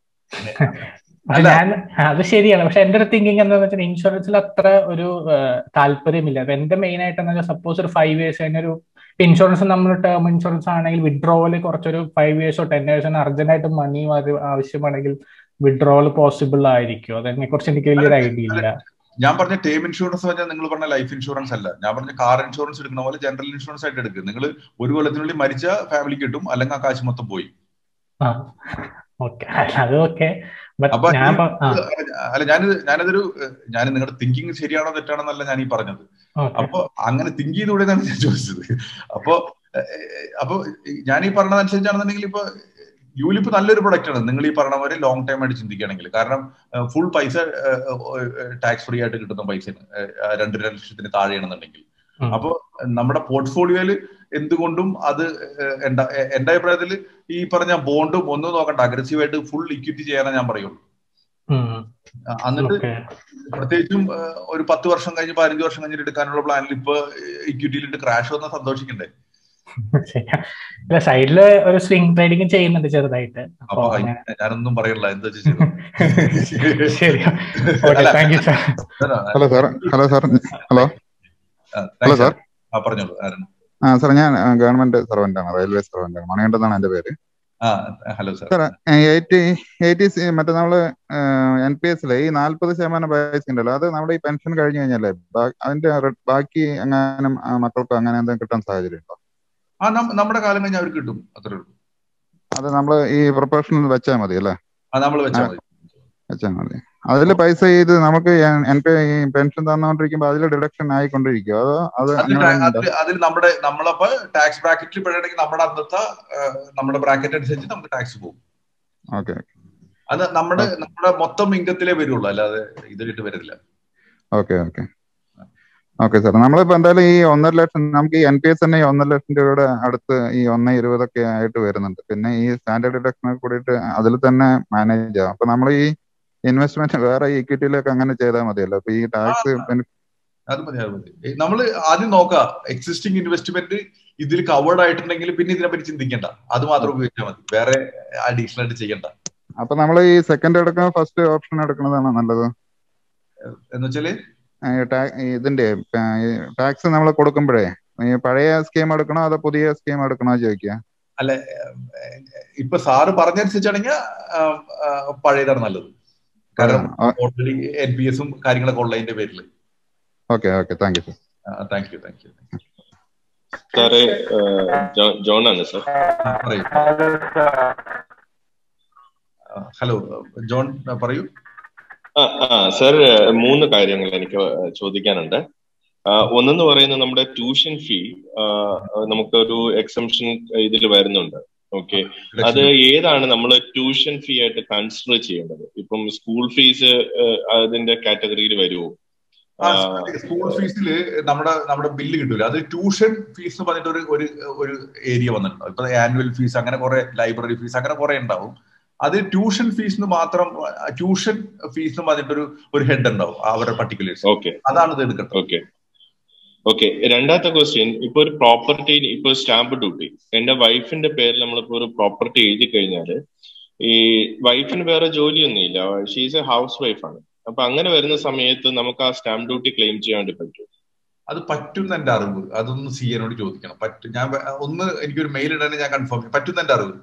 അത് ശരിയാണ്. പക്ഷെ എന്റെ ഒരു തിങ്കിങ് എന്താണെന്ന് വെച്ചാൽ ഇൻഷുറൻസിൽ അത്ര ഒരു താല്പര്യമില്ല. അപ്പൊ എന്റെ മെയിൻ ആയിട്ട് എന്താ വെച്ചാൽ സപ്പോസ് ഒരു 5 years അതിനൊരു ഇൻഷുറൻസ്, നമ്മൾ ടേം ഇൻഷുറൻസ് ആണെങ്കിൽ വിഡ്രോവല് കുറച്ചൊരു 5 years 10 years അർജന്റ് ആയിട്ട് മണി ആവശ്യമാണെങ്കിൽ വിഡ്രോവൽ പോസിബിൾ ആയിരിക്കും. അതിനെ കുറിച്ച് എനിക്ക് വലിയൊരു ഐഡിയ ഇല്ല.
ഞാൻ പറഞ്ഞ ടേം ഇൻഷുറൻസ് പറഞ്ഞാൽ നിങ്ങൾ പറഞ്ഞ ലൈഫ് ഇൻഷുറൻസ് അല്ല. ഞാൻ പറഞ്ഞ കാർ ഇൻഷുറൻസ് എടുക്കുന്ന പോലെ ജനറൽ ഇൻഷുറൻസ് ആയിട്ട് എടുക്കുക. നിങ്ങൾ ഒരു കൊല്ലത്തിനുള്ളിൽ മരിച്ച ഫാമിലി കിട്ടും, അല്ലെങ്കിൽ ആ കാശ് മൊത്തം പോയി. അപ്പൊ അല്ല ഞാൻ നിങ്ങളുടെ തിങ്കിങ് ശരിയാണോ തെറ്റാണെന്നല്ല ഞാൻ ഈ പറഞ്ഞത്. അപ്പൊ അങ്ങനെ തിങ്ക് ചെയ്തുകൂടെന്നാണ് ഞാൻ ചോദിച്ചത്. അപ്പൊ ഞാൻ ഈ പറഞ്ഞതനുസരിച്ചാണെന്നുണ്ടെങ്കിൽ ഇപ്പൊ യൂലിപ്പ് നല്ലൊരു പ്രൊഡക്റ്റ് ആണ് നിങ്ങൾ ഈ പറഞ്ഞ പോലെ ലോങ് ടൈം ആയിട്ട് ചിന്തിക്കുകയാണെങ്കിൽ. കാരണം ഫുൾ പൈസ ടാക്സ് ഫ്രീ ആയിട്ട് കിട്ടുന്ന പൈസ 2 ലക്ഷത്തിന് താഴെയാണെന്നുണ്ടെങ്കിൽ. അപ്പൊ നമ്മുടെ പോർട്ട്ഫോളിയോയില് എന്തുകൊണ്ടും അത് എന്റെ അഭിപ്രായത്തിൽ ഈ പറഞ്ഞ ബോണ്ടും ഒന്നും നോക്കണ്ട, അഗ്രസീവായിട്ട് ഫുൾ ഇക്വിറ്റി ചെയ്യാനേ ഞാൻ പറയുള്ളൂ. എന്നിട്ട് പ്രത്യേകിച്ചും ഒരു 10 വർഷം കഴിഞ്ഞ് 15 വർഷം കഴിഞ്ഞിട്ട് എടുക്കാനുള്ള പ്ലാനിൽ ഇപ്പൊ ഇക്വിറ്റിയിലിട്ട് ക്രാഷ് വന്നാൽ സന്തോഷിക്കണ്ടേ?
സൈഡില് ഒരു സ്വിംഗ് ട്രേഡിംഗ് ചെയ്യുന്നുണ്ട് ചെറുതായിട്ട്.
ഞാനൊന്നും പറയല്ല, എന്താ പറഞ്ഞോളൂ.
സാർ, ഞാൻ ഗവൺമെന്റ് സർവന്റ് ആണ്, റെയിൽവേ സർവന്റ് ആണ്. മണികണ്ഠൻ എന്നാണ് എന്റെ പേര്.
Hello sir.
മറ്റേ നമ്മള് NPS ഈ 40% പൈസ ഉണ്ടല്ലോ, അത് നമ്മുടെ ഈ പെൻഷൻ കഴിഞ്ഞു കഴിഞ്ഞാലേ അതിന്റെ ബാക്കി എങ്ങാനും മക്കൾക്ക് അങ്ങനെ എന്തെങ്കിലും കിട്ടാൻ സാഹചര്യം ഉണ്ടോ?
നമ്മുടെ കാലം കഴിഞ്ഞാൽ അവർക്ക് കിട്ടും, അത്രേ ഉള്ളൂ.
അത് നമ്മള് ഈ പ്രൊപ്പോർഷണൽ വെച്ചാൽ മതി അല്ലേ? വെച്ചാൽ മതി. അതില് പൈസ ഇത് നമുക്ക് ഈ പെൻഷൻ തന്നുകൊണ്ടിരിക്കുമ്പോ അതിൽ ഡിഡക്ഷൻ ആയിക്കൊണ്ടിരിക്കും.
അതിൽ നമ്മളപ്പോ ടാക്സ് ബ്രാക്കറ്റിൽ പെടണമെങ്കിൽ നമ്മുടെ ബ്രാക്കറ്റ് അനുസരിച്ച് നമുക്ക് ടാക്സ് പോകും.
ഓക്കെ.
അത് നമ്മുടെ മൊത്തം ഇൻകത്തിലേ വരുള്ളൂ, അല്ലാതെ ഇതിലിട്ട് വരില്ല.
Okay sir. നമ്മളിപ്പോ എന്തായാലും ഈ 1.5 ലക്ഷം നമുക്ക് ഈ NPS തന്നെ 1.5 ലക്ഷം രൂപയുടെ അടുത്ത് ഈ 1.20 ആയിട്ട് വരുന്നുണ്ട്. പിന്നെ ഈ സ്റ്റാൻഡേർഡ് ഡിഡക്ഷൻ കൂടിയിട്ട് അതിൽ തന്നെ മാനേജ് ആവും. അപ്പൊ നമ്മൾ ഈ ഇൻവെസ്റ്റ്മെന്റ് വേറെ ഇക്വിറ്റിയിലൊക്കെ അങ്ങനെ ചെയ്താൽ മതിയല്ലോ. അപ്പൊ ഈ ടാക്സ്
അത് മതി. നമ്മൾ ആദ്യം നോക്കാം എക്സിസ്റ്റിംഗ് ഇൻവെസ്റ്റ്മെന്റ് ഇതിൽ കവേർഡ് ആയിട്ടുണ്ടെങ്കിൽ പിന്നെ ഇതിനെപ്പറ്റി ചിന്തിക്കേണ്ട, അത് മാത്രം ഉപയോഗിച്ചാൽ മതി, വേറെ അഡീഷണൽ ആയിട്ട് ചെയ്യണ്ട.
അപ്പൊ നമ്മൾ ഈ സെക്കൻഡ് എടുക്കുന്ന ഫസ്റ്റ് ഓപ്ഷൻ എടുക്കുന്നതാണ് നല്ലത്
എന്ന് വെച്ചാല്
ഇതിന്റെ ടാക്സ് നമ്മൾ കൊടുക്കുമ്പോഴേ പഴയ സ്കീം എടുക്കണോ അതോ പുതിയ സ്കീം എടുക്കണോ ചോദിക്കുക?
അല്ലെ, ഇപ്പൊ സാറ് പറഞ്ഞനുസരിച്ചാണെങ്കിൽ പഴയതാണ് നല്ലത്. കാരണം ഓൾറെഡി NPS-ഉം കാര്യങ്ങളൊക്കെ ഉള്ളതിന്റെ പേരിൽ.
Okay. Thank you sir.
Thank you.
സാറേ, ജോൺ ആണ് സാർ.
ഹലോ ജോൺ, പറയൂ.
സാർ, 3 കാര്യങ്ങൾ എനിക്ക് ചോദിക്കാനുണ്ട്. ഒന്നെന്ന് പറയുന്നത് നമ്മുടെ ട്യൂഷൻ ഫീ നമുക്കൊരു എക്സംഷൻ ഇതിൽ വരുന്നുണ്ട്. ഓക്കെ, അത് ഏതാണ് നമ്മൾ ട്യൂഷൻ ഫീ ആയിട്ട് കൺസിഡർ ചെയ്യേണ്ടത്? ഇപ്പം സ്കൂൾ ഫീസ് അതിന്റെ കാറ്റഗറിയിൽ വരുമോ?
സ്കൂൾ ഫീസിൽ നമ്മുടെ ബില്ല് കിട്ടൂല. അത് ട്യൂഷൻ ഫീസ് പറഞ്ഞിട്ട് ഒരു ഏരിയ വന്നിട്ടുണ്ട്. ഇപ്പൊ ആനുവൽ ഫീസ്, അങ്ങനെ കുറെ ലൈബ്രറി ഫീസ്, അങ്ങനെ കുറെ ഉണ്ടാവും. അത് ട്യൂഷൻ ഫീസിന് മാത്രം, ട്യൂഷൻ ഫീസിന് പറഞ്ഞിട്ടൊരു ഹെഡ് ഉണ്ടാവും, അവരുടെ പർട്ടിക്കുലേഴ്സ്. അതാണ് ഇത് എടുക്കുന്നത്.
ഓക്കെ. രണ്ടാമത്തെ ക്വസ്റ്റ്യൻ, ഇപ്പൊ ഒരു പ്രോപ്പർട്ടി, ഇപ്പൊ സ്റ്റാമ്പ് ഡ്യൂട്ടി എന്റെ വൈഫിന്റെ പേരിൽ നമ്മളിപ്പോ ഒരു പ്രോപ്പർട്ടി എഴുതി കഴിഞ്ഞാല് ഈ വൈഫിന് വേറെ ജോലിയൊന്നുമില്ല, ഷീസ് എ ഹൗസ് വൈഫാണ്. അപ്പൊ അങ്ങനെ വരുന്ന സമയത്ത് നമുക്ക് ആ സ്റ്റാമ്പ് ഡ്യൂട്ടി ക്ലെയിം ചെയ്യാൻ വേണ്ടി പറ്റും?
അത് പറ്റുന്ന എന്റെ അറിവ്, അതൊന്ന് CA-നോട് ചോദിക്കണം. ഞാൻ എനിക്കൊരു മെയിൽ ഇടാൻ ഞാൻ കൺഫേം ചെയ്യും. പറ്റുന്ന എന്റെ അറിവ്.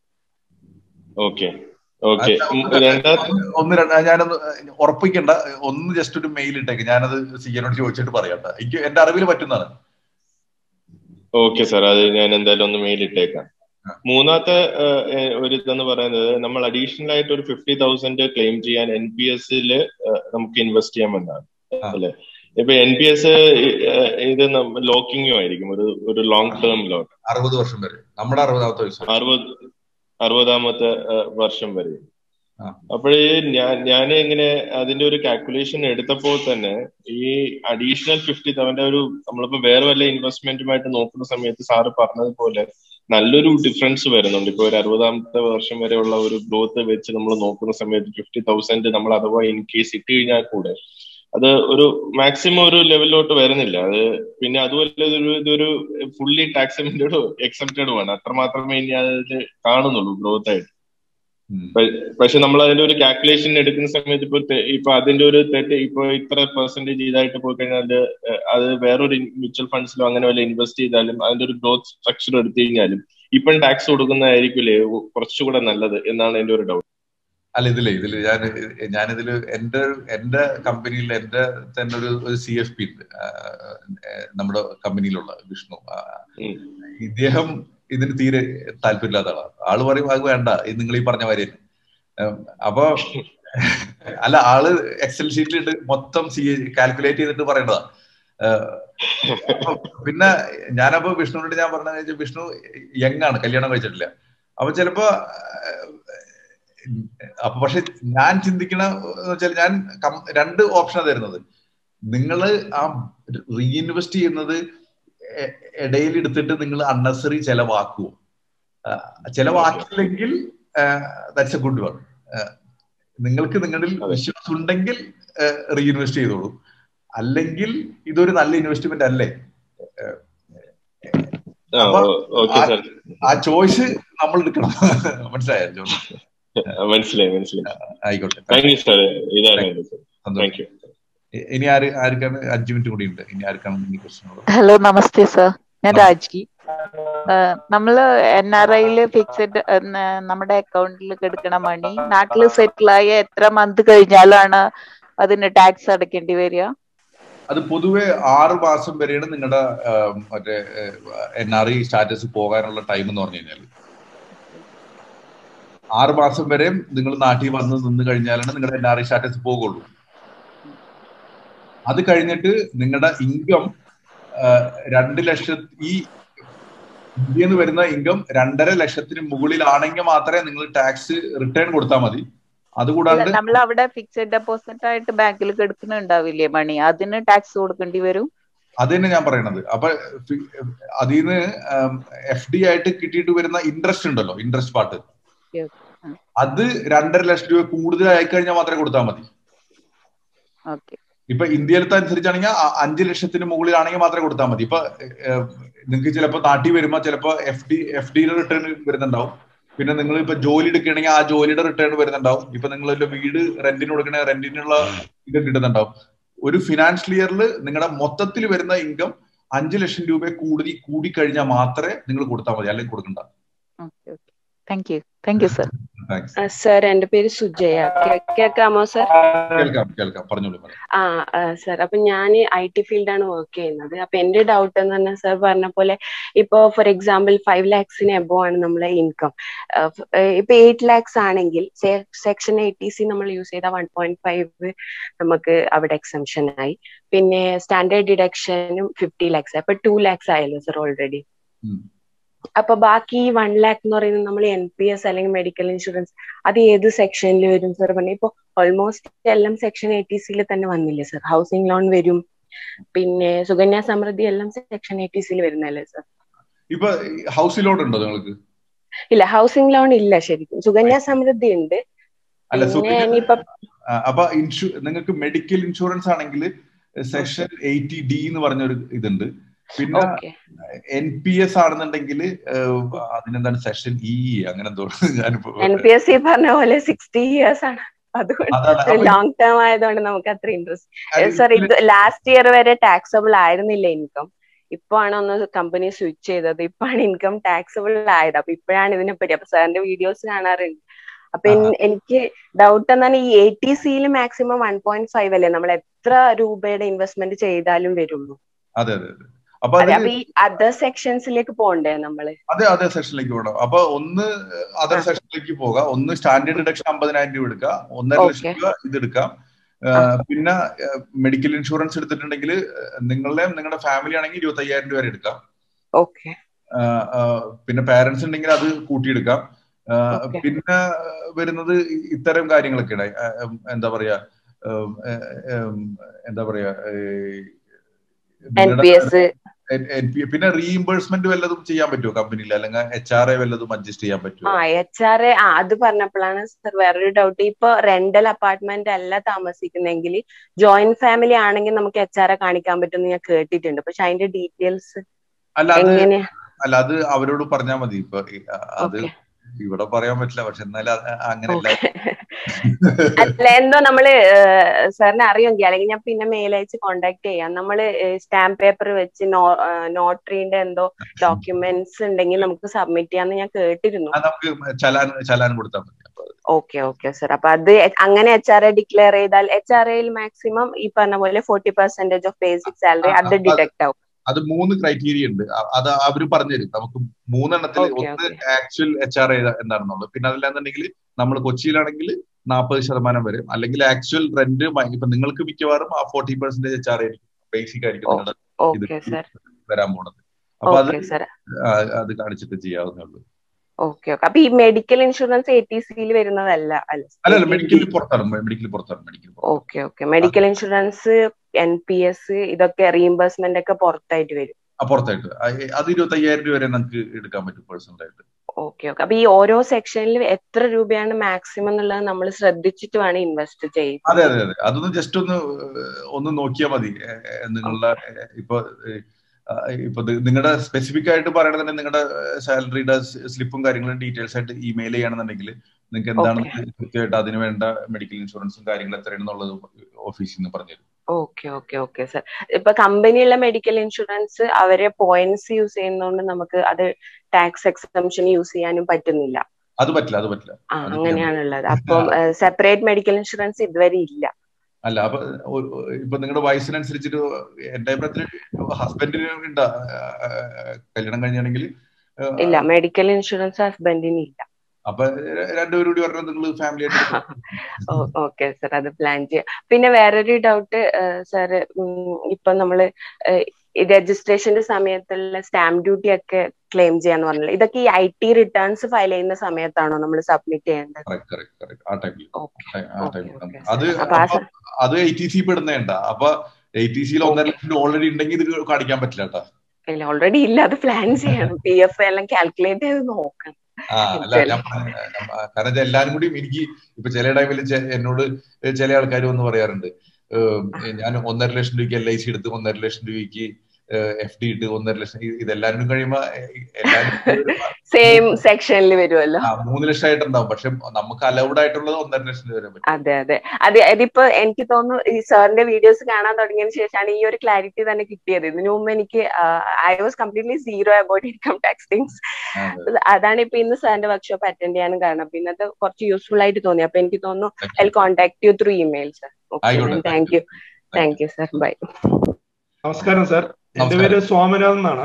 ഞാനൊന്ന് ഉറപ്പിക്കണ്ട, ഒന്ന് ജസ്റ്റ് ഒരു മെയിൽ ഇട്ടേക്ക്, ഞാനത് CA-നോട് ചോദിച്ചിട്ട് പറയാം. എനിക്ക് എന്റെ അറിവിൽ പറ്റുന്നതാണ്.
ഓക്കെ സാർ, അത് ഞാൻ എന്തായാലും ഒന്ന് മെയിൽ ഇട്ടേക്കാം. മൂന്നാമത്തെ ഒരു ഇതെന്ന് പറയുന്നത്, നമ്മൾ അഡീഷണൽ ആയിട്ട് ഒരു 50,000 ക്ലെയിം ചെയ്യാൻ NPS-ല് നമുക്ക് ഇൻവെസ്റ്റ് ചെയ്യാമെന്നാണ് അല്ലെ? ഇപ്പൊ NPS ഇത് ലോക്കിങ്ങും ആയിരിക്കും, ഒരു ലോങ് ടേം ലോൺ.
60 വർഷം വരെ, നമ്മുടെ 60ാമത്തെ വയസ്സ്,
60ാമത്തെ വർഷം വരെ. അപ്പോഴേ ഞാൻ ഇങ്ങനെ അതിന്റെ ഒരു കാൽക്കുലേഷൻ എടുത്തപ്പോൾ തന്നെ ഈ അഡീഷണൽ 50 അവന്റെ ഒരു നമ്മളിപ്പോ വേറെ വല്ല ഇൻവെസ്റ്റ്മെന്റുമായിട്ട് നോക്കുന്ന സമയത്ത് സാറ് പറഞ്ഞതുപോലെ നല്ലൊരു ഡിഫറൻസ് വരുന്നുണ്ട്. ഇപ്പൊ ഒരു 60ാമത്തെ വർഷം വരെയുള്ള ഒരു ഗ്രോത്ത് വെച്ച് നമ്മൾ നോക്കുന്ന സമയത്ത് 50,000 നമ്മൾ അഥവാ ഇൻ കേസ് ഇട്ട് കഴിഞ്ഞാൽ കൂടെ അത് ഒരു മാക്സിമം ഒരു ലെവലിലോട്ട് വരുന്നില്ല. അത് പിന്നെ അതുപോലെ ഇതൊരു ഫുള്ളി ടാക്സബിൾ എക്സെപ്റ്റഡ് ആണ്, അത്ര മാത്രമേ ഇനി അതിൽ കാണുന്നുള്ളൂ ഗ്രോത്ത് ആയിട്ട്. പക്ഷെ നമ്മൾ അതിന്റെ ഒരു കാൽക്കുലേഷൻ എടുക്കുന്ന സമയത്ത് ഇപ്പൊ അതിന്റെ ഒരു ഇപ്പൊ ഇത്ര പെർസെന്റേജ് ഇതായിട്ട് പോയി കഴിഞ്ഞാൽ അത് വേറൊരു മ്യൂച്വൽ ഫണ്ട്സിലോ അങ്ങനെ വല്ല ഇൻവെസ്റ്റ് ചെയ്താലും അതിന്റെ ഒരു ഗ്രോത്ത് സ്ട്രക്ചർ എടുത്തു കഴിഞ്ഞാലും ഇപ്പം ടാക്സ് കൊടുക്കുന്നതായിരിക്കില്ലേ കുറച്ചുകൂടെ നല്ലത് എന്നാണ് എന്റെ ഒരു ഡൗട്ട്.
അല്ല, ഇതില് ഞാനിതില് എന്റെ കമ്പനിയിൽ എന്റെ തന്നെ ഒരു CFP ഉണ്ട്, നമ്മുടെ കമ്പനിയിലുള്ള വിഷ്ണു. ഇദ്ദേഹം ഇതിന് തീരെ താല്പര്യമില്ലാത്ത ആളാണ്. ആള് പറയും അത് വേണ്ട, ഇത് നിങ്ങൾ ഈ പറഞ്ഞ മാതിരി. അപ്പൊ അല്ല, ആള് എക്സൽ ഷീറ്റിലിട്ട് മൊത്തം കാൽക്കുലേറ്റ് ചെയ്തിട്ട് പറയേണ്ടതാ. പിന്നെ ഞാനപ്പോ വിഷ്ണുവിനോട് ഞാൻ പറഞ്ഞ, വിഷ്ണു യങ് ആണ്, കല്യാണം കഴിച്ചിട്ടില്ല. അപ്പൊ ചിലപ്പോ പക്ഷെ ഞാൻ ചിന്തിക്കണ വെച്ചാൽ ഞാൻ 2 ഓപ്ഷനാണ് തരുന്നത്. നിങ്ങള് ആ റീഇൻവെസ്റ്റ് ചെയ്യുന്നത് ഇടയിൽ എടുത്തിട്ട് നിങ്ങൾ അൺനെസറി ചെലവാക്കുവോ? ചെലവാക്കില്ലെങ്കിൽ ദാറ്റ്സ് എ ഗുഡ് വൺ. നിങ്ങൾക്ക് നിങ്ങളിൽ വിശ്വാസം ഉണ്ടെങ്കിൽ റീഇൻവെസ്റ്റ് ചെയ്തോളൂ, അല്ലെങ്കിൽ ഇതൊരു നല്ല ഇൻവെസ്റ്റ്മെന്റ് അല്ലേ? ആ ചോയ്സ് നമ്മൾ എടുക്കണം. മനസ്സിലായോ? ആയിക്കോട്ടെ, ഇനി ആർക്കാണ്? 5 മിനിറ്റ് കൂടി ഉണ്ട്. ഇനി ആർക്കാണ് ഈ ക്വസ്റ്റ്യൻ?
ഹലോ, നമസ്തേ സർ, ഞാൻ രാജി. നമ്മള് NRIയില് ഫിക്സഡ് നമ്മുടെ അക്കൗണ്ടിൽ എടുക്കണ മണി നാട്ടില് സെറ്റിലായ എത്ര മന്ത് കഴിഞ്ഞാലാണ് അതിന് ടാക്സ് അടയ്ക്കേണ്ടി വരിക?
അത് പൊതുവെ 6 മാസം വരെയാണ് നിങ്ങളുടെ മറ്റേ NRI സ്റ്റാറ്റസ് പോകാനുള്ള ടൈം എന്ന് പറഞ്ഞു കഴിഞ്ഞാൽ. 6 മാസം വരെ നിങ്ങൾ നാട്ടിൽ വന്ന് നിന്ന് കഴിഞ്ഞാലാണ് നിങ്ങളുടെ NRI സ്റ്റാറ്റസ് പോകുള്ളൂ. അത് കഴിഞ്ഞിട്ട് നിങ്ങളുടെ ഇൻകം 2 ലക്ഷം, ഈ ഇന്ത്യയിൽ നിന്ന് വരുന്ന ഇൻകം 2.5 ലക്ഷത്തിന് മുകളിലാണെങ്കിൽ മാത്രമേ നിങ്ങൾ ടാക്സ് റിട്ടേൺ കൊടുത്താൽ മതി. അതുകൂടാണ്ട്
നമ്മൾ അവിടെ ഫിക്സഡ് ഡെപ്പോസിറ്റ് ആയിട്ട് ബാങ്കിൽ എടുക്കുന്നുണ്ടാവില്ലേ മണി, അതിന് ടാക്സ് കൊടുക്കേണ്ടി വരും?
അത് തന്നെ ഞാൻ പറയണത്. അപ്പൊ അതിന്ന് FD ആയിട്ട് കിട്ടിയിട്ട് വരുന്ന ഇൻട്രസ്റ്റ് ഉണ്ടല്ലോ, ഇൻട്രസ്റ്റ് പാർട്ട്, അത് 2.5 ലക്ഷം രൂപ കൂടുതൽ ആയിക്കഴിഞ്ഞാൽ മാത്രമേ കൊടുത്താൽ മതി. ഇപ്പൊ ഇന്ത്യയിലത്തെ അനുസരിച്ചാണെങ്കിൽ 5 ലക്ഷത്തിന് മുകളിലാണെങ്കിൽ മാത്രമേ കൊടുത്താൽ മതി. ഇപ്പൊ നിങ്ങൾക്ക് ചിലപ്പോ നാട്ടിൽ വരുമ്പോ ചിലപ്പോ FDയുടെ റിട്ടേൺ വരുന്നുണ്ടാവും. പിന്നെ നിങ്ങൾ ഇപ്പൊ ജോലി എടുക്കുകയാണെങ്കിൽ ആ ജോലിയുടെ റിട്ടേൺ വരുന്നുണ്ടാവും. ഇപ്പൊ നിങ്ങൾ വീട് റെന്റിന് കൊടുക്കണ റെന്റിനുള്ള ഇത് കിട്ടുന്നുണ്ടാവും. ഒരു ഫിനാൻഷ്യൽ ഇയറിൽ നിങ്ങളുടെ മൊത്തത്തിൽ വരുന്ന ഇൻകം 5 ലക്ഷം രൂപ കൂടി കഴിഞ്ഞാൽ മാത്രമേ നിങ്ങൾ കൊടുത്താൽ മതി, അല്ലെങ്കിൽ കൊടുക്കണ്ട.
Thank you sir.
സർ, എന്റെ പേര് സുജയ. കേൾക്കാമോ സർ?
കേൾക്കാം, പറഞ്ഞോളൂ.
സർ, അപ്പൊ ഞാൻ IT ഫീൽഡാണ് വർക്ക് ചെയ്യുന്നത്. അപ്പൊ എന്റെ ഡൗട്ട് എന്ന് പറഞ്ഞാൽ സർ പറഞ്ഞ പോലെ ഇപ്പൊ ഫോർ എക്സാമ്പിൾ 5 lakhsന് എബോ ആണ് നമ്മളെ ഇൻകം. ഇപ്പൊ 8 lakhs ആണെങ്കിൽ സെക്ഷൻ 80C നമ്മൾ യൂസ് ചെയ്ത 1.5 നമുക്ക് അവിടെ എക്സംഷൻ ആയി. പിന്നെ സ്റ്റാൻഡേർഡ് ഡിഡക്ഷനും 50 lakhs, അപ്പൊ 2 lakhs ആയല്ലോ സർ ഓൾറെഡി. അപ്പൊ ബാക്കി 1 lakh എന്ന് പറയുന്നത് നമ്മൾ NPS അല്ലെങ്കിൽ മെഡിക്കൽ ഇൻഷുറൻസ് അത് ഏത് സെക്ഷനിൽ വരും സർ? പറഞ്ഞ ഇപ്പൊ ഓൾമോസ്റ്റ് എല്ലാം സെക്ഷൻ 80C തന്നെ വന്നില്ലേ സർ? ഹൗസിംഗ് ലോൺ വരും, പിന്നെ സുകന്യ സമൃദ്ധി എല്ലാം സെക്ഷൻ 80C വരുന്നല്ലേ സർ?
ഇപ്പൊ ഹൗസിംഗ് ലോൺ ഉണ്ടോ നിങ്ങൾക്ക്?
ഇല്ല, ഹൗസിംഗ് ലോൺ ഇല്ല ശരിക്കും. സുകന്യ സമൃദ്ധി ഉണ്ട്.
അപ്പൊ നിങ്ങൾക്ക് മെഡിക്കൽ ഇൻഷുറൻസ് ആണെങ്കിൽ സെക്ഷൻ 80D എന്ന് പറഞ്ഞൊരു ഇതുണ്ട്. പിന്നെ NPS ആണെന്നുണ്ടെങ്കിൽ അതിനെന്താണ് സെക്ഷൻ E അങ്ങനെ എന്തോ.
NPS പറഞ്ഞ പോലെ 60 years ആണ്, അതുകൊണ്ട് ലോങ് ടേം ആയതുകൊണ്ട് നമുക്ക് അത്ര ഇൻട്രസ്റ്റ്. സർ, ഇത് ലാസ്റ്റ് ഇയർ വരെ ടാക്സബിൾ ആയിരുന്നില്ല ഇൻകം. ഇപ്പോഴാണ് ഒന്ന് കമ്പനി സ്വിച്ച് ചെയ്തത്, ഇപ്പോഴാണ് ഇൻകം ടാക്സബിൾ ആയത്. അപ്പൊ ഇപ്പോഴാണ് ഇതിനെ പറ്റി, അപ്പൊ സാറിന്റെ വീഡിയോസ് കാണാറുണ്ട്. അപ്പൊ എനിക്ക് ഡൗട്ട് എന്താണ്, ഈ 80Cയിൽ മാക്സിമം 1.5 അല്ലേ നമ്മൾ എത്ര രൂപയുടെ ഇൻവെസ്റ്റ്മെന്റ് ചെയ്താലും വരുള്ളൂ?
അതെ.
അപ്പൊ ഈ അതർ സെക്ഷൻസിലേക്ക് പോകണ്ടേ നമ്മള്?
അതെ സെക്ഷനിലേക്ക് പോകണം. അപ്പൊ ഒന്ന് അതർ സെക്ഷനിലേക്ക് പോകാം. ഒന്ന് സ്റ്റാൻഡേർഡ് ഡിഡക്ഷൻ 50,000 രൂപ എടുക്കാം, 1.5 ലക്ഷം രൂപ ഇതെടുക്കാം. പിന്നെ മെഡിക്കൽ ഇൻഷുറൻസ് എടുത്തിട്ടുണ്ടെങ്കിൽ നിങ്ങളുടെ ഫാമിലി ആണെങ്കിൽ 25,000 രൂപ വരെ എടുക്കാം. പിന്നെ പാരന്റ്സ് ഉണ്ടെങ്കിൽ അത് കൂട്ടിയെടുക്കാം. പിന്നെ വരുന്നത് ഇത്തരം കാര്യങ്ങളൊക്കെയാണ്. എന്താ പറയാ പിന്നെ റീഇംബേഴ്സ്മെന്റ് വല്ലതും ചെയ്യാൻ പറ്റുമോ കമ്പനിയിൽ, അല്ലെങ്കിൽ HRA വല്ലതും അഡ്ജസ്റ്റ് ചെയ്യാൻ പറ്റുമോ?
HRA അത് പറഞ്ഞപ്പോഴാണ് സർ വേറൊരു ഡൗട്ട്. ഇപ്പൊ റെന്റൽ അപ്പാർട്ട്മെന്റ് അല്ല താമസിക്കുന്നെങ്കിൽ ജോയിന്റ് ഫാമിലി ആണെങ്കിൽ നമുക്ക് HRA കാണിക്കാൻ പറ്റുമെന്ന് ഞാൻ കേട്ടിട്ടുണ്ട്. പക്ഷെ അതിന്റെ ഡീറ്റെയിൽസ്
എങ്ങനെയാ? അല്ല, അത് അവരോട് പറഞ്ഞാൽ മതി. ഇപ്പൊ അത് ഇവിടെ പറയാൻ പറ്റില്ല, പക്ഷെ എന്നാലും അങ്ങനെയല്ല.
അല്ല, എന്തോ നമ്മള് സാറിനെ അറിയുമെങ്കിൽ അല്ലെങ്കിൽ ഞാൻ പിന്നെ മെയിൽ അയച്ച് കോണ്ടാക്ട് ചെയ്യാം. നമ്മള് സ്റ്റാമ്പ് പേപ്പർ വെച്ച് നോട്ടറിന്റെ എന്തോ ഡോക്യുമെന്റ്സ് ഉണ്ടെങ്കിൽ നമുക്ക് സബ്മിറ്റ് ചെയ്യാന്ന് ഞാൻ കേട്ടിരുന്നു.
നമുക്ക് ചലാൻ കൊടുത്താൽ മതി.
Okay sir. അപ്പൊ അത് അങ്ങനെ HRA ഡിക്ലെയർ ചെയ്താൽ HRAയിൽ മാക്സിമം ഈ പറഞ്ഞ പോലെ 40% ഓഫ് ബേസിക് സാലറി അത് ഡിഡക്ട് ആവും.
അത് 3 ക്രൈറ്റീരിയ ഉണ്ട്. അത് അവർ പറഞ്ഞുതരും. നമുക്ക് 3 എണ്ണത്തിൽ ഒന്ന് ആക്ച്വൽ HRA എന്താണെന്നുള്ളത്. പിന്നെ അതല്ലാന്നുണ്ടെങ്കിൽ നമ്മൾ കൊച്ചിയിലാണെങ്കിൽ 40% വരും. അല്ലെങ്കിൽ ആക്ച്വൽ റെന്റ് ഇപ്പൊ നിങ്ങൾക്ക് മിക്കവാറും 40% HRA ആയിരിക്കും, ബേസിക് ആയിരിക്കും നിങ്ങളുടെ വരാൻ പോണത്. അപ്പൊ അത് കാണിച്ചിട്ട് ചെയ്യാവുന്നേ.
ഓക്കെ. അപ്പൊ ഈ മെഡിക്കൽ ഇൻഷുറൻസ് ATCയിൽ വരുന്നതല്ല?
അല്ല, മെഡിക്കൽ പുറത്താണ്.
ഓക്കെ. മെഡിക്കൽ ഇൻഷുറൻസ് NPS ഇതൊക്കെ റീഇംബേഴ്സ്മെന്റ് ഒക്കെ പുറത്തായിട്ട് വരും.
പുറത്തായിട്ട് അത് 25,000 രൂപ വരെ നമുക്ക് എടുക്കാൻ പറ്റും പേഴ്സണൽ ആയിട്ട്.
ഓക്കെ. അപ്പൊ ഈ ഓരോ സെക്ഷനിലും എത്ര രൂപയാണ് മാക്സിമം എന്നുള്ളത് നമ്മൾ ശ്രദ്ധിച്ചിട്ട് വേണം ഇൻവെസ്റ്റ് ചെയ്യാൻ?
അതെ. അതൊന്ന് ജസ്റ്റ് ഒന്ന് നോക്കിയാൽ മതി. നിങ്ങളുടെ ഇപ്പൊ നിങ്ങളുടെ സ്പെസിഫിക് ആയിട്ട് പറയണമെന്നുണ്ടെങ്കിൽ നിങ്ങളുടെ സാലറിയുടെ സ്ലിപ്പും കാര്യങ്ങളും ഡീറ്റെയിൽസ് ആയിട്ട് ഇമെയിൽ ചെയ്യണമെന്നുണ്ടെങ്കിൽ നിങ്ങൾക്ക് എന്താണ് കൃത്യമായിട്ട് അതിന് വേണ്ട മെഡിക്കൽ ഇൻഷുറൻസും കാര്യങ്ങളും എത്രയാണെന്നുള്ളത് ഓഫീസിൽ നിന്ന് പറഞ്ഞുതരും.
Okay sir. ഇപ്പൊ കമ്പനിയുള്ള മെഡിക്കൽ ഇൻഷുറൻസ് അവരെ പോയിന്റ്സ് യൂസ് ചെയ്യുന്നതുകൊണ്ട് നമുക്ക് അത് ടാക്സ് എക്സംഷൻ യൂസ് ചെയ്യാനും പറ്റുന്നില്ല.
അത് പറ്റില്ല.
അങ്ങനെയാണുള്ളത്. അപ്പം സെപ്പറേറ്റ് മെഡിക്കൽ ഇൻഷുറൻസ് ഇതുവരെ ഇല്ല.
അല്ല, അപ്പൊ ഇപ്പൊ നിങ്ങളുടെ വയസ്സിനനുസരിച്ചിട്ട് എന്റെ അഭിപ്രായത്തിൽ ഹസ്ബൻഡിന് ഉണ്ടോ കല്യാണം കഴിഞ്ഞാണെങ്കിൽ?
ഇല്ല, മെഡിക്കൽ ഇൻഷുറൻസ് ഹസ്ബൻഡിന് ഇല്ല.
അപ്പൊ രണ്ടുപേരും കൂടി പറഞ്ഞാൽ നിങ്ങൾ ഫാമിലി ആയിട്ട്.
ഓക്കെ സർ, അത് പ്ലാൻ ചെയ്യാം. പിന്നെ വേറൊരു ഡൗട്ട് സാർ, ഇപ്പൊ നമ്മള് രജിസ്ട്രേഷന്റെ സമയത്തുള്ള സ്റ്റാമ്പ് ഡ്യൂട്ടി ഒക്കെ ക്ലെയിം ചെയ്യാന്ന് പറഞ്ഞില്ല, ഇതൊക്കെ ഈ IT റിട്ടേൺസ് ഫയൽ ചെയ്യുന്ന സമയത്താണോ നമ്മൾ സബ്മിറ്റ് ചെയ്യേണ്ടത്?
അത് ATC പെടുന്നേണ്ട. അപ്പൊ ATCയിൽ 1.5 ലക്ഷം ഓൾറെഡി ഉണ്ടെങ്കിൽ ഇത് കാണിക്കാൻ പറ്റില്ല കേട്ടോ.
ഇല്ല, ഓൾറെഡി ഇല്ല. അത് പ്ലാൻ ചെയ്യണം. PF എല്ലാം കാൽക്കുലേറ്റ് ചെയ്ത് നോക്കണം.
കാരണം എല്ലാരും കൂടി എനിക്ക് ഇപ്പൊ ചില ടൈമിൽ എന്നോട് ചില ആൾക്കാർ വന്ന് പറയാറുണ്ട്, ഞാൻ 1.5 ലക്ഷം രൂപയ്ക്ക് LIC എടുത്ത് 1.5 ലക്ഷം രൂപയ്ക്ക് FD ഇട്ട് 1.5 ലക്ഷം, ഇതെല്ലാരും കഴിയുമ്പോ
സെയിം സെക്ഷനിൽ വരുമല്ലോ.
3 ലക്ഷം ആയിട്ടുണ്ടാവും. പക്ഷെ നമുക്ക് അലൗഡ് ആയിട്ടുള്ളത് 1.5 ലക്ഷം രൂപ വരെ പറ്റും.
അതെ. അതിപ്പോ എനിക്ക് തോന്നുന്നു ഈ സാറിന്റെ വീഡിയോസ് കാണാൻ തുടങ്ങിയതിന് ശേഷമാണ് ഈ ഒരു ക്ലാരിറ്റി തന്നെ കിട്ടിയത്. ഇതിനു മുമ്പ് എനിക്ക് I was completely zero about income tax things. അതാണ് ഇപ്പൊ ഇന്ന് സാറിന്റെ വർക്ക്ഷോപ്പ് അറ്റൻഡ് ചെയ്യാനും കാരണം. പിന്നെ അത് കുറച്ച് യൂസ്ഫുൾ ആയിട്ട് തോന്നി. അപ്പൊ എനിക്ക് തോന്നുന്നു I'll contact you through email, sir. Thank you sir. Bye.
നമസ്കാരം സർ, എന്റെ പേര് സോമനാഥ് എന്നാണ്.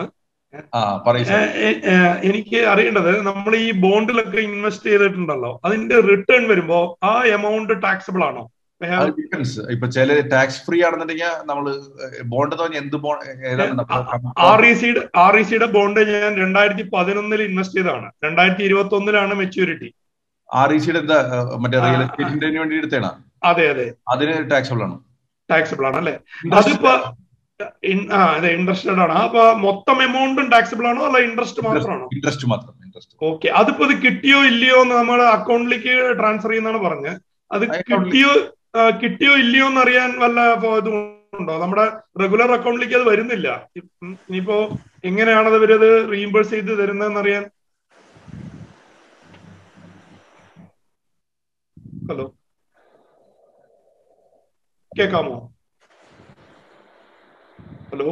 എനിക്ക് അറിയേണ്ടത്, നമ്മൾ ഈ ബോണ്ടിലൊക്കെ ഇൻവെസ്റ്റ് ചെയ്തിട്ടുണ്ടല്ലോ, അതിന്റെ റിട്ടേൺ വരുമ്പോ ആ എമൗണ്ട് ടാക്സബിൾ ആണോ?
ഇപ്പൊ ചില ടാക്സ് ഫ്രീ ആണെന്നുണ്ടെങ്കിൽ നമ്മള് ബോണ്ട് എന്ത്
RECയുടെ ബോണ്ട് ഞാൻ 2011 ഇൻവെസ്റ്റ് ചെയ്തതാണ്. 2021 മെച്യൂരിറ്റി.
RECയുടെ എന്താ മറ്റേ റിയൽ എസ്റ്റേറ്റിന് വേണ്ടി എടുത്തേണ?
അതെ. അതിന്
ടാക്സബിൾ ആണ്
അല്ലേ? അതിപ്പോ അതെ, ഇൻട്രസ്റ്റഡ് ആണ്. അപ്പൊ മൊത്തം എമൗണ്ടും ടാക്സബിൾ ആണോ അല്ല ഇൻട്രസ്റ്റ് മാത്രമാണോ?
ഇൻട്രസ്റ്റ് മാത്രം.
ഓക്കെ. അതിപ്പോ ഇത് കിട്ടിയോ ഇല്ലയോ എന്ന് നമ്മൾ അക്കൗണ്ടിലേക്ക് ട്രാൻസ്ഫർ ചെയ്യുന്നതാണ് പറഞ്ഞത്. അത് കിട്ടിയോ ഇല്ലയോ എന്ന് അറിയാൻ വല്ല ഇതും ഉണ്ടോ? നമ്മുടെ റെഗുലർ അക്കൗണ്ടിലേക്ക് അത് വരുന്നില്ല. ഇനിയിപ്പോ എങ്ങനെയാണത് ഇവരത് റീഇംബേഴ്സ് ചെയ്ത് തരുന്നതെന്ന് അറിയാൻ. ഹലോ, കേക്കാമോ? ഹലോ.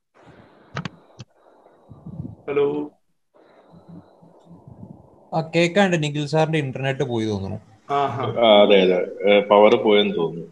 കേക്കാണ്ട് നിഖിൽ സാറിന്റെ ഇന്റർനെറ്റ് പോയി തോന്നുന്നു.
അതെ, പവർ പോയെന്ന് തോന്നുന്നു.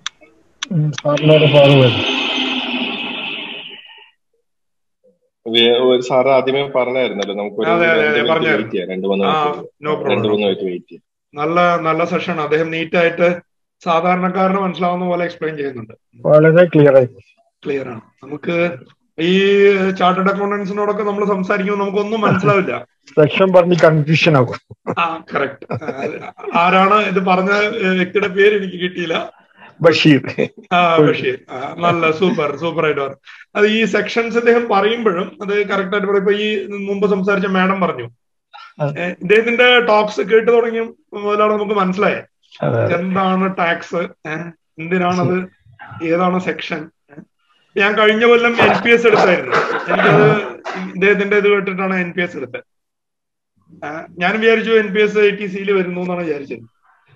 സാറ് ആദ്യമേ പറഞ്ഞായിരുന്നല്ലോ നമുക്ക് 2-3 മിനിറ്റ് വെയിറ്റ് ചെയ്യാം.
നല്ല സെഷൻ. അദ്ദേഹം നീറ്റായിട്ട് സാധാരണക്കാരന് മനസ്സിലാവുന്ന പോലെ എക്സ്പ്ലെയിൻ ചെയ്യുന്നുണ്ട്.
വളരെ ക്ലിയർ
ആണ്. നമുക്ക് ഈ ചാർട്ടേഡ് അക്കൗണ്ടൻസിനോടൊക്കെ നമ്മൾ സംസാരിക്കുമ്പോൾ നമുക്കൊന്നും മനസ്സിലാവില്ല.
സെക്ഷൻ പറഞ്ഞ് കൺഫ്യൂഷൻ ആകും.
കറക്റ്റ്. ആരാണ് ഇത് പറഞ്ഞ വ്യക്തിയുടെ പേര് എനിക്ക് കിട്ടിയില്ല.
ബഷീർ.
ബഷീർ. നല്ല സൂപ്പർ ആയിട്ട് പറഞ്ഞു. അത് ഈ സെക്ഷൻസ് അദ്ദേഹം പറയുമ്പോഴും അത് കറക്റ്റ് ആയിട്ട് പറയും. ഇപ്പൊ ഈ മുമ്പ് സംസാരിച്ച മാഡം പറഞ്ഞു, ഇദ്ദേഹത്തിന്റെ ടോക്സ് കേട്ടു തുടങ്ങിയ മുതലാണ് നമുക്ക് മനസ്സിലായത് എന്താണ് ടാക്സ്, എന്തിനാണത്, ഏതാണ് സെക്ഷൻ. ഞാൻ കഴിഞ്ഞ കൊല്ലം NPS എടുത്തായിരുന്നു. എനിക്കത് ഇദ്ദേഹത്തിന്റെ ഇത് കേട്ടിട്ടാണ് NPS എടുത്തത്. ഞാൻ വിചാരിച്ചു NPS ATC വരുന്നു എന്നാണ് വിചാരിച്ചത്.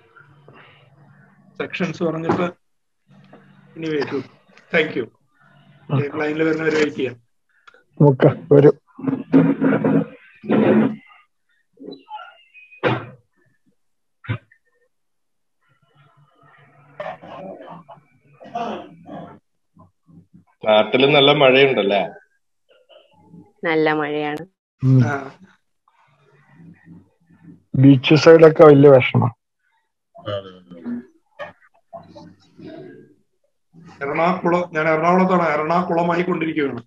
സെക്ഷൻസ് പറഞ്ഞിട്ട് ഇനി വെയിറ്റ്. Thank you. ലൈനിൽ വരുന്നവരെ വെയിറ്റ് ചെയ്യാം.
ഒരു
നാട്ടില് നല്ല മഴയുണ്ടല്ലേ?
നല്ല മഴയാണ്.
ബീച്ച് സൈഡൊക്കെ വലിയ വിഷമം.
ഞാൻ എറണാകുളത്താണ്. എറണാകുളമായി കൊണ്ടിരിക്കുകയാണ്.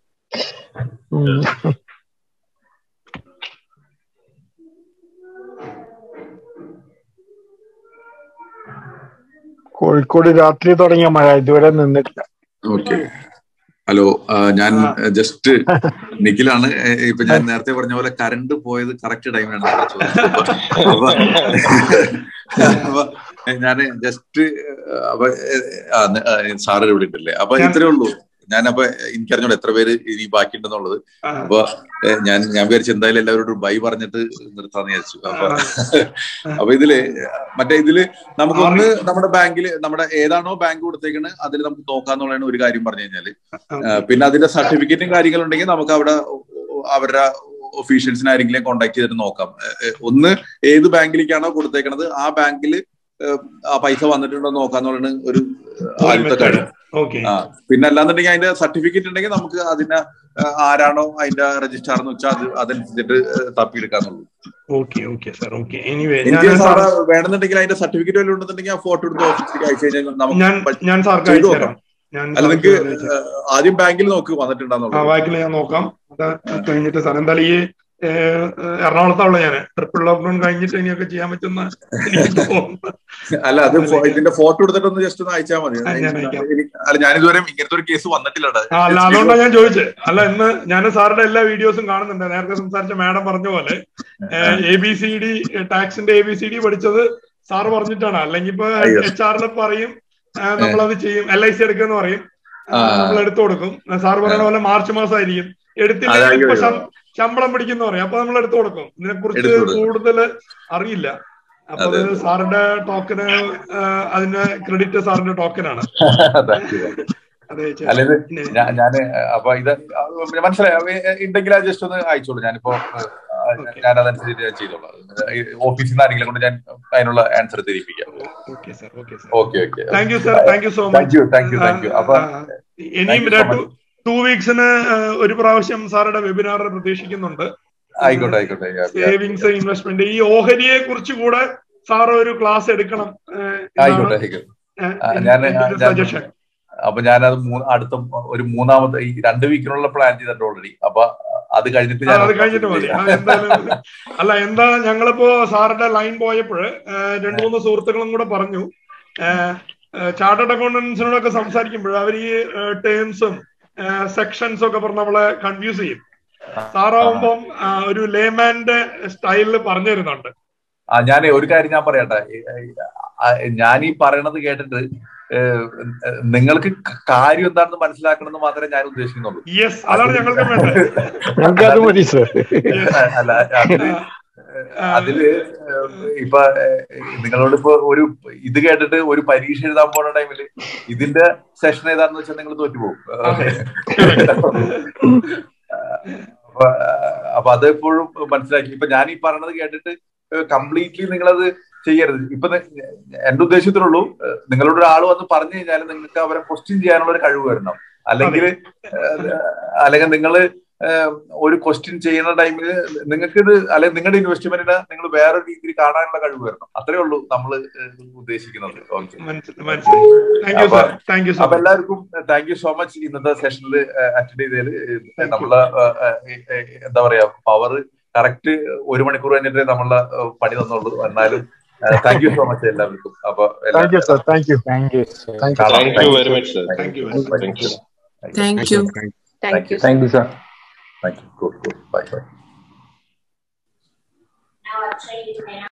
കോഴിക്കോട് രാത്രി തുടങ്ങിയ മഴ ഇതുവരെ നിന്നിട്ടില്ല.
ഓക്കെ. ഹലോ, ഞാൻ ജസ്റ്റ് നിഖിലാണ്. ഇപ്പൊ ഞാൻ നേരത്തെ പറഞ്ഞ പോലെ കറണ്ട് പോയത് കറക്റ്റ് ടൈമിലാണ് അപ്പൊ ഞാന് ജസ്റ്റ് സാറ് ഇവിടെ ഉണ്ടല്ലേ. അപ്പൊ ഇത്രേ ഉള്ളൂ. ഞാനപ്പോ എനിക്കറിഞ്ഞോളൂ എത്ര പേര് ഇനി ബാക്കിയുണ്ടെന്നുള്ളത്. അപ്പൊ ഞാൻ വിചാരിച്ചു എന്തായാലും എല്ലാവരോടും ബൈ പറഞ്ഞിട്ട് നിർത്താന്ന് വിചാരിച്ചു. അപ്പൊ ഇതില് നമുക്കൊന്ന് നമ്മുടെ ബാങ്കിൽ നമ്മുടെ ഏതാണോ ബാങ്ക് കൊടുത്തേക്കണ് അതിൽ നമുക്ക് നോക്കാന്നുള്ളതാണ് ഒരു കാര്യം പറഞ്ഞു കഴിഞ്ഞാല്. പിന്നെ അതിന്റെ സർട്ടിഫിക്കറ്റും കാര്യങ്ങളുണ്ടെങ്കിൽ നമുക്ക് അവിടെ അവരുടെ ഒഫീഷ്യൽസിനെ ആരെങ്കിലും കോൺടാക്ട് ചെയ്തിട്ട് നോക്കാം. ഒന്ന് ഏത് ബാങ്കിലേക്കാണോ കൊടുത്തേക്കണത് ആ ബാങ്കിൽ ആ പൈസ വന്നിട്ടുണ്ടോ നോക്കാന്നുള്ളതാണ് ഒരു ആദ്യത്തെ കാര്യം. പിന്നെ അല്ലാന്നുണ്ടെങ്കിൽ അതിന്റെ സർട്ടിഫിക്കറ്റ് ഉണ്ടെങ്കിൽ നമുക്ക് അതിനെ ആരാണോ അതിന്റെ രജിസ്ട്രാർ എന്ന് വെച്ചാൽ അതനുസരിച്ചിട്ട് തപ്പിയെടുക്കാന്നുള്ളൂ. എനിക്ക് സാറ് വേണമെന്നുണ്ടെങ്കിൽ അതിന്റെ സർട്ടിഫിക്കറ്റ് വല്ലതും ഉണ്ടെന്നുണ്ടെങ്കിൽ ആ ഫോട്ടോ എടുത്ത് ഓഫീസിലേക്ക് അയച്ചു കഴിഞ്ഞാൽ നമുക്ക് ചെയ്തു നോക്കാം. അല്ല, നിങ്ങൾക്ക് ആദ്യം ബാങ്കിൽ നോക്ക് വന്നിട്ടുണ്ടാകുന്നുള്ളൂ.
ബാങ്കിൽ ഞാൻ നോക്കാം. കഴിഞ്ഞിട്ട് സാർ എന്തായാലും ഈ എറണാകുളത്താണല്ലോ ഞാൻ. ട്രിപ്പിൾ ലോക്ക്ഡൌൺ കഴിഞ്ഞിട്ട് ഇനിയൊക്കെ ചെയ്യാൻ പറ്റുന്ന
അല്ല, അത് ഇതിന്റെ ഫോട്ടോ എടുത്തിട്ടൊന്ന് ജസ്റ്റ് ഒന്ന് അയച്ചാൽ മതി. അല്ല, ഞാനിതുവരെ ഇങ്ങനത്തെ ഒരു കേസ് വന്നിട്ടില്ല.
അല്ല, അതുകൊണ്ടാണ് ഞാൻ ചോദിച്ചത്. അല്ല, ഇന്ന് ഞാൻ സാറിന്റെ എല്ലാ വീഡിയോസും കാണുന്നുണ്ട്. നേരത്തെ സംസാരിച്ച മാഡം പറഞ്ഞ പോലെ ABCD ടാക്സിന്റെ ABCD പഠിച്ചത് സാറ് പറഞ്ഞിട്ടാണ്. അല്ലെങ്കിൽ ഇപ്പൊ HR പറയും നമ്മളത് ചെയ്യും, LIC എടുക്കുമെന്ന് പറയും, നമ്മൾ എടുത്തു കൊടുക്കും. സാറ് പറയുന്ന പോലെ മാർച്ച് മാസമായിരിക്കും എടുത്തില്ലെങ്കിൽ ഇപ്പൊ ശമ്പളം പിടിക്കുന്ന പറയും. അപ്പൊ നമ്മൾ എടുത്തു കൊടുക്കും. ഇതിനെ കുറിച്ച് കൂടുതൽ അറിയില്ല. അപ്പൊ അത് സാറിന്റെ ടോക്കന്, അതിന്റെ ക്രെഡിറ്റ് സാറിന്റെ ടോക്കനാണ്.
ഞാന് അപ്പൊ ഇത് മനസ്സിലായി ഉണ്ടെങ്കിൽ അത് ജസ്റ്റ് ഒന്ന് അയച്ചോളൂ. ഞാനിപ്പോ ഞാനതനുസരിച്ച് ചെയ്തോളാം. ഓഫീസിൽ നിന്ന് ആരെങ്കിലും കൊണ്ട് ഞാൻ അതിനുള്ള ആൻസർ തിരിപ്പിക്കാം. Okay.
Thank you sir. Thank you so much.
Thank you. അപ്പൊ
ഇനിയും 2 വീക്സിന് ഒരു പ്രാവശ്യം സാറുടെ വെബിനാർ പ്രതീക്ഷിക്കുന്നുണ്ട്.
ആയിക്കോട്ടെ.
സേവിങ്സ്, ഇൻവെസ്റ്റ്മെന്റ്, ഈ ഓഹരിയെ കുറിച്ച് കൂടെ സാർ ഒരു ക്ലാസ് എടുക്കണം.
ആയിക്കോട്ടെ.
സജഷൻ.
അപ്പൊ ഞാനത് അടുത്ത ഒരു മൂന്നാമത്തെ ഈ 2 വീക്കിനുള്ള പ്ലാൻ ചെയ്തിട്ടുണ്ട് ഓൾറെഡി. അപ്പൊ അത് കഴിഞ്ഞിട്ട്
മതി. അല്ല, എന്താ ഞങ്ങളിപ്പോ സാറിന്റെ ലൈൻ പോയപ്പോഴ് 2-3 സുഹൃത്തുക്കളും കൂടെ പറഞ്ഞു, ചാർട്ടേഡ് അക്കൗണ്ടൻസിനോടൊക്കെ സംസാരിക്കുമ്പോൾ അവർ ഈ ടേംസും സെക്ഷൻസും ഒക്കെ പറഞ്ഞ് നമ്മളെ കൺഫ്യൂസ് ചെയ്യും. സാറാവുമ്പം ഒരു ലേമാന്റെ സ്റ്റൈലിൽ പറഞ്ഞു തരുന്നുണ്ട്.
ഞാൻ ഒരു കാര്യം ഞാൻ പറയട്ടെ. ഞാൻ ഈ പറയണത് കേട്ടിട്ട് നിങ്ങൾക്ക് കാര്യം എന്താണെന്ന് മനസ്സിലാക്കണമെന്ന് മാത്രമേ ഞാൻ ഉദ്ദേശിക്കുന്നുള്ളൂ.
അതാണ് ഞങ്ങൾക്ക്
അല്ല, അതില് ഇപ്പൊ നിങ്ങളോടിപ്പോ ഒരു ഇത് കേട്ടിട്ട് ഒരു പരീക്ഷ എഴുതാൻ പോണ ടൈമില് ഇതിന്റെ സെഷൻ ഏതാന്ന് വെച്ചാൽ നിങ്ങൾ തോറ്റുപോകും. അപ്പൊ അതെപ്പോഴും മനസ്സിലാക്കി. ഇപ്പൊ ഞാൻ ഈ പറഞ്ഞത് കേട്ടിട്ട് കംപ്ലീറ്റ്ലി നിങ്ങളത് ചെയ്യരുത്. ഇപ്പൊ എന്റെ ഉദ്ദേശത്തിലുള്ളൂ, നിങ്ങളോട് ഒരാൾ വന്ന് പറഞ്ഞു കഴിഞ്ഞാൽ നിങ്ങൾക്ക് അവരെ ക്വസ്റ്റ്യൻ ചെയ്യാനുള്ള ഒരു കഴിവ് വരണം. അല്ലെങ്കിൽ നിങ്ങൾ ഒരു ക്വസ്റ്റ്യൻ ചെയ്യുന്ന ടൈമിൽ നിങ്ങൾക്ക് ഇത് അല്ലെങ്കിൽ നിങ്ങളുടെ ഇൻവെസ്റ്റ്മെന്റിനെ നിങ്ങൾ വേറെ രീതിയിൽ കാണാനുള്ള കഴിവ് വരണം. അത്രേ ഉള്ളൂ നമ്മൾ ഉദ്ദേശിക്കുന്നത്. അപ്പൊ എല്ലാവർക്കും താങ്ക് യു സോ മച്ച് ഇന്നത്തെ സെഷനിൽ അറ്റൻഡ് ചെയ്തതിൽ. നമ്മളെ എന്താ പറയാ പവർ കറക്റ്റ് 1 മണിക്കൂർ കഴിഞ്ഞിട്ടേ നമ്മളെ പണി തന്നുള്ളൂ. എന്നാലും താങ്ക് യു സോ മച്ച് എല്ലാവർക്കും. അപ്പൊ
thank you sir. Thank you
very much sir.
Thank you.
Thank you, sir. Thank you. Good. Bye.